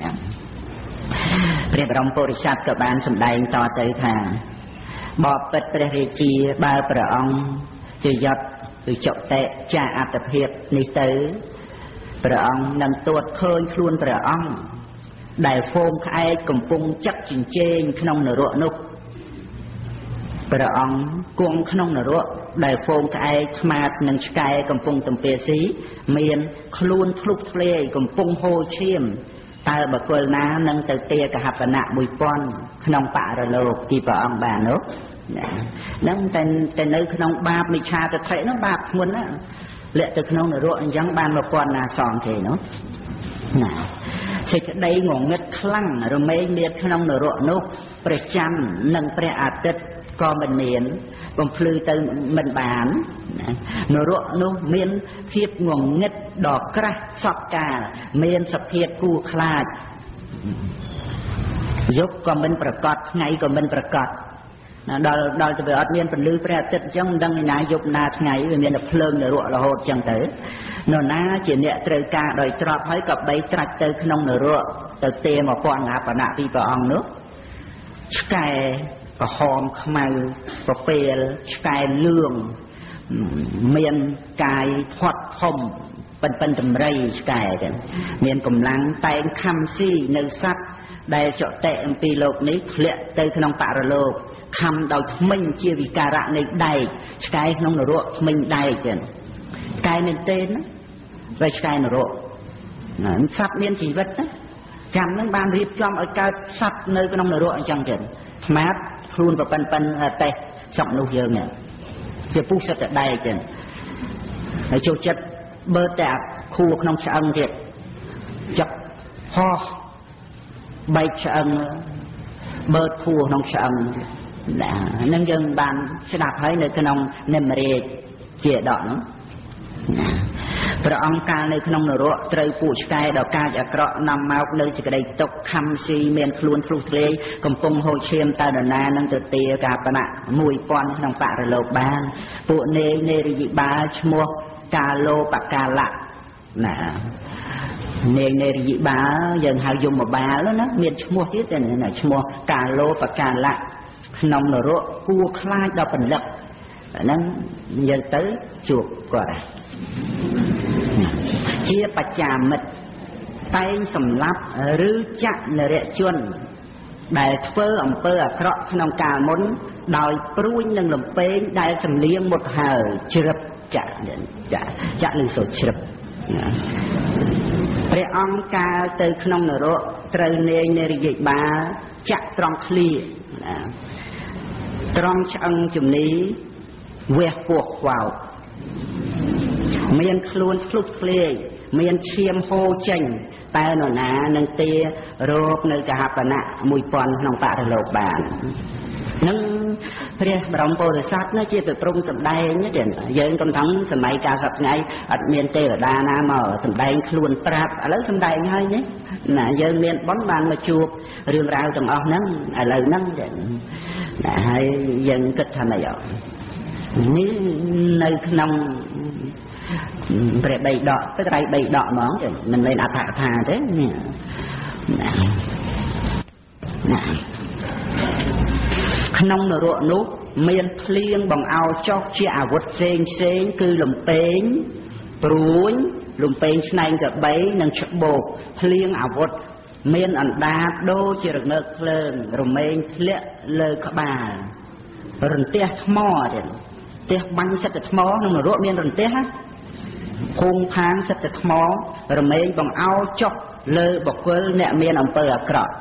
ព្រះបរមពុរិស័ទក៏បានសម្ដែងតទៅថាបបិទ្ធព្រះរាជាបើព្រះអង្គជាយត់គឺចុតេចាអត្តភាពនេះទៅព្រះអង្គនឹងទួតឃើញខ្លួនព្រះអង្គដែលហ្វូមក្អែកកំពុងចាក់ចិញ្ចែងក្នុងនរកនោះព្រះអង្គគង់ក្នុងនរកដែលហ្វូមក្អែកស្មាតនឹងឆ្កែកំពុងទំពាស៊ីមានខ្លួនធ្លុះធ្លេកំពុងហូរឈាមតើបុគ្គលណានឹងទៅទាកហបណៈមួយពាន់ក្នុងបរលោកទីព្រះអង្គបាននោះហ្នឹងតែតែនៅក្នុងបាបមិច្ឆាទិដ្ឋិនោះបាបធ្ងន់ណាលាក់ទៅក្នុងនរកអញ្ចឹងបានមួយពាន់ណាសងទេនោះណាសេចក្តីងងឹតខ្លាំងរមែងមានក្នុងនរកនោះព្រះច័ន្ទនិងព្រះអាទិត្យក៏មិនមានបំភ្លឺទៅមិនបាននរកនោះមានភាពងងឹតដ៏ក្រាស់សពកាលមានសភាពគួរខ្លាចយប់ក៏មិនប្រកបថ្ងៃក៏មិនប្រកបដល់ដល់ទៅវាអត់មានពន្លឺព្រះអាទិត្យអញ្ចឹងមិនដឹងឯណាយប់ណាថ្ងៃវាមានតែភ្លើងនរករហូតអញ្ចឹងទៅនរណាជាអ្នកត្រូវការដោយទ្របហើយក៏បីត្រាច់ទៅក្នុងនរកទៅទេមកពន្ធអាបណៈពីព្រះអង្គនោះឆ្កែក្រហមខ្មៅប្រពេលឆ្កែលឿងមានកាយធាត់ធំប៉ិនប៉ិនតម្រៃឆ្កែទៅមានកម្លាំងតែងខំស៊ីនៅសត្វដែលចតិអំពីលោកនេះធ្លាក់ទៅក្នុងបរលោកខំដោយថ្មិញជាវិការៈនៃដែកឆ្កែក្នុងនរកថ្មិញដែកទៅឆ្កែមែនទេណាតែឆ្កែនរកសត្វមានជីវិតណាចាំនឹងបានរៀបចំឲ្យកើតសត្វនៅក្នុងនរកអញ្ចឹងទៅស្មាតខ្លួនប្រប៉ិនប៉ិនតេះសក់នោះយើងនេះជាពុះសិតតែដែកចឹងហើយចូលចិត្តបើតែខួរក្នុងឆ្អឹងទៀតចាប់ហោះបែកឆ្អឹងបើខួរក្នុងឆ្អឹងណានឹងយើងបានស្ដាប់ហើយនៅក្នុងនិមរេជជាដកនោះព្រះអង្គកាលនៅក្នុងនរកត្រូវពួកឆ្កែដ៏កាចអាក្រក់នាំមកនៅសេចក្តីទុក្ខខំស៊ីមានខ្លួនធ្លុះធ្លាយកំពុងហូរឈាមតើនរណានឹងទៅទាកាបណៈមួយពាន់ក្នុងបរលោកបានពួកនេនេរិយបាលឈ្មោះកាលោបកាលៈណានេនេរិយបាលយើងហៅយមបាលណាមានឈ្មោះទៀតណាឈ្មោះកាលោបកាលៈក្នុងនរកគួរខ្លាចដល់ពលិកហ្នឹងយើងទៅជួបគាត់ជាបច្ចាមិត្តតែងសម្លាប់ឬចាក់នរជនដែលធ្វើអំពើអាក្រក់ក្នុងកាលមុនដោយព្រួញនឹងលំពេងដែលសំលៀងមុតហើយជ្រឹបចាក់ចាក់ចាក់នឹងសូជ្រឹបព្រះអង្គកាលទៅក្នុងនរកត្រូវនាយនារីបាលចាក់ត្រង់ឃ្លាត្រង់ឆ្អឹងជំនីវះពោះខ្វោតមានខ្លួនធ្លុះធ្លាយមានឈាមហូរចេញតែនរណានឹងទារោគនៅកហបណៈមួយពាន់ក្នុងបរលោកបាននឹងព្រះបរមពុទ្ធសាសនាជាប្រព្រំសម្ដែងទេយើងកំថងសម័យកាលសប្តាហ៍អត់មានទេវតាណាមកសម្ដែងខ្លួនប្រាប់ឥឡូវសម្ដែងហើយនេះណាយើងមានបុណ្យបានមកជួបរឿងរ៉ាវទាំងអស់ហ្នឹងឥឡូវហ្នឹងណាហើយយើងគិតថាម៉េចនេះនៅក្នុងព្រះបីដកទៅត្រៃបីដកហ្មងចឹងមិនមែនអត្ថកថាទេនេះណាក្នុងនរកនោះមានភ្លៀងបង្អោចុះជាអាវុធផ្សេងផ្សេងគឺលំពេងព្រួញលំពេងស្នែងក្របីនិងច្បោកភ្លៀងអាវុធមានអណ្ដាតដូចជារងើកភ្លើងរមែងធ្លាក់លើក្បាលរន្ទះថ្មទៀតផ្ទះបាញ់សិតតែថ្មក្នុងនរកមានរន្ទះណាភូមិផាងសិតតែថ្មរមែងបង្អោចុះលើបុគ្គលអ្នកមានអំពើអាក្រក់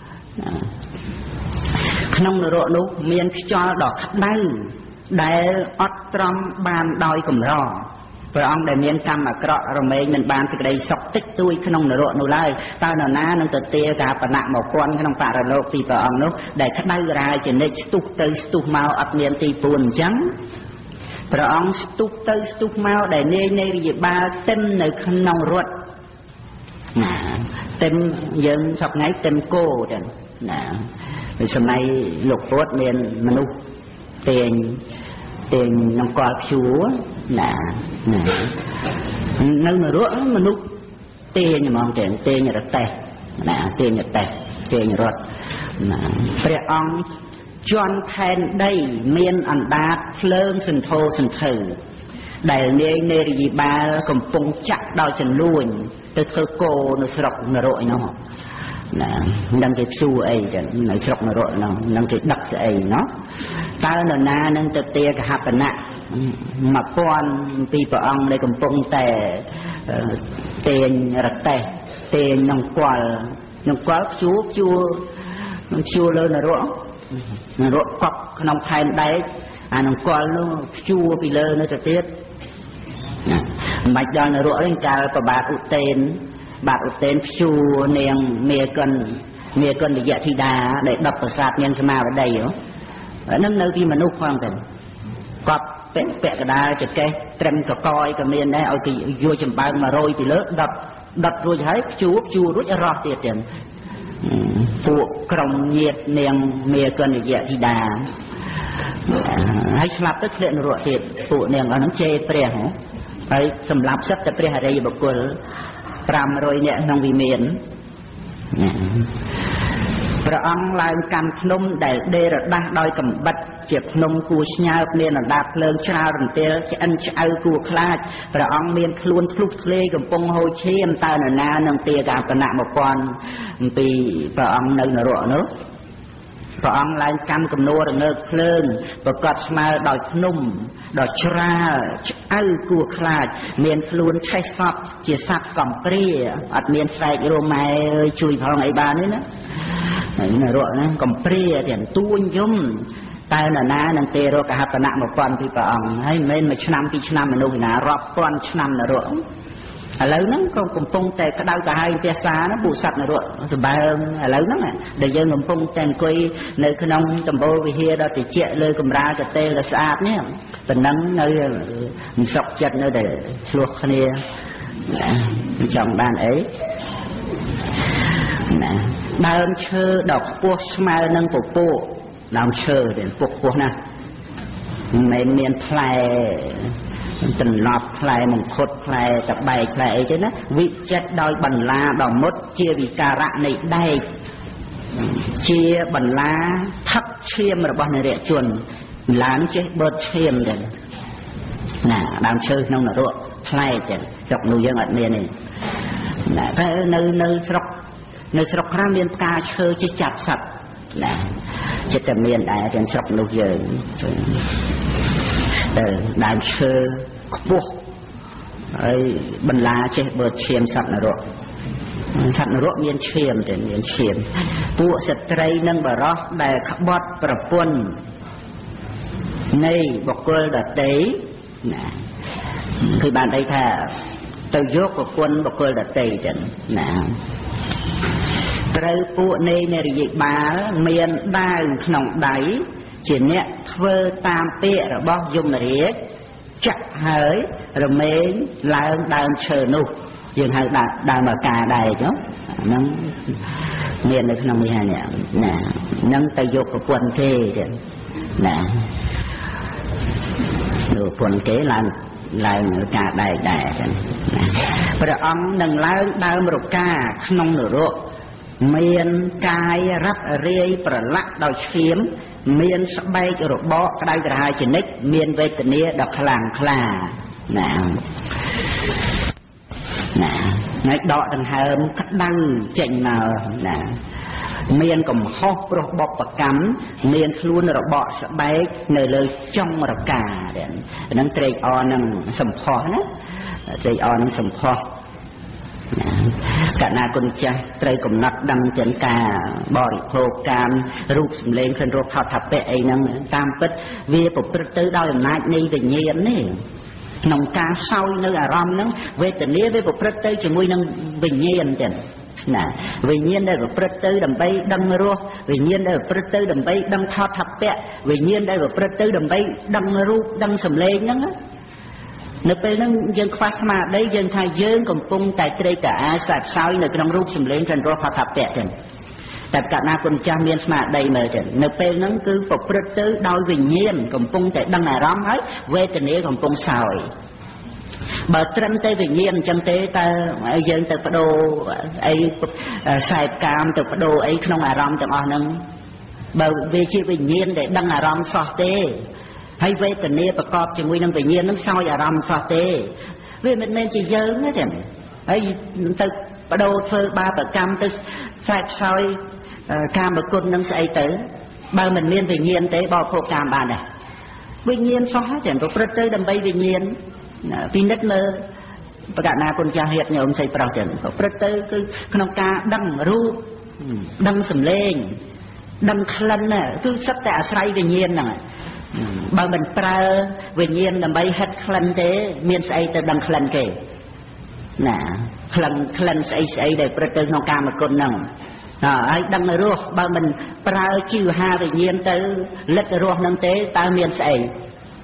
ក្នុងនរកនោះមានខ្យល់ដ៏ក្តៅដែលអត់ទ្រាំបានដោយកម្រព្រះអង្គដែលមានកម្មអាក្រក់រមែងមិនបានសេចក្តីសុខតិចតួចក្នុងនរកនោះឡើយតើនរណានឹងទៅទាកាបណៈមកពាន់ក្នុងបរលោកពីព្រះអង្គនោះដែលក្តៅរាយជានិច្ចស្ទុះទៅស្ទុះមកអត់មានទីពួនអញ្ចឹងព្រះអង្គស្ទុះទៅស្ទុះមកដែលនាយនៃរាជបាលទិននៅក្នុងរត់ណាទិនយើងសប្ងៃទិនគោទៅណាពីសម័យលោកពុទ្ធមានមនុស្សទាញទាញនំកល់ព្យួរណាណានៅនរកមនុស្សទាញហ្មងទាញទាញរតេះណាទាញរតេះទាញរត់ណាព្រះអង្គជន់ផែនដីមានអណ្ដាតភ្លើងសន្ធោសន្ធៅដែលនាយនេរិយបាលកំពុងចាក់ដោយចលួញទៅធ្វើគោនៅស្រុកនរកឯនោះណានឹងគេព្យួរអីចឹងនៅស្រុកនរកនោះនឹងគេដឹកស្អីណោះតើនរណានឹងទៅទាកហបណៈមួយពាន់ពីព្រះអង្គដែលកំពុងតែទាញរតេះទាញនង្គ័លនង្គ័លព្យួរព្យួរនឹងព្យួរលើនរកនរកកប់ក្នុងផែនដែកអានង្គ័លនោះព្យួរពីលើនៅទៅទៀតណាមិនបាច់ដល់នរកទេកាលប្របាទឧទេនបាទឧទេនព្យួរនាងមេកិនមេកិនវិយធីតាដែលដប់ប្រាសាទនាងសមាវតីហ្នឹងនៅពីមនុស្សផងទៅก็เป๊ะเป๊ะกระดาจะแกเต็มกระกอยกระเมียนได้เอากี่ยัวจำบางมาโรยไปเลยดับดับรู้ใช้จูบจูรู้จะรอเตียเตียนพวกกรมเงียดเนียงเมียเกินเยอะที่ดาให้สลับก็เคลื่อนรัวเตียพวกเนียงเอาน้ำเจเปรี้ยงไปสำหรับซับแต่เปรี้ยอะไรบุกกลปรามโรยเนี่ยน้องวิเมียนพระองค์ลายการขนมได้เดรดักโดยกำบัดเจ็บนมกูชญาเมียนดาเพลิงชาลันเตลจะอันจะเอากูคลาดพระองค์เมียนคลุนคลุกทะเลกับปงโฮเชียมตาหนานานังเตียกาปนามาปอนปีพระองค์ในนรกเนอะพระองค์ลายกรรมกำนัวเงือกเพลิงประกอบสมาดอยขนมดอยชราเอากูคลาดเมียนคลุนใช้ซับเจียซับกล่อมเปรี้ยอัดเมียนใส่โรไมช่วยพระองค์ไอ้บ้านนี่นะนรกนะกล่อมเปรี้ยเดี๋ยวตู้ยุ่มตายน่ะนะนังเตโรกหัตนะมาปอนพี่ปองให้เม่นมาชนำพี่ชนำมนุษย์นะรอบปอนชนำนรกอะไรนั้นก็กำปงแต่กระดาษกระหายเปียสานะบุษัตนรกสบายอะไรนั้นน่ะเดี๋ยวยังกำปงแต่งกุยในขนมตำโบวิเฮียเราติเจเลยกำราจะเตะสะอาดเนี่ยเป็นนั้นในมีสกจัดในเดี๋ยวชลวกคนนี้จังบ้านเอ๋นะเดินเชื่อดอกพวกสมัยนั่งปลูกดาวเชื่อเด่นพวกพวกนะในเมียนพลายตันนอบพลายมงคลพลายกับใบพลายใช่ไหมวิจัดโดยบรรลาดอกมดเชียวิการะในได้เชียบรรลาทับเชียมระบาดในเรือจวนหลานเจ็บเบิดเชียมเด่นน่ะดาวเชื่อน้องนรกพลายเด่นจบนูยังอัดเมียนี่น่ะเพราะในในสระในสระพระเมียนกาเชื่อจะจับสัตว์นะจะแต่เมียนได้เป็นสกนุกเยอะเออดาวเชื่อพวกไอ้บรรลาเช่เบิดเชียมสัตว์นรกสัตว์นรกเมียนเชียมแต่เมียนเชียมพวกสตรีนั่งบารอได้ขบดประปนในบกเกลดัดเตยนะคือบานได้ท่าเตยยกประปนบกเกลดัดเตยจันนะเรือปูในในริยบาเมียนได้ขนมได้เช่นเนี้ยเทอตามเปะระบบยมเรียกจักหายระเมงลายดาวเชิญนุยังหายดาวดาวมากาได้จ้ะนั่งเมียนในขนมมีอะไรเนี่ยน่ะนั่งตะยกกับปวนเทจ้ะน่ะดูปวนเกลายลายกาได้ได้จ้ะพระองค์หนึ่งลายดาวมรกาขนมหนึ่งโรเมียนกายรับเรียประละดาวเชียมเมียนสบายระเบาะได้กระหายชนิดเมียนเวทเนียดอกคลางคลาน่ะน่ะในดอกดังเฮิมคัดดังเจงมาน่ะเมียนกับห้องระบบประกำเมียนคลุนระเบาะสบายในเลยจ้องระกาเด่นนั่งเตยอ่อนนั่งสมพอนะเตยอ่อนนั่งสมพอกะนากุญแจไตรกำนัดดังเจนกาบริโภคการรูปสมเลงเป็นรูปทอดทับเปะไอ้นั่งตามเป็ดเวียปประตูดาวอย่างนั้นนี่เป็นเงียนนี่นองการเศร้าในอารมณ์นั้นเวทนี้เวียปประตูจะมวยนั่งเป็นเงียนเด่นน่ะวิญญาณได้แบบประตูดำไปดังรัววิญญาณได้แบบประตูดำไปดังทอดทับเปะวิญญาณได้แบบประตูดำไปดังรูปดังสมเลงนั้นในปีนั้นยังคว้าสมาได้ยังทายยืนกับปุ่งแต่เตยกะอาสับเช้าในกระดองรูปสมเลงกันรอพาทับแปะกันแต่กะนาคนจำเมียนสมาได้เมื่อกันในปีนั้นคือปกประตูดอยวิญญาณกับปุ่งแต่ดังอารมณ์ให้เวทนี้กับปุ่งสาวบาดตรันเตวิญญาณจังเตตายืนแต่ประโดไอ้สายกามแต่ประโดไอ้ขนมอารมณ์แต่อ่อนนั้นบาดเวชีวิญญาณแต่ดังอารมณ์สอเตให้เวทนี้ประกอบจึงวิญญาณวิญญาณนั้นซอยอารมณ์สอเตเวมันเป็นจีเยอะนะจ๊ะไอ้ตึกประโดเธอบาประกรรมตึกแฝงซอยการประกุนนั้นใส่ตึกบามันเมียนวิญญาณเตบอโคกรรมบานเนี่ยวิญญาณซอยจ๊ะตัวประตูดำไปวิญญาณปีนัดเมื่อประกาศนาคนจะเหตุโยมใส่ปลอกจันตัวประตูคือขนมกาดังรูปดังสำเลงดังคลันน่ะคือสักแต่อาศัยวิญญาณน่ะบางบันปลาวิญญาณนำไปหัดคลันเตเมียนใส่แต่ดังคลันเกน่ะคลันคลันใส่ใส่ได้ประตูนองกามาคนนั่งอ่าไอ้ดังรูปบางบันปลาชิวหาวิญญาณเตเล็ดรูปนั่งเตตาเมียนใส่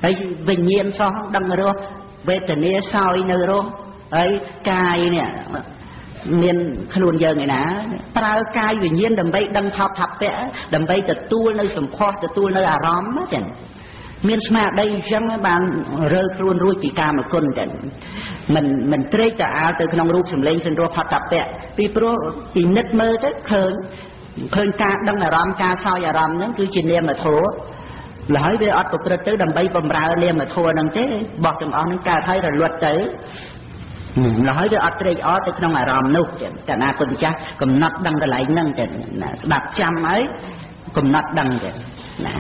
ហើយវិញ្ញាណសោះដឹងរស់វេទនាសោយនៅរស់ហើយកាយនេះមានខ្លួនយើងឯណាប្រើកាយវិញ្ញាណដើម្បីដឹងថោកថាពៈដើម្បីទទួលនៅសម្ផស្សទទួលនៅអារម្មណ៍ចឹងមានស្មារតីអញ្ចឹងបានរើខ្លួនរួចពីកាមគុណចឹងមិនមិនត្រេកត្រអាលទៅក្នុងរូបសម្លេងសិនរស់ផតពៈពីព្រោះពិនិត្យមើលទៅឃើញឃើញការដឹងអារម្មណ៍ការសោយអារម្មណ៍ហ្នឹងគឺជានាមធម៌ហើយវាអត់ប្រព្រឹត្តទៅដើម្បីបំរើនាមធម៌ហ្នឹងទេបោះទាំងអស់ហ្នឹងកើតហើយរលត់ទៅហើយវាអត់ត្រេកអរទៅក្នុងអារម្មណ៍នោះចឹងតែណាពុទ្ធចាស់កំណត់ដឹងកន្លែងហ្នឹងចឹងណាស្ដាប់ចាំហើយកំណត់ដឹងចឹងណា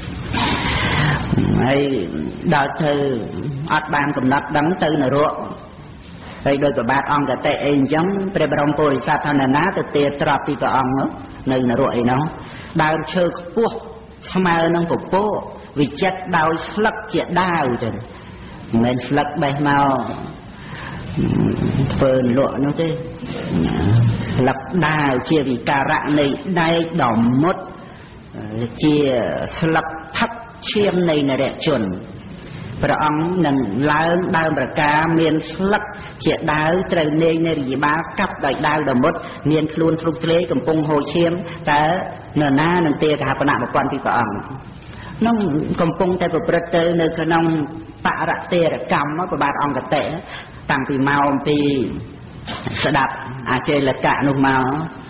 ហើយដល់ទៅអត់បានកំណត់ដឹងទៅនរកហើយដោយប្របាទអង្គតេអីអញ្ចឹងព្រះបរមពុរិស័ទថាណាទៅទាត្រាប់ពីព្រះអង្គនៅនរកអីនោះដើមឈើខ្ពស់ស្មើនឹងពពកវិចិត្រដោយស្លឹកជាដាវចឹងមិនមែនស្លឹកបេះមកធ្វើលក់នោះទេស្លឹកដាវជាវិការៈនៃដែកដ៏មុតជាស្លឹកផឹកឈាមនៃនរជនព្រះអង្គនឹងឡើងដើមប្រការមានស្លឹកជាដាវត្រូវលេងនៅរិយាបាលកាប់ដោយដាវដ៏មុតមានខ្លួនធ្លុះធ្លេកំពុងហូរឈាមតើនរណានឹងទេកហបណៈប្រព័ន្ធពីព្រះអង្គនឹងកំពុងតែប្រព្រឹត្តទៅនៅក្នុងបរតេរកម្មប្របាទអង្គតេតាំងពីមកអំពីស្ដាប់អាចេលកៈនោះមក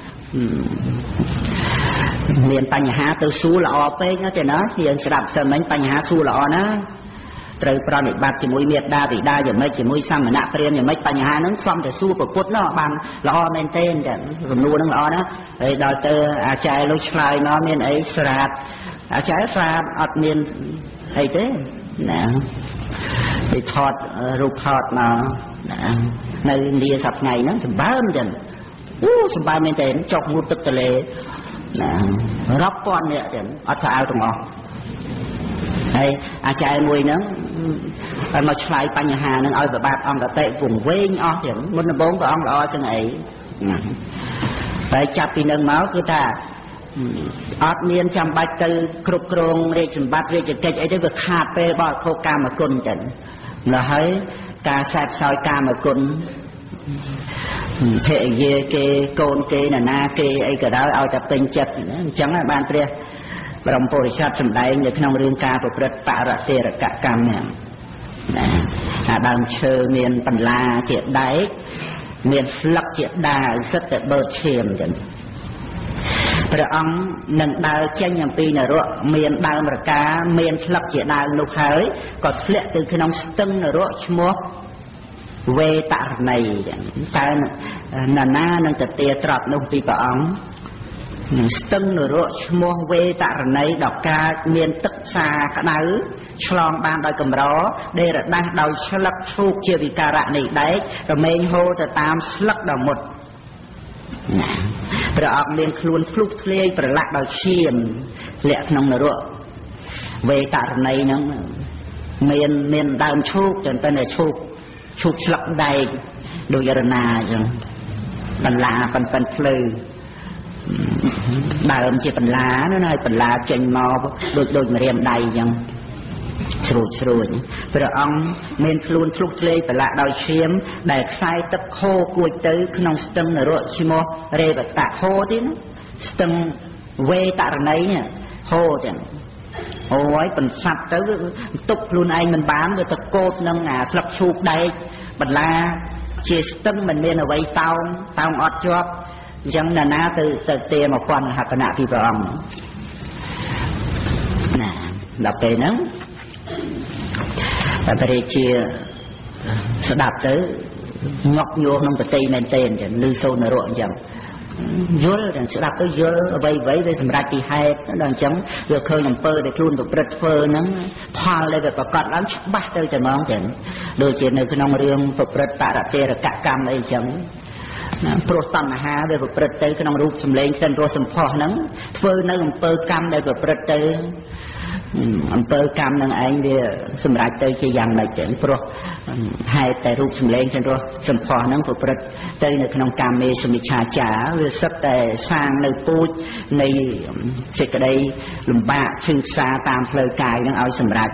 មានបញ្ហាទៅសួរល្អពេកណាទេណាយើងស្ដាប់សិនមិញបញ្ហាសួរល្អណាត្រូវប្រតិបត្តិជាមួយមេត្តាបិតាយ៉ាងម៉េចជាមួយសាមណៈព្រាហ្មណ៍យ៉ាងម៉េចបញ្ហាហ្នឹងសំតែសួរប្រពុតនោះបានល្អមែនទេចឹងសំណួរហ្នឹងល្អណាហើយដល់ទៅអាចារ្យលោកឆ្លើយមកមានអីស្រាតអាចារ្យស្រាតអត់មានអីទេណាគេថតរូបថតមកនៅឥណ្ឌាសប្តាហ៍ថ្ងៃហ្នឹងសម្បើមចឹងអូសម្បើមមែនទេចុកងូតទឹកទលេណារាប់ពាន់នាក់ចឹងអត់ថាអើទាំងអស់ហើយអាចារ្យមួយហ្នឹងហើយមកឆ្លើយបញ្ហាហ្នឹងឲ្យប្របាទអង្គតេពងវែងអស់ចឹងមុនដំបូងព្រះអង្គល្អជាងអីតែចាប់ពីនឹងមកគឺថាអត់មានចាំបាច់ទៅគ្រប់គ្រងរាជសម្បត្តិរាជកិច្ចអីទេវាខាតពេលបរិភោគកាមគុណចឹងแล้วហើយការសែបសោយកាមគុណភរិយាគេកូនគេណានាគេអីក៏ដោយឲ្យតែពេញចិត្តអញ្ចឹងបានព្រះបរមពុរិស័ទសម្ដែងនៅក្នុងរឿងការប្រព្រឹត្តបរតេរកកម្មនេះណាអាដើមឈើមានបន្លាជាដែកមានស្លឹកជាដាវសិតតែបឺតឈាមចឹងព្រះអង្គនឹងដើរចេញអំពីនរកមានដើមរកាមានស្លឹកជាដាវនោះហើយក៏ធ្លាក់ទៅក្នុងស្ទឹងនរកឈ្មោះវេតរណីចឹងតើនរណានឹងទៅទាត្រាប់នោះពីព្រះអង្គស្ទឹងនរកឈ្មោះវេតរណីដល់កើតមានទឹកសាក្តៅឆ្លងបានដោយកម្រដែលរដាស់ដោយស្លឹកឈូកជាវិការៈនៃដែករមែងហូរទៅតាមស្លឹកដ៏មុតណាព្រះអង្គមានខ្លួនធ្លុះធ្លាយប្រឡាក់ដោយឈាមធ្លាក់ក្នុងនរកវេតរណីហ្នឹងមានមានដើមឈូកតែតែឈូកឈូកស្លឹកដែកដោយរណាអញ្ចឹងបន្លាប៉ិនប៉ិនភ្លឺដើមជាបន្លានោះហើយបន្លាចេញមកដូចដូចម្រាមដៃអញ្ចឹងស្រួចស្រួចព្រះអង្គមានខ្លួនធ្លុះធ្លេយប្រឡាក់ដោយឈាមដែលខ្សែទឹកហូរគួចទៅក្នុងស្ទឹងនរកឈ្មោះរេវតៈហូរទៀតណាស្ទឹងវេតរណីនេះហូរទាំងអូយបន្សាប់ទៅទុកខ្លួនឯងមិនបានវាទៅកោតនឹងអាស្លឹកឈូកដែកបន្លាជាស្ទឹងមិនមានអ្វីតោងតោងអត់ជាប់អញ្ចឹងណានាទៅទៅទេមកពាន់ហបណៈពីព្រះអង្គណាដល់ពេលហ្នឹងតែព្រះរាជាស្ដាប់ទៅងក់ញោមក្នុងប្រតិមែនទេអញ្ចឹងឮសូននរកអញ្ចឹងយល់តែស្ដាប់ទៅយល់អ្វីអ្វីវាសម្រាប់ពីហេតុដល់អញ្ចឹងវាឃើញអំពើដែលខ្លួនប្រព្រឹត្តធ្វើហ្នឹងផលដែលវាប្រកាសឡើងច្បាស់ទៅតែហ្មងចឹងដូចជានៅក្នុងរឿងប្រព្រឹត្តបរតេរកកម្មអីចឹងព្រោះតណ្ហាវាប្រព្រឹត្តទៅក្នុងរូបសម្លេងក្លិនរសសម្ផស្សហ្នឹងធ្វើនៅអំពើកម្មដែលប្រព្រឹត្តទៅអំពើកម្មនឹងឯងវាសម្រេចទៅជាយ៉ាងម៉េចចឹងព្រោះហេតុតែរូបសម្លេងក្លិនរសសម្ផស្សហ្នឹងប្រព្រឹត្តទៅនៅក្នុងកាមេសមិច្ឆាចារវាសិតតែសាងនៅពូជនៃសេចក្តីលំបាកឈឺផ្សាតាមផ្លូវកាយហ្នឹងឲ្យសម្រេច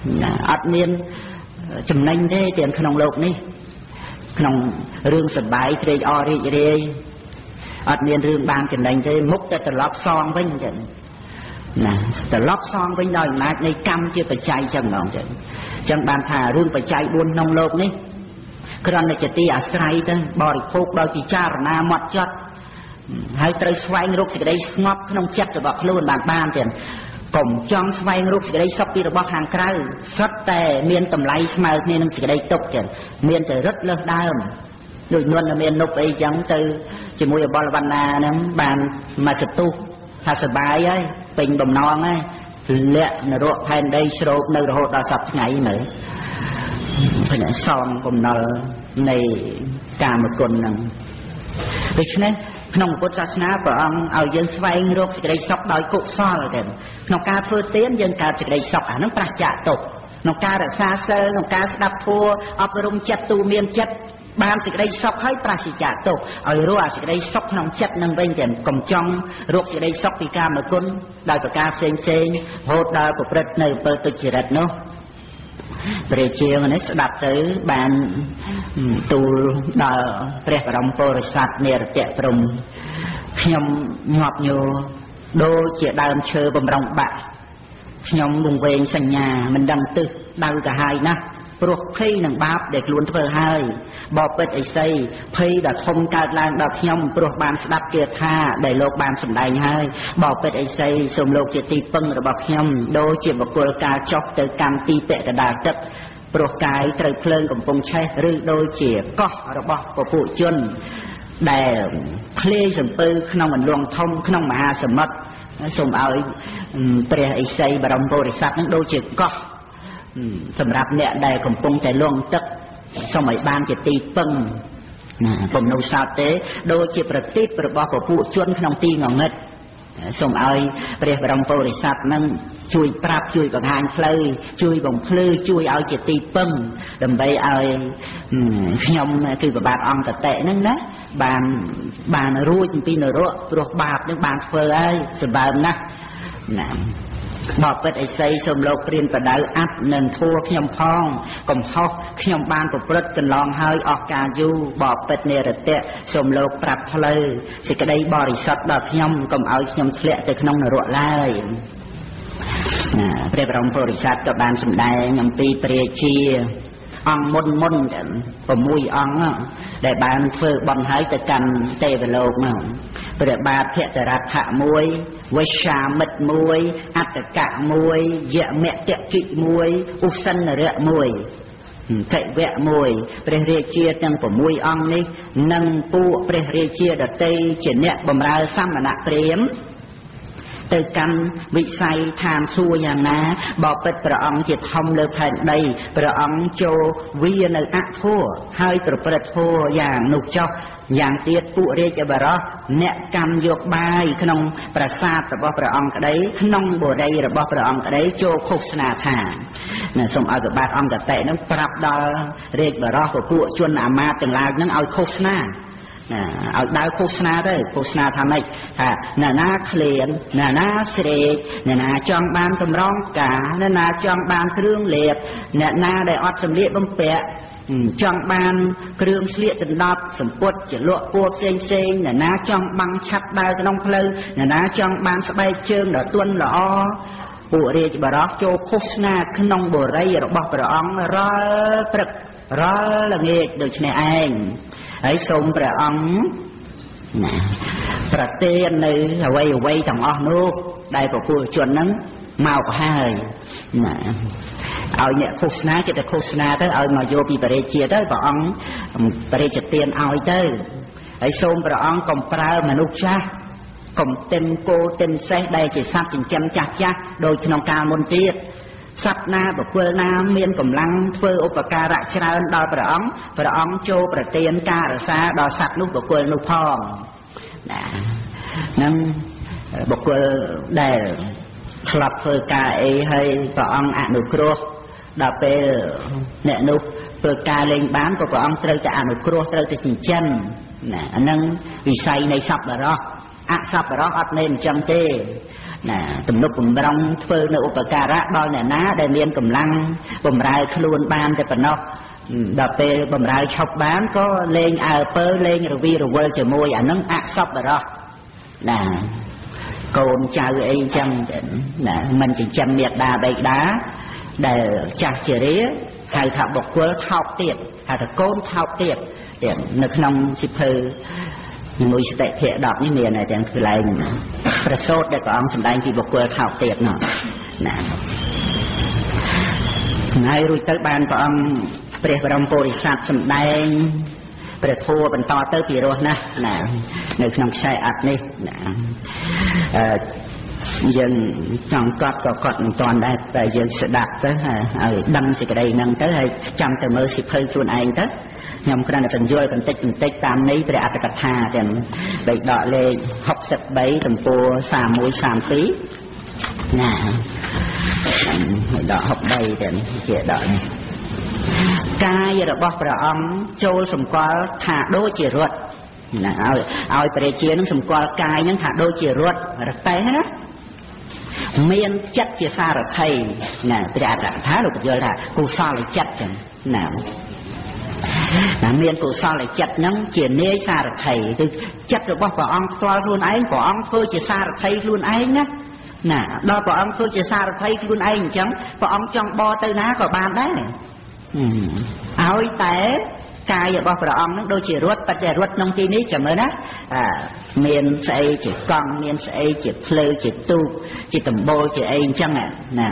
អត់មានចំណេញទេទាំងក្នុងโลกនេះក្នុងរឿងសប្បាយត្រេកអររីករាយអត់មានរឿងបានចំណេញទេមុខតែត្រឡប់សងវិញចឹងណាត្រឡប់សងវិញដោយអំណាចនៃកម្មជាបច្ច័យចឹងហ្មងចឹងចឹងបានថារឿងបច្ច័យបួនក្នុងโลกនេះគ្រាន់តែជាទីអាស្រ័យទៅបរិភោគដោយពិចារណាម៉ត់ចត់ហើយត្រូវស្វែងរកសេចក្តីស្ងប់ក្នុងចិត្តរបស់ខ្លួនបានបានទៀតកុំចង់ស្វែងរកសេចក្តីសុខពីរបស់ខាងក្រៅសុទ្ធតែមានតម្លៃស្មើគ្នានឹងសេចក្តីទុក្ខទៀតមានតែរឹតលើសដើមដូចនួនមាននុបអីចឹងទៅជាមួយអបលវណ្ណាហ្នឹងបានមកចតុះថាសបាយហើយពេញបំណងហើយលាក់នរកផែនដីស្រោបនៅរហូតដល់សប្តាហ៍ថ្ងៃមើលឃើញសងបំណុលនៃកាមគុណហ្នឹងដូច្នេះក្នុងពុទ្ធសាសនាព្រះអង្គឲ្យយើងស្វែងរកសេចក្តីសុខដោយកុសលទៅក្នុងការធ្វើទានយើងកើតសេចក្តីសុខអាហ្នឹងប្រះចាកទុក្ខក្នុងការរក្សាសិលក្នុងការស្ដាប់ធម៌អប់រំចិត្តទូមានចិត្តបានសេចក្តីសុខហើយប្រះចាកទុក្ខឲ្យរកអាសេចក្តីសុខក្នុងចិត្តនឹងវិញទៅកុំចង់រកសេចក្តីសុខពីកាមគុណដោយប្រការផ្សេងផ្សេងរហូតដល់ប្រព្រឹត្តនៅអំពើទុច្ចរិតនោះព្រះជាងនេះស្ដាប់ទៅបានទូលដល់ព្រះបរមពុរិស័ទនិរតៈព្រំខ្ញុំញាប់ញ័រដូចជាដើមឈើបំរុងបាក់ខ្ញុំវង្វេងសញ្ញាមិនដឹងទិសដៅទៅហើយណាស់ព្រោះភ័យនឹងបាបដែលខ្លួនធ្វើហើយបបិទ្ធអីសីភ័យដ៏ធំកើតឡើងដល់ខ្ញុំព្រោះបានស្ដាប់គាថាដែលលោកបានសម្ដែងហើយបបិទ្ធអីសីសូមលោកជាទីពឹងរបស់ខ្ញុំដូចជាបុគ្គលការចុះទៅកម្មទីពាក់កណ្ដាលទឹកព្រោះកាយត្រូវភ្លើងកំពុងឆេះឬដូចជាកោះរបស់ពពួកជនដែលធ្លាយសំពៅក្នុងអន្លង់ធំក្នុងមហាសមុទ្រសូមឲ្យព្រះឥសីបរមពុរិស័ទនឹងដូចជាកោះសម្រាប់អ្នកដែលកំពុងតែលង់ទឹកសូមឲ្យបានជាទីពឹងណាពុំនៅសោតទេដូចជាប្រទីបរបស់ពពួកជនក្នុងទីងងឹតសូមឲ្យព្រះបរមពុរិស័ទនឹងជួយប្រាប់ជួយបង្ហាញផ្លូវជួយបំភ្លឺជួយឲ្យជាទីពឹងដើម្បីឲ្យខ្ញុំគឺប្របាទអង្គតតិហ្នឹងណាបានបានរួចពីនរកព្រោះបាបនឹងបានធ្វើហើយសម្បើមណាស់ណាបបិទ្ធឥសីសូមលោកព្រានបដៅអាប់នឹងធัวខ្ញុំផងកំហុសខ្ញុំបានប្រព្រឹត្តកន្លងហើយអស់កាលយូរបបិទ្ធនិរតៈសូមលោកប្រាប់ផ្លូវសេចក្តីបរិសុទ្ធដល់ខ្ញុំកុំឲ្យខ្ញុំធ្លាក់ទៅក្នុងនរកឡើយណាព្រះបរមពុរិស័ទក៏បានសម្ដែងអំពីព្រះជាអង្គមុនមុន6អង្គដែលបានធ្វើបន់ហើយទៅកាន់ទេវលោកមកព្រះបាទភតរដ្ឋៈមួយវេសាមិត្តមួយអត្តកៈមួយយមតកិមួយឧសិនរៈមួយកិវៈមួយព្រះរាជាទាំង6អង្គនេះនិងពួកព្រះរាជាដទៃជាអ្នកបម្រើសមណព្រាហ្មណ៍ទៅកាន់វិស័យឋានសួគ៌យ៉ាងណាបបិទ្ធព្រះអង្គជាធំលើផែនដីព្រះអង្គចូលវានៅអធัวហើយប្រព្រឹត្តធัวយ៉ាងនោះចុះយ៉ាងទៀតពួករាជបរោះអ្នកកម្មយកបាយក្នុងប្រាសាទរបស់ព្រះអង្គក្តីក្នុងបុរីរបស់ព្រះអង្គក្តីចូលឃោសនាថាណាសូមឲ្យប្របាទអង្គតតិនឹងប្រាប់ដល់រាជបរោះពួកជនអាមាត្យទាំងឡាយនឹងឲ្យឃោសនាណាឲ្យដើរឃោសនាទៅឃោសនាថាម៉េចថាអ្នកណាឃ្លានអ្នកណាស្រេកអ្នកណាចង់បានកម្រងផ្កាអ្នកណាចង់បានគ្រឿងលេបអ្នកណាដែលអត់សម្លៀកបំពាក់ចង់បានគ្រឿងស្លៀកដណ្ដប់សម្ពុតចលក់ពួរផ្សេងផ្សេងអ្នកណាចង់បាំងឆាប់ដើរក្នុងផ្លូវអ្នកណាចង់បានស្បែកជើងដ៏ទន់ល្អពួករាជបរោះចូលឃោសនាក្នុងបុរីរបស់ព្រះអង្គរាល់ព្រឹករាល់ល្ងាចដូចនេះឯងហើយសូមព្រះអង្គណាប្រទាននៅអ្វីអ្វីទាំងអស់នោះដែលពពួកជនហ្នឹងមកហើយណាឲ្យអ្នកឃោសនាចិត្តតែឃោសនាទៅឲ្យមកយកពីបរិជាទៅព្រះអង្គបរិជាទានឲ្យទៅហើយសូមព្រះអង្គកុំប្រើមនុស្សចាស់កុំទិនគោទិនសេះដែលជាសត្វចិញ្ចឹមចាស់ចាស់ដូចក្នុងកាលមុនទៀតសត្វណាបុគ្គលណាមានកម្លាំងធ្វើឧបការៈច្រើនដល់ព្រះអង្គព្រះអង្គចូលប្រទានការរក្សាដល់សត្វនោះបុគ្គលនោះផងណានឹងបុគ្គលដែលឆ្លាប់ធ្វើការអីហើយព្រះអង្គអនុគ្រោះដល់ពេលអ្នកនោះធ្វើការលេងបានក៏ព្រះអង្គត្រូវតែអនុគ្រោះត្រូវតែចិញ្ចឹមណាអានឹងវិស័យនៃសប្បុរសអសប្បុរសអត់មែនអញ្ចឹងទេណាទំនុកបំរុងធ្វើនៅឧបការៈដល់អ្នកណាដែលមានកម្លាំងបំរើខ្លួនបានតែប៉ុណ្ណោះដល់ពេលបំរើឈប់បានក៏លេងអើពើលេងរវីរវល់ជាមួយអានឹងអសប្បុរសណាកូនចៅអីអញ្ចឹងណាមិនចិញ្ចឹមមេត្តាបិតាដែលចាស់ជារាហៅថាបុគ្គលថោកទៀតហៅថាកូនថោកទៀតនៅក្នុងសិភៅមួយសតិភៈដប់នេះមានតែទាំងកន្លែងប្រសូតដែលព្រះអង្គសម្ដែងពីបុគ្គលថោកទៀតនោះណាហើយរួចទៅបានព្រះអង្គព្រះបរមពុរិស័ទសម្ដែងព្រះធម៌បន្តទៅពីរោះណាស់ណានៅក្នុងខ្សែអត្ថនេះណាអឺយើងចង់កត់ក៏កត់មិនតាន់ដែរតែយើងស្ដាប់ទៅឲ្យដឹងសេចក្តីហ្នឹងទៅហើយចាំទៅមើលសិភៅខ្លួនឯងទៅខ្ញុំគ្រាន់តែបញ្យល់បន្តិចបន្តិចតាមន័យព្រះអត្ថកថាទាំងបេដកលេខហុកសិបបីទំព័រសាមមួយសាមពីរណាបេដកហុកបីទាំងជាដកនេះកាយរបស់ព្រះអង្គចូលសម្គាល់ថាដូចជារត់ណាឲ្យឲ្យព្រះជានឹងសម្គាល់កាយនឹងថាដូចជារត់រទេះណាមានចិត្តជាសារថីណាព្រះអត្ថកថាលោកយល់ថាកុសលចិត្តចឹងណាណាមានកុសលចិត្តហ្នឹងជានាយសារថីគឺចិត្តរបស់ព្រះអង្គផ្ទាល់ខ្លួនឯងព្រះអង្គធ្វើជាសារថីខ្លួនឯងណាណាដល់ព្រះអង្គធ្វើជាសារថីខ្លួនឯងអញ្ចឹងព្រះអង្គចង់បរទៅណាក៏បានដែរឲ្យតែកាយរបស់ព្រះអង្គនឹងដូចជារត់ប៉ុន្តែរត់ក្នុងទីនេះចាំមើលណាមានស្អីជាកង់មានស្អីជាភ្លើជាទូកជាដំបូលជាអីអញ្ចឹងណា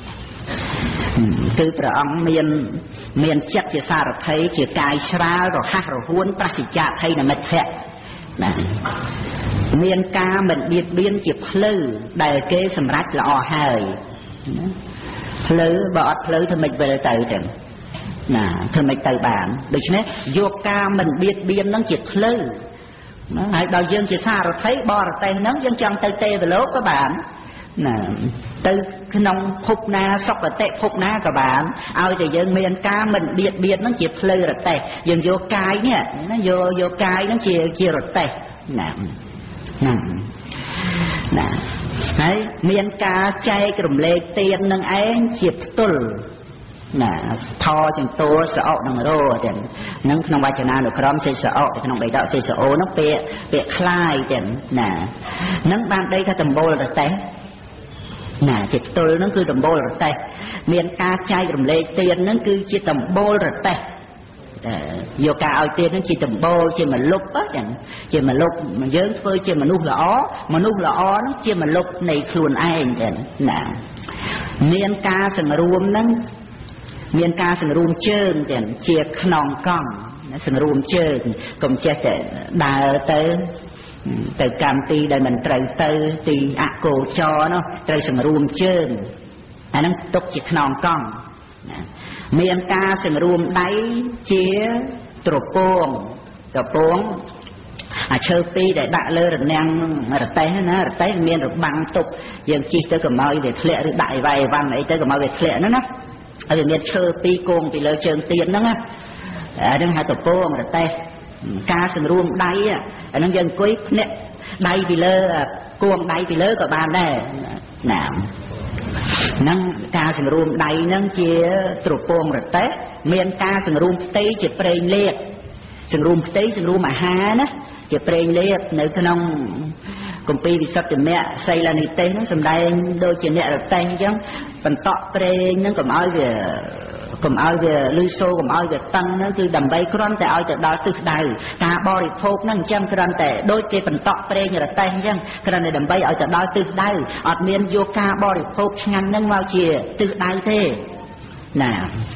គឺព្រះអង្គមានមានចិត្តជាសារថីជាកាយស្រាលរហ័សរហួនប្រសិជ្ជៈថៃនមិត្តភៈណាមានការមិនបៀតបៀនជាភ្លឺដែលគេសម្រេចល្អហើយភ្លឺបើអត់ភ្លឺធ្វើម៉េចវិលទៅចឹងណាធ្វើម៉េចទៅបានដូច្នេះយកការមិនបៀតបៀនហ្នឹងជាភ្លឺណាហើយដល់យើងជាសារថីបរទេសហ្នឹងយើងចង់ទៅទេវលោកក៏បានណាទៅក្នុងភពណាសុគតិភពណាក៏បានឲ្យតែយើងមានការមិនបៀតបៀនហ្នឹងជាភ្លឺរទេះយើងយកកាយនេះណាយកយកកាយហ្នឹងជាជារទេះណាណាណាហើយមានការចែករំលែកទាននឹងឯងជាផ្ទុលណាថចង្តួសអុនឹងរោទាំងនឹងក្នុងវចនានុក្រមសេសអុក្នុងបេដកសេសអូនោះពាក្យពាក្យคล้ายទាំងណានឹងបានដីថាដំបូលរទេះណាជាផ្ទុលហ្នឹងគឺដំបូលរទេះមានការចែករំលែកទានហ្នឹងគឺជាដំបូលរទេះយកការឲ្យទានហ្នឹងជាដំបូលជាមលុបចឹងជាមលុបយើងធ្វើជាមនុស្សល្អមនុស្សល្អហ្នឹងជាមលុបនៃខ្លួនឯងចឹងណាមានការសង្រួមហ្នឹងមានការសង្រួមជើងចឹងជាខ្នងកង់សង្រួមជើងកុំចេះតែដើរទៅទៅកម្មទីដែលមិនត្រូវទៅទីអកោចរនោះត្រូវសង្រួមជើងអាហ្នឹងទុកជាខ្នងកង់ណាមានការសង្រួមដៃជាត្រពងត្រពងអាឈើពីរដែលដាក់លើរនាំងរទេះណារទេះមានរបាំងទប់យើងជិះទៅកុំឲ្យវាធ្លាក់ឬដាក់អីវាយអីវ៉ាន់អីទៅកុំឲ្យវាធ្លាក់ហ្នឹងណាហើយវាមានឈើពីរគងពីលើជើងទៀនហ្នឹងណាអាហ្នឹងហៅត្រពងរទេះការសង្រួមដៃអាហ្នឹងយើងអង្គុយភ្នាក់ដៃពីលើគួងដៃពីលើក៏បានដែរណាហ្នឹងការសង្រួមដៃហ្នឹងជាត្រពងរទេះមានការសង្រួមផ្ទៃជាប្រេងលាកសង្រួមផ្ទៃសង្រួមអាហារណាជាប្រេងលាកនៅក្នុងគម្ពីរវិសុទ្ធិមគ្គសីលនិទេសហ្នឹងសម្ដែងដូចជាអ្នករទេះអញ្ចឹងបន្តក់ប្រេងហ្នឹងកុំឲ្យវាកុំឲ្យវាលឺសូរកុំឲ្យវាតឹងហ្នឹងគឺដើម្បីគ្រាន់តែឲ្យទៅដល់ទិសដៅការបរិភោគហ្នឹងអញ្ចឹងគ្រាន់តែដូចគេបន្តក់ប្រេងរទេះអញ្ចឹងគ្រាន់តែដើម្បីឲ្យទៅដល់ទិសដៅអត់មានយកការបរិភោគឆ្ងាញ់ហ្នឹងមកជាទិសដៅទេណា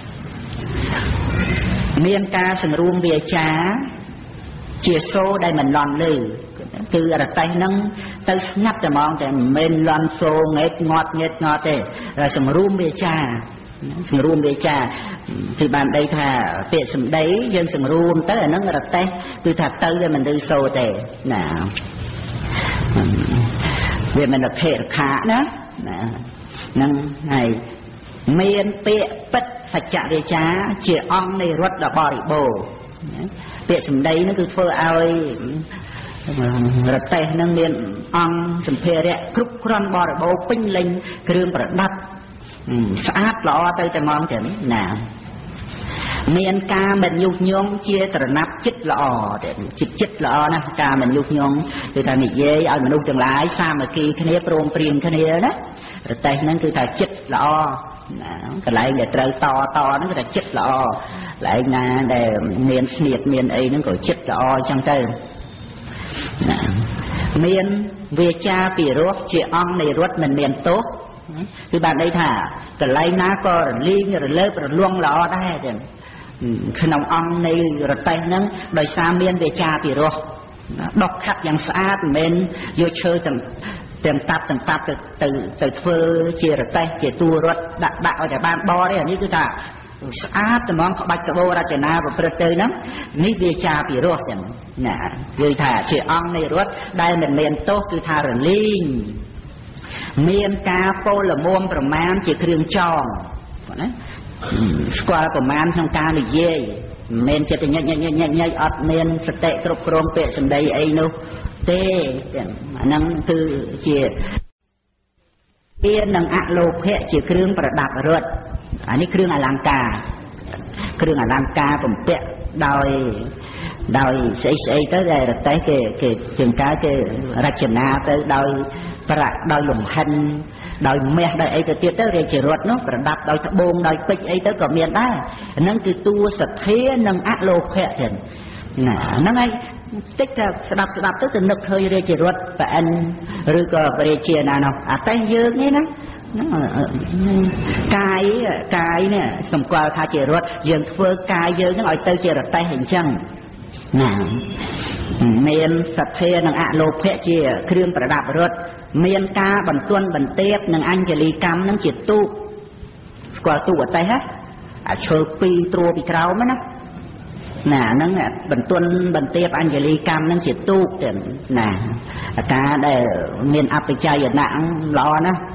មានការសង្រួមវាចាជាសូរដែលមិនលន់លឺគឺរទេះហ្នឹងទៅស្ងាត់តែហ្មងតែមិនមែនលន់សូរងេតងាត់ងេតងាត់ទេហើយសង្រួមវាចាសង្រួមវាចាគឺបានដីថាពាក្យសម្ដីយើងសង្រួមទៅអាហ្នឹងរទេះគឺថាទៅវាមិនឮសូរទេណាវាមិនរខេរខាណាណាហ្នឹងហើយមានពាក្យពិតសច្ចវាចាជាអង្គនៃរដ្ឋដ៏បរិបូរណ៍ពាក្យសម្ដីហ្នឹងគឺធ្វើឲ្យរទេះនឹងមានអង្គសម្ភារៈគ្រប់គ្រាន់បរិបូរពេញលេញគ្រឿងប្រដាប់ស្អាតល្អទៅតែហ្មងចឹងណាមានការមិនញុះញង់ជាត្រណាប់ចិត្តល្អតែចិត្តចិត្តល្អណាស់ការមិនញុះញង់គឺថានិយាយឲ្យមនុស្សទាំងឡាយសាមគ្គីគ្នាព្រមព្រៀងគ្នាណារទេះហ្នឹងគឺថាចិត្តល្អកន្លែងដែលត្រូវតតហ្នឹងគឺថាចិត្តល្អកន្លែងណាដែលមានស្នៀតមានអីហ្នឹងក៏ចិត្តល្អអញ្ចឹងទៅមានវាចាពិរោះជាអង្គនៃរត់មិនមានទោសគឺបានន័យថាកន្លែងណាក៏រលីងរលើបរលួងល្អដែរចឹងក្នុងអង្គនៃរទេះហ្នឹងដោយសារមានវាចាពិរោះដុសខាត់យ៉ាងស្អាតមិនមែនយកឈើទាំងទាំងតាប់ទាំងតាប់ទៅទៅទៅធ្វើជារទេះជាតួរត់ដាក់ដាក់ឲ្យតែបានបរទេអានេះគឺថាស្អាតត្មងក្បាច់ក្បូររចនាប្រព្រឹត្តទៅហ្នឹងនេះវាចាពិរោះចឹងណាគឺថាជាអង្គនៃរត់ដែលមិនមានទោសគឺថារលីងមានការពោលមុំប្រមាណជាគ្រឿងចងណាស្គាល់ប្រមាណក្នុងការនិយាយមិនមែនចិត្តញឹកញឹកញឹកញឹកញឹកអត់មានសតិគ្រប់គ្រងពាក្យសម្ដីអីនោះទេអាហ្នឹងគឺជាទាននិងអលោភៈជាគ្រឿងប្រដាប់រត់អានេះគ្រឿងអលង្ការគ្រឿងអលង្ការបំពាក់ដោយដោយស្អីស្អីទៅដែលរទេះគេគេជាងការគេរចនាទៅដោយប្រាក់ដោយលំហិនដោយមាសដោយអីទៅទៀតទៅរាជរដ្ឋនោះប្រដាប់ដោយត្បូងដោយពេជ្រអីទៅក៏មានដែរហ្នឹងគឺតួសទ្ធានិងអលោភៈទៀតណាហ្នឹងហើយតិចតែស្ដាប់ស្ដាប់ទៅទៅនឹកឃើញរាជរដ្ឋប្រអិនឬក៏រាជាណានោះអាតែយើងនេះណាកាយកាយនេះសម្គាល់ថាជារដ្ឋយើងធ្វើកាយយើងហ្នឹងឲ្យទៅជារទេះអញ្ចឹងណាមានសទ្ធានិងអលោភៈជាគ្រឿងប្រដាប់រត់មានការបន្ទន់បន្ទាបនិងអញ្ជលីកម្មនឹងជាទូកស្គាល់ទូកអតេះហ៎អាឈើពីរត្រួពីក្រោមណាណាហ្នឹងបន្ទន់បន្ទាបអញ្ជលីកម្មនឹងជាទូកទៀតណាអាការដែលមានអបិច្ចយណៈល្អណាស់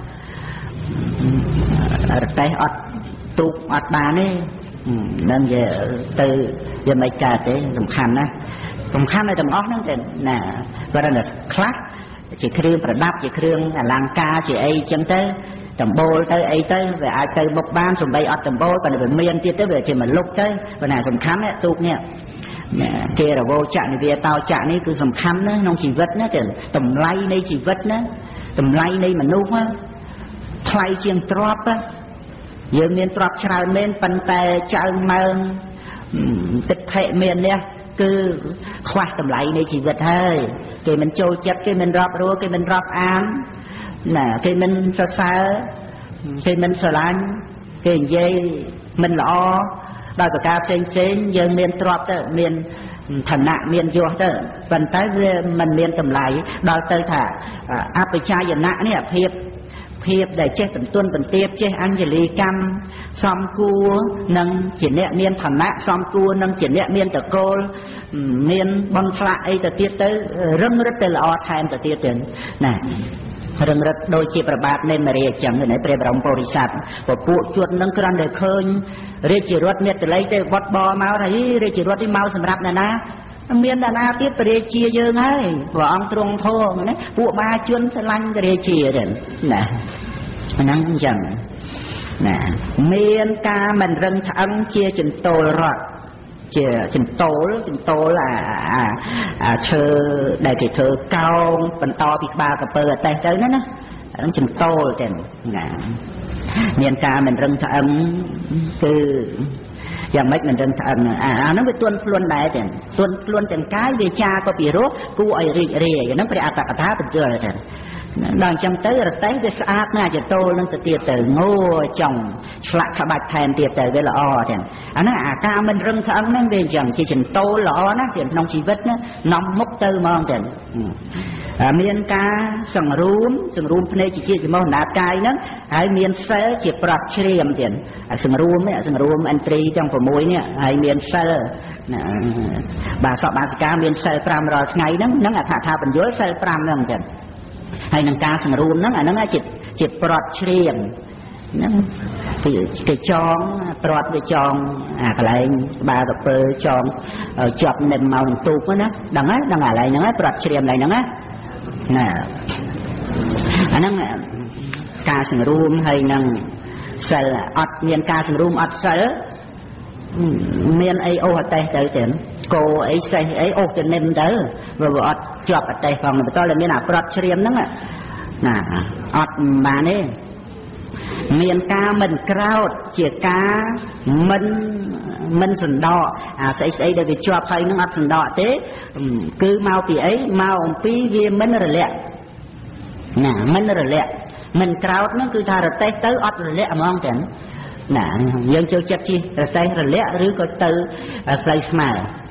រទេះអត់ទូកអត់បានទេនឹងទៅយកមិនកើតទេសំខាន់ណាសំខាន់ឲ្យទាំងអស់ហ្នឹងទេណាគាត់ថាខ្លះជាគ្រឿងប្រដាប់ជាគ្រឿងអលង្ការជាអីចឹងទៅតម្បូលទៅអីទៅវាអាចទៅមុខបានសំបីអត់តម្បូលប៉ុន្តែវាមានទៀតទៅវាជាមកលុកទៅប៉ុន្តែសំខាន់ណាទូកនេះគេរវោចៈនិវាតោចៈនេះគឺសំខាន់ណាក្នុងជីវិតណាតម្លៃនៃជីវិតណាតម្លៃនៃមនុស្សណាថ្លៃជាងទ្រព្យណាយើងមានទ្រព្យច្រើនមែនប៉ុន្តែចៅម៉ើងទិដ្ឋិមាននេះគឺខ្វះតម្លៃនៃជីវិតហើយគេមិនចូលចិត្តគេមិនរាប់រស់គេមិនរាប់អានណាគេមិនសរសើរគេមិនស្រឡាញ់គេនិយាយមិនល្អដោយប្រការផ្សេងផ្សេងយើងមានទ្រព្យទៅមានឋានៈមានយសទៅប៉ុន្តែវាមិនមានតម្លៃដល់ទៅថាអបិច្ចយណៈនេះភាពភាពដែលចេះបន្ទន់បន្ទាបចេះអញ្ជលីកម្មសំគួរនឹងជាអ្នកមានឋានៈសំគួរនឹងជាអ្នកមានតកូលមានបនឆ្លាក់អីទៅទៀតទៅរឹងរិតទៅល្អថែមទៅទៀតទៅណារឹងរិតដូចជាប្របាទនៃមរាអញ្ចឹងនៅព្រះបរមពុរិស័ទពពួកជួននឹងគ្រាន់តែឃើញរាជរដ្ឋមេត្តល័យទៅវត្តបមកហើយរាជរដ្ឋនេះមកសម្រាប់អ្នកណាមានអ្នកណាទៀតព្រះរាជាយើងហើយព្រះអង្គទ្រង់ធម៌ណាពួកមហាជនស្រឡាញ់ព្រះរាជាទេណាហ្នឹងអញ្ចឹងណាមានការមិនរឹងឆ្អឹងជាចន្ទោលរត់ជាចន្ទោលចន្ទោលអាអាឈើដែលគេធ្វើកោងបន្តពីក្បាលកពើអតេះទៅណាណាហ្នឹងចន្ទោលទេណាមានការមិនរឹងឆ្អឹងគឺយ៉ាងម៉េចមិនដឹងឆ្អឹងអាហ្នឹងវាទន់ខ្លួនដែរទេទន់ខ្លួនទាំងកាយវាចាក៏ពីរោះគួរឲ្យរីករាយហ្នឹងព្រះអត្តកថាបញ្យល់ទេដល់អញ្ចឹងទៅរទេះវាស្អាតណាស់ចតូលនឹងទៅទៀតទៅងោចង់ឆ្លាក់ក្បាច់ថែមទៀតទៅវាល្អទេអាហ្នឹងអាការមិនរឹងឆ្អឹងហ្នឹងវាអញ្ចឹងជាចតូលល្អណាស់ក្នុងជីវិតណានាំមុខទៅហ្មងទេមានការសង្រួមសង្រួមភ្នែកជាជាមោហណាកាយហ្នឹងហើយមានសិលជាប្រត់ជ្រាមទៀតសង្រួមនេះសង្រួមអន្ត្រីទាំង៦នេះហើយមានសិលបាទសពបាសិកាមានសិលប្រាំរាល់ថ្ងៃហ្នឹងហ្នឹងអត្ថថាបញ្យល់សិលប្រាំហ្នឹងចឹងហើយនឹងការសង្រួមហ្នឹងអាហ្នឹងជាជាប្រត់ជ្រាមហ្នឹងគេចងប្រត់វាចងអាកន្លែងបាកពើចងជាប់នឹមមកនឹងទូកណាដឹងហើយដឹងអាកន្លែងហ្នឹងហើយប្រត់ជ្រាមកន្លែងហ្នឹងណាណាអាហ្នឹងការសង្រួមហើយនឹងសិលអត់មានការសង្រួមអត់សិលមានអីអូសអតេះទៅទៀតគោអីសេះអីអូសទៅនឹមទៅវាអត់ជាប់អតេះផងបន្តតែមានអាប្រត់ជ្រាមហ្នឹងណាអត់បានទេមានការមិនក្រោតជាការមិនមិនសណ្ដកអាស្អីស្អីដែលវាជាប់ហើយនឹងអត់សណ្ដកទេគឺមកពីអីមកអំពីវាមិនរលាក់ណាមិនរលាក់មិនក្រោតហ្នឹងគឺថារទេះទៅអត់រលាក់ហ្មងទាំងណាយើងចូលចិត្តជិះរទេះរលាក់ឬក៏ទៅផ្លូវស្មើ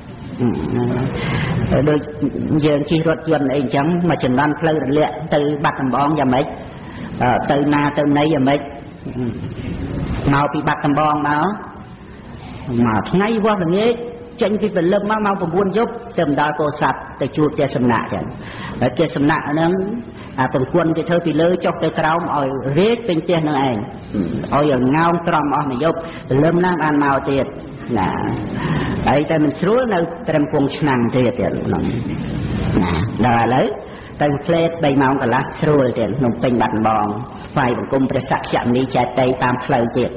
ដូចយើងជិះរថយន្តអីអញ្ចឹងមកចំណន់ផ្លូវរលាក់ទៅបាត់ដំបងយ៉ាងម៉េចទៅណាទៅណីយ៉ាងម៉េចមកពីបាត់ដំបងមកមកថ្ងៃវត្តល្ងាចចេញពីព្រលឹមមកមក៩យប់ទៅម្ដលពោធិ៍សាត់ទៅជួបជាសំណាក់ចឹងហើយជាសំណាក់ហ្នឹងអាប្រគួនគេធ្វើពីលើចុះទៅក្រោមឲ្យរេកពេញផ្ទះនឹងឯងឲ្យងោងត្រំអស់មួយយប់ព្រលឹមណាបានមកទៀតណាហើយតែមិនស្រួលនៅត្រឹមពងឆ្នាំទៀតទៀតហ្នឹងណាដល់ឥឡូវទៅផ្លេតបីម៉ោងកន្លះស្រួលទៀតក្នុងពេញបាត់ដំបងស្វែងបង្គំព្រះសក្យមុនីចេតិយតាមផ្លូវទៀត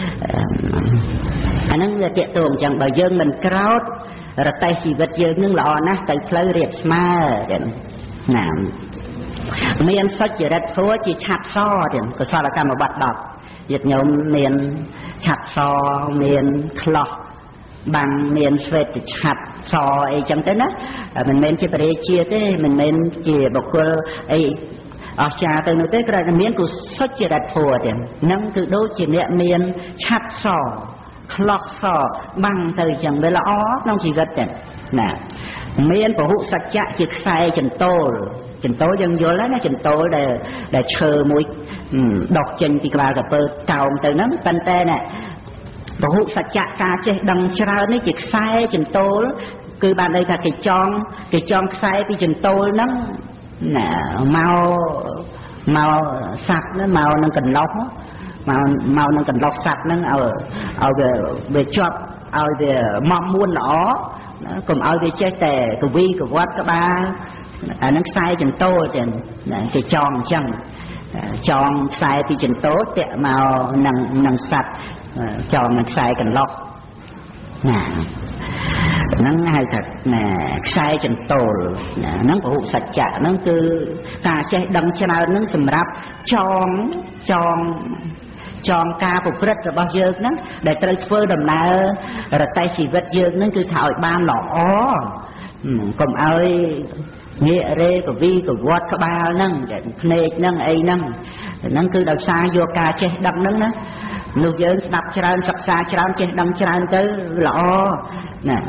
អាហ្នឹងវាតាកតងអញ្ចឹងបើយើងមិនក្រោតរទេះជីវិតយើងនឹងល្អណាស់ទៅផ្លូវរៀបស្មើទៀតណាមានសុចរិតធัวជាឆាប់សទៀតកុសលកម្មបត្តិដប់ញាតិញោមមានឆាប់សមានខ្លោះបាំងមានស្វេតឆាប់សអីចឹងទៅណាមិនមែនជាបរិជាទេមិនមែនជាបុគ្គលអីអស្ចារ្យទៅនោះទេគ្រាន់តែមានគុសុចរិតធัวទៀតហ្នឹងគឺដូចជាអ្នកមានឆាប់សខ្លោះសបាំងទៅចឹងវាល្អក្នុងជីវិតទៀតណាមានពហុសច្ចៈជាខ្សែចន្ទោលចន្ទោលយើងយល់ហើយណាចន្ទោលដែលដែលឈើមួយដុសចេញពីក្បាលកពើកោមទៅហ្នឹងប៉ុន្តែណាពហុសច្ចៈការចេះដឹងច្រើននេះជាខ្សែចន្ទោលគឺបានន័យថាគេចងគេចងខ្សែពីចន្ទោលហ្នឹងណាមកមកសัตว์ហ្នឹងមកនឹងកន្លោះមកមកនឹងកន្លោះសัตว์ហ្នឹងឲ្យឲ្យវាវាជាប់ឲ្យវាមកមួនល្អកុំឲ្យវាចេះតែកវីកវត្តក្បាលអានឹងខ្សែចន្ទោលទៀតគេចងអញ្ចឹងចងខ្សែពីចន្ទោលតាក់មកនឹងនឹងសัตว์ចងនឹងខ្សែកន្លោះណាហ្នឹងហៅថាណាខ្សែចន្ទោលណាហ្នឹងពហុសច្ចៈហ្នឹងគឺការចេះដឹងច្រើនហ្នឹងសម្រាប់ចងចងចងការប្រព្រឹត្តរបស់យើងហ្នឹងដែលត្រូវធ្វើដំណើររទេះជីវិតយើងហ្នឹងគឺថាឲ្យបានល្អកុំឲ្យងាករេកវីកវត្តក្បាលហ្នឹងតែភ្នែកហ្នឹងអីហ្នឹងហ្នឹងគឺដោយសារយកការចេះដឹងហ្នឹងណានោះយើងស្ដាប់ច្រើនសិក្សាច្រើនចេះដឹងច្រើនទៅល្អណា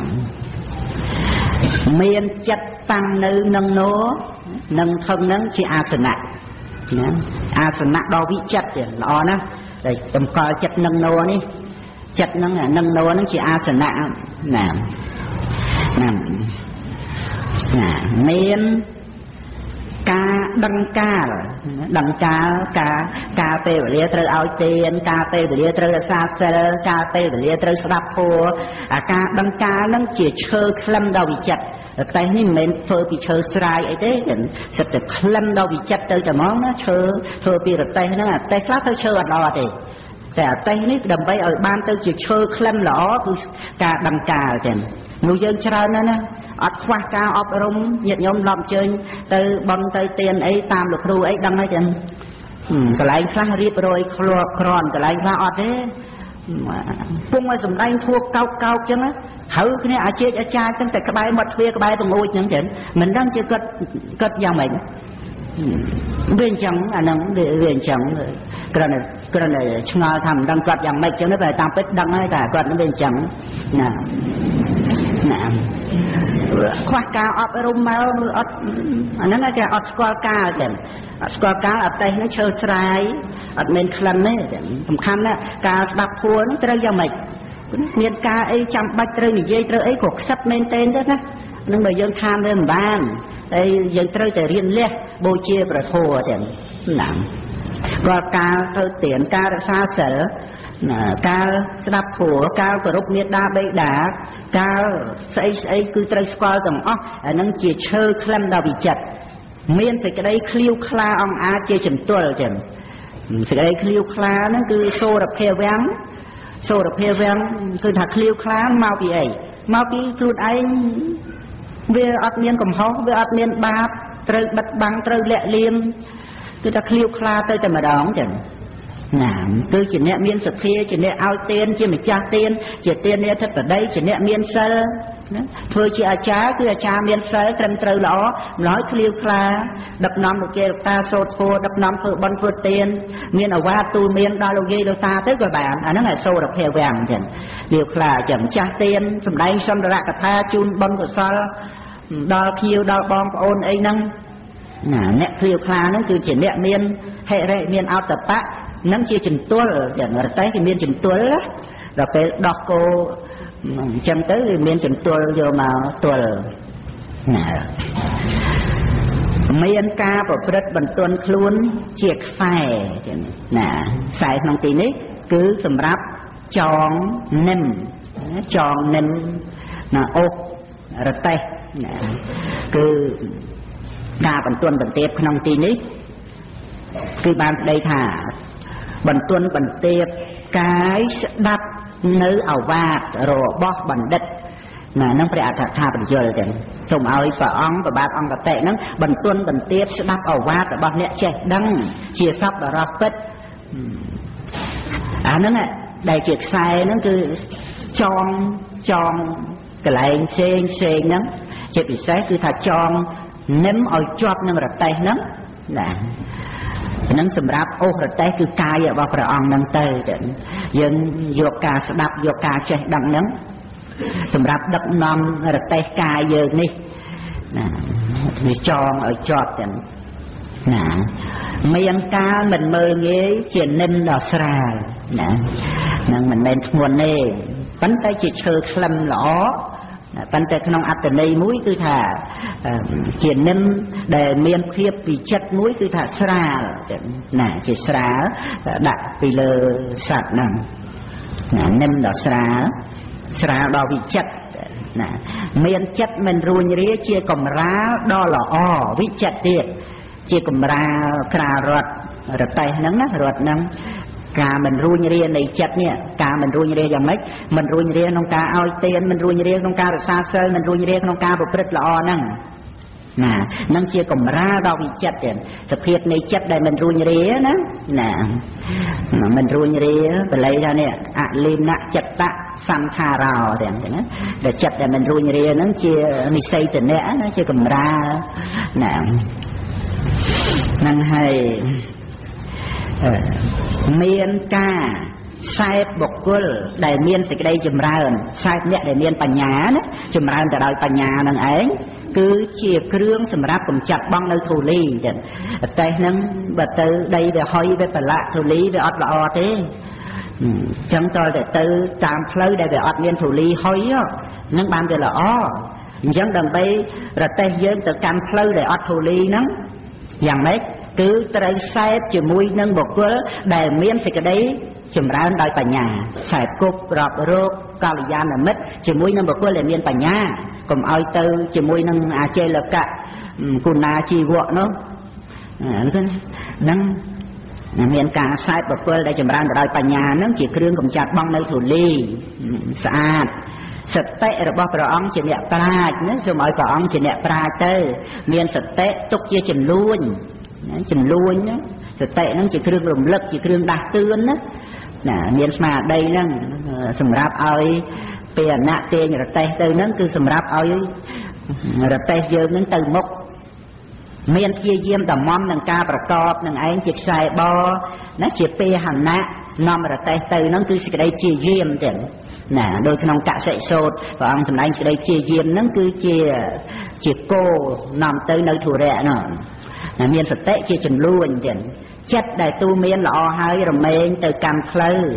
មានចិត្តតាំងនៅនឹងនោះនឹងធឹងហ្នឹងជាអាសនៈណាអាសនៈដ៏វិចិត្រទៀតល្អណាស់តែតម្កល់ចិត្តនឹងនោះនេះចិត្តហ្នឹងនឹងនោះហ្នឹងជាអាសនៈណាណាណាមានការដឹងកាលដឹងកាលការការពេលវេលាត្រូវឲ្យទានការពេលវេលាត្រូវរក្សាសិលការពេលវេលាត្រូវស្ដាប់ធម៌អាការដឹងកាលហ្នឹងជាឈើក្លឹមដ៏វិចិត្រតែនេះមិនមែនធ្វើពីឈើស្រាយអីទេសិតតែក្លឹមដ៏វិចិត្រទៅតែហ្មងណាឈើធ្វើពីរទេះហ្នឹងអាទេសខ្លះទៅឈើអត់ល្អទេតែអាទេសនេះដើម្បីឲ្យបានទៅជាឈើក្លឹមល្អគឺការដឹងកាលចឹងនោះយើងច្រើនណាស់ណាអត់ខ្វះការអប់រំញាតិញោមឡប់អញ្ជើញទៅបន់ទៅទៀនអីតាមលោកគ្រូអីដឹងហើយចឹងកន្លែងខ្លះរៀបរយគ្រាន់គ្រាន់កន្លែងខ្លះអត់ទេពុំឲ្យសំដែងធួកោកកោកចឹងណាហើយគ្នាអាចេកអាចារ្យចឹងតែក្បែរមាត់ទ្វារក្បែរបង្អួចចឹងចឹងមិនដឹងជាគាត់គាត់យ៉ាងម៉េចវាអញ្ចឹងអាហ្នឹងវាអញ្ចឹងគ្រាន់តែគ្រាន់តែឆ្ងល់ថាមិនដឹងគាត់យ៉ាងម៉េចចឹងតែតាមពិតដឹងហើយតែគាត់វាអញ្ចឹងណាណាខ្វះការអប់រំមកអត់អាហ្នឹងគេអត់ស្គាល់កាលទេអត់ស្គាល់កាលអត់ទេហ្នឹងឈើស្រាយអត់មានក្លិនទេសំខាន់ណាស់ការស្ដាប់ធម៌ហ្នឹងត្រូវយ៉ាងម៉េចមានការអីចាំបាច់ត្រូវនិយាយត្រូវអីក៏ខ្សឹបមែនទេណានឹងបើយើងខានវាមិនបានហើយយើងត្រូវតែរៀនលះបូជាព្រះធម៌ទេណាก็การធ្វើទានការរក្សាសិលការស្ដាប់ធម៌ការគោរពមេត្តាបិតាការស្អីស្អីគឺត្រូវស្គាល់ទាំងអស់អានឹងជាឈើក្លិមដល់វិចិត្រមានសេចក្តីឃ្លាវខ្លាអង្អាចជាចន្ទុលចឹងសេចក្តីឃ្លាវខ្លាហ្នឹងគឺសូរភាវាំងសូរភាវាំងគឺថាឃ្លាវខ្លាមកពីអីមកពីខ្លួនឯងវាអត់មានកំហុសវាអត់មានបាបត្រូវបិទបាំងត្រូវលាក់លៀមគឺថាឃ្លាវខ្លាទៅតែម្ដងចឹងណាគឺជាអ្នកមានសទ្ធាជាអ្នកឲ្យទានជាម្ចាស់ទានជាទាននេះធិបតីជាអ្នកមានសិលណាធ្វើជាអាចារ្យគឺអាចារ្យមានសិលត្រឹមត្រូវល្អម្ល៉េះឃ្លាវខ្លាដឹកនាំលោកយាយលោកតាសូត្រធម៌ដឹកនាំធ្វើបន់ធ្វើទានមានអាវាតទូលមានដល់លោកយាយលោកតាទៅក៏បានអាហ្នឹងឯសូរភាវាំងចឹងឃ្លាវខ្លាចាំម្ចាស់ទានសម្ដែងសន្ទរកថាជូនបន់កុសលដល់ភ្ញៀវដល់បងប្អូនអីហ្នឹងណាអ្នកឃ្លាវខ្លាហ្នឹងគឺជាអ្នកមានហិរិមានអត្តបៈនឹងជាចន្ទុលយ៉ាងរតែគេមានចន្ទុលដល់ពេលដោះគោអញ្ចឹងទៅវាមានចន្ទុលយកមកទល់ណាមានការប្រព្រឹត្តបន្ទន់ខ្លួនជាខ្សែចឹងណាខ្សែក្នុងទីនេះគឺសម្រាប់ចងនិមចងនិមណាអុករតេះណាគឺការបន្ទន់បន្ទាបក្នុងទីនេះគឺបានប្តីថាបន្ទន់បន្ទាបកាយស្ដាប់នៅអវាទរបស់បណ្ឌិតណានឹងព្រះអដ្ឋថាបញ្យលចឹងសូមឲ្យព្រះអង្គប្របាទអង្គតេហ្នឹងបន្ទន់បន្ទាបស្ដាប់អវាទរបស់អ្នកចេះដឹងជាសពបរោះពិតអាហ្នឹងដែលជាខ្សែហ្នឹងគឺចងចងកន្លែងផ្សេងផ្សេងហ្នឹងជាពិសេសគឺថាចងនិមឲ្យជាប់នឹងរតេះហ្នឹងណានឹងសម្រាប់អូសរតេះគឺកាយរបស់ព្រះអង្គហ្នឹងទៅយើងយកការស្ដាប់យកការចេះដឹងហ្នឹងសម្រាប់ដឹកនាំរតេះកាយយើងនេះណាវាចងឲ្យជាប់ចឹងណាមានការមិនមើលងាយជានិមដ៏ស្រាលណានឹងមិនមែនធ្ងន់ទេប៉ុន្តែជាឈើក្លិមល្អប៉ុន្តែក្នុងអត្តន័យមួយគឺថាជានិមដែលមានភាពពិចិត្រមួយគឺថាស្រាលណាជាស្រាលដាក់ពីលើសត្វហ្នឹងណានិមដល់ស្រាលស្រាលដល់វិចិត្រណាមានចិត្តមិនរួញរាជាកម្រាលដ៏ល្អវិចិត្រទៀតជាកម្រាលក្រាលរត់រតេះហ្នឹងណារត់ហ្នឹងការមិនរួញរានៃចិត្តនេះការមិនរួញរាយ៉ាងម៉េចមិនរួញរាក្នុងការឲ្យទានមិនរួញរាក្នុងការរក្សាសិលមិនរួញរាក្នុងការប្រព្រឹត្តល្អហ្នឹងណានឹងជាកម្រាលដល់វិចិត្រទៀតសភាពនៃចិត្តដែលមិនរួញរាណាណាមិនរួញរាបល័យថានេះអលិណចិត្តសង្ខារោទាំងហ្នឹងណាដែលចិត្តដែលមិនរួញរាហ្នឹងជានិស័យតនៈណាជាកម្រាលណាហ្នឹងហើយមានការខ្សែបុគ្គលដែលមានសេចក្តីចម្រើនខ្សែអ្នកដែលមានបញ្ញាណាចម្រើនទៅដោយបញ្ញានឹងឯងគឺជាគ្រឿងសម្រាប់កម្ចាត់បងនៅធូលីចឹងតែហ្នឹងបើទៅដីវាហុយវាប្រឡាក់ធូលីវាអត់ល្អទេអញ្ចឹងតើទៅទៅតាមផ្លូវដែលវាអត់មានធូលីហុយហ្នឹងបានវាល្អអញ្ចឹងដើម្បីរតេះយើងទៅកាន់ផ្លូវដែលអត់ធូលីហ្នឹងយ៉ាងម៉េចគឺត្រូវសែបជាមួយនឹងបុគ្គលដែលមានសេចក្តីចម្រើនដោយបញ្ញាសែបគប់រាប់រោគកល្យាណមិត្តជាមួយនឹងបុគ្គលដែលមានបញ្ញាកុំឲ្យទៅជាមួយនឹងអាចេលកៈគុណាជីវៈនោះហ្នឹងមានការសែបបុគ្គលដែលចម្រើនដោយបញ្ញាហ្នឹងជាគ្រឿងកម្ចាត់បងនៅធូលីស្អាតសតិរបស់ព្រះអង្គជាអ្នកប្រាជ្ញណាសូមឲ្យព្រះអង្គជាអ្នកប្រាជ្ញទៅមានសតិទុកជាចំនួនចំនួនសតិហ្នឹងជាគ្រឿងរំលឹកជាគ្រឿងដាស់តឿនណាណាមានស្មារតីហ្នឹងសម្រាប់ឲ្យពេលអណៈទាញរតេះទៅហ្នឹងគឺសម្រាប់ឲ្យរតេះយើងហ្នឹងទៅមុខមានព្យាយាមដំមនឹងការប្រកបនឹងឯងជាខ្សែបណាជាពេហណៈនាំរតេះទៅហ្នឹងគឺសេចក្តីព្យាយាមទៀតណាដោយក្នុងកសិសោតព្រះអង្គសម្ដែងសេចក្តីព្យាយាមហ្នឹងគឺជាជាគោនាំទៅនៅធុរៈហ្នឹងមានសតិជាចំនួនទៀតចិត្តដែលទូមានល្អហើយរមែងទៅកាន់ផ្លូវ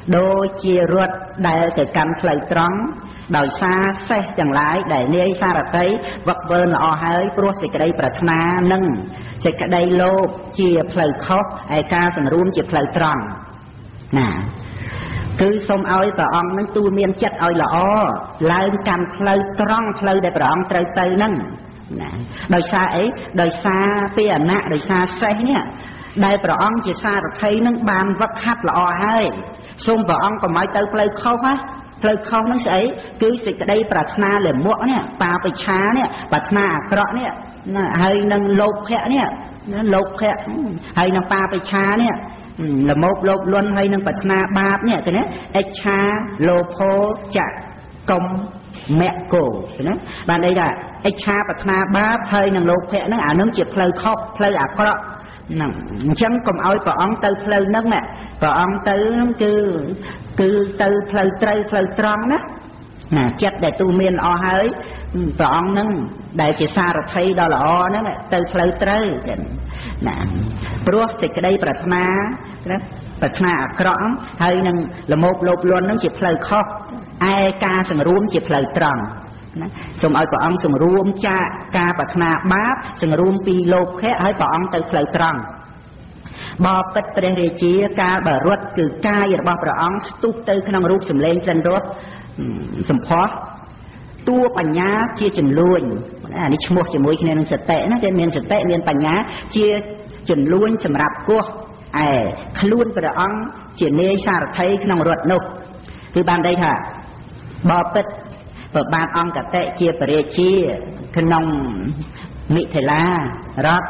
đôi chia ruột đại từ cầm phơi trắng đòi xa xe chẳng lái để nia xa là thấy vật vơn là hơi pro sẽ cái đây bật na nâng sẽ cái đây lô chia phơi khóc ai ca sừng run chia phơi trắng nè cứ xong ơi và ông nó tu miên chất ơi là o lại cầm phơi trắng phơi để bật ông trời tây nâng đòi xa ấy đòi xa pia nạ đòi xa xe nhá đại bật ông chia xa là thấy nâng bàn vật hát là o hơi xong và ông còn mấy tới phơi khóc á lời không nó sẽ cứ sự cái đây bật na để muộn nè ta phải chá nè bật na cọ nè hay nâng lột khẽ nè lột khẽ hay nâng ta phải chá nè là một lột luôn hay nâng bật na ba nè cái nè ếch chá lô phô chạ công mẹ cổ cái nè bạn đây là ếch chá bật na ba hay nâng lột khẽ nó à nâng chụp lời khóc lời à cọ chẳng còn ôi bà ông tư phơi nâng nè bà ông tư cứ cứ tư phơi trây phơi tròn đó nè chất để tu miên o hơi bà ông nâng để chỉ xa rồi thấy đó là o đó nè tư phơi trây nè bữa thì cái đây bật na bật na cọ hơi nâng là một lột luôn nó chỉ phơi khóc ai ca sừng rúm chỉ phơi tròn xong ở bà ông sừng rúm cha ca bật na báp sừng rúm pi lột khẽให้bà ông từ phơi tròn bò bật bền rì chia ca bà ruột cứ ca giờ bà bà ông tụt từ khung rúm sầm lên trên ruột sầm phó tuaปัญญา chia chừng luônอันนี้ชั่วโมงจะมวยคะแนนสเตะนะจะเมียนสเตะเมียนปัญญา chia chừng luôn สำหรับกูไอ้ขลุ่นbà ông chỉ nêu xa thấy khung ruột nụcคือบ้านได้ค่ะบอเป็ดเปิดบ้านองกะเตะเชียปเรชีขนมมิเทลารับ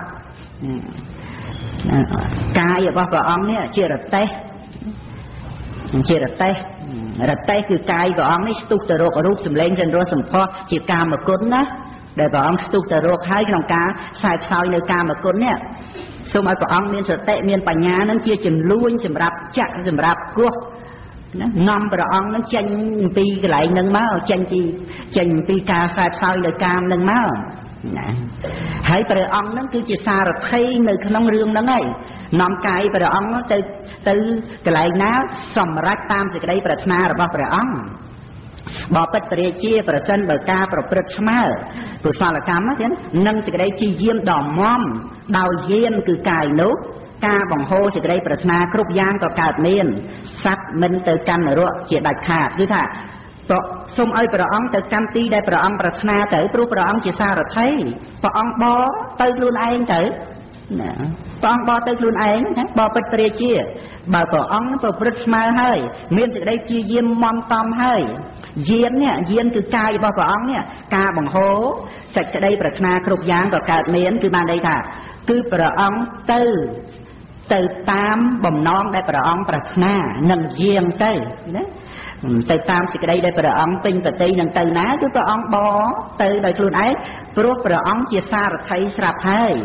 กายอย่างว่าพระองค์เนี่ยเชียรเตะเชียรเตะรเตะคือกายพระองค์นี่สตุกตะโรกรูปสำเร็จจนรู้สมพอเชียกามกุลนะโดยพระองค์สตุกตะโรกให้ขนมกาใส่ซอยในกามกุลเนี่ยสมัยพระองค์เมียนสเตะเมียนปัญญานั้นเชียจำล้วนสำหรับจักสำหรับกลัวนำพระองค์นั้นเจนปีไหลหนึ่งม้าเจนปีเจนปีกาสายซอยเลยกามหนึ่งม้าให้พระองค์นั้นคือจิตสารไทยในขนมเรื่องนั้นไงนำกายพระองค์นั้นtừ từไหลน้าสมรักตามสิ่งใดปรารถนาหรือว่าพระองค์บอกเป็นปริเชียประชันประกาประพฤติสมาผู้สารกรรมนั้นนั่งสิ่งใดจีเยี่ยมดอกม้อมดาวเยี่ยมคือกายนุกาบังโฮสิ่งใดปรารถนาครบย่างก็กาดเมียนสัตว์มันเติมกันรัวเจียดัดขาดคือถ้าต่อสมเอาพระองค์เติมกันตีได้พระองค์ปรารถนาเติมปรุพระองค์จีสารไทยพระองค์บอเติมลุนเองเติมพระองค์บอเติมลุนเองบอเป็นปริเชียบอพระองค์ประพฤติสมาให้เมียนสิ่งใดจีเยี่ยมมอมตอมให้เยียนเนี่ยเยียนคือกายบอพระองค์เนี่ยกาบังโฮสิ่งใดปรารถนาครบย่างก็กาดเมียนคือมาได้ค่ะคือพระองค์เติมtừ tam bầm non đây bà ông bà na nâng riêng tới từ tam sự đây đây bà ông tinh và tây nâng từ ná cứ bà ông bó từ đời luôn ấy rồi bà ông chia xa rồi thấy sạp hay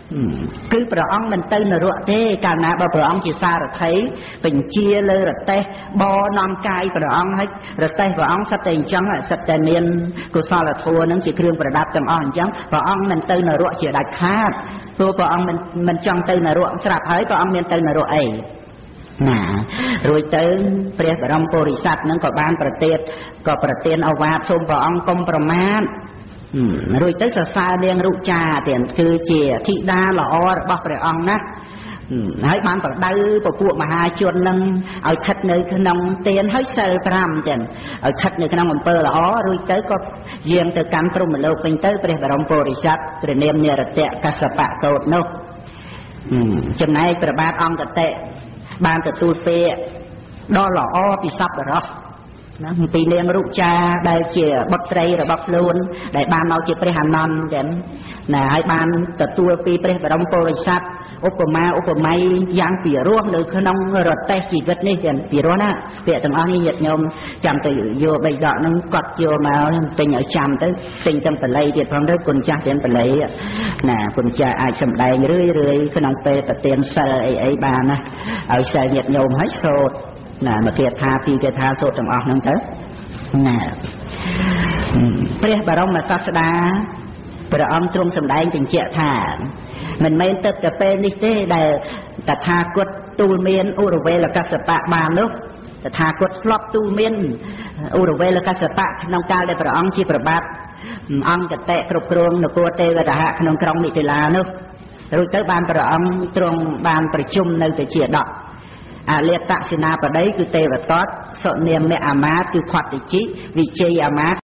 cứ bà ông mình từ là ruộng thế cả ná bà bà ông chia xa rồi thấy mình chia lơ rồi tê bó non cay bà ông hết rồi tê bà ông sắp tình chẳng là sắp tình miên cô sao là thua nâng chỉ khương bà đạp tầm ổn chẳng bà ông mình từ là ruộng chỉ đạch khácตัวพระองค์มันมันจังเตยนรกสลับให้พระองค์มันเตยนรกเองน่ะรวยเตยเปรียบรมโพธิสัตว์นั้นก็บ้านประเทศก็ประเทศเอาวาชมพระองค์กรมประมาณรวยเตยสสาเรียงรุจาเตียนคือเจียธิดาหล่อบอกพระองค์นะให้บ้านประเดย์ประพวกมหาชนนั้นเอาขัดในขนมเตียนให้เซลพรำเตียนเอาขัดในขนมอำเภอหล่อรวยเตยก็เยี่ยมเตยการตรุมโลกเป็นเตยเปรียบรมโพธิสัตว์เปรียบเนียมเนรเตะกัสปะโกดนกจำนายประบาทองกเตะบ้านตะตูเปะดอหล่อปีซับหรอปีเลี้ยงรุจาได้เจียบักไตรหรือบักลูนได้บ้านเราเจียเปรหันนอนเด่นน่ะให้บ้านตะตูปีเปรบรมโพธิสัตว์อุปมาอุปไมยยางปีร่วงหรือขนมรถเตะชีวิตนี่เด่นปีร่วงนะเปียต่างอ้อนี่หยัดยมจำตัวโยใบดอกนั้นกอดโยมาเป็นเอาจำตั้งสิ่งตั้งแต่เลยเด็ดพร้อมด้วยกุญแจเด่นแต่เลยน่ะกุญแจอาจสำได้เรื่อยเรื่อยขนมเปรตะเตียนเซอไอไอบ้านนะเอาใส่หยัดยมให้โสดน่ะมาเกียรทาปีเกียรทาโสดต่างอ้อนั่งเถอะน่ะเปรียบบรมศาสดาพระองค์ทรงสำแดงถึงเจตนามันไม่ตึกแต่เป็นนิเต้ได้แต่ทากดตูเมียนอุรเวลกัสปะมานุตถาคตស្លប់ទូលមានឧរវេលកសបៈក្នុងកាលដែលព្រះអង្គជាប្របាទអង្គកតេគ្រប់គ្រងនគរទេវតាក្នុងក្រុងមិថិលានោះរួចទៅបានព្រះអង្គទ្រង់បានប្រជុំនៅទៅជាដកអាលេតសេនាបតីគឺទេវតតសុនាមអាមាត្យគឺខត្តជិវិជ័យអាមាត្យ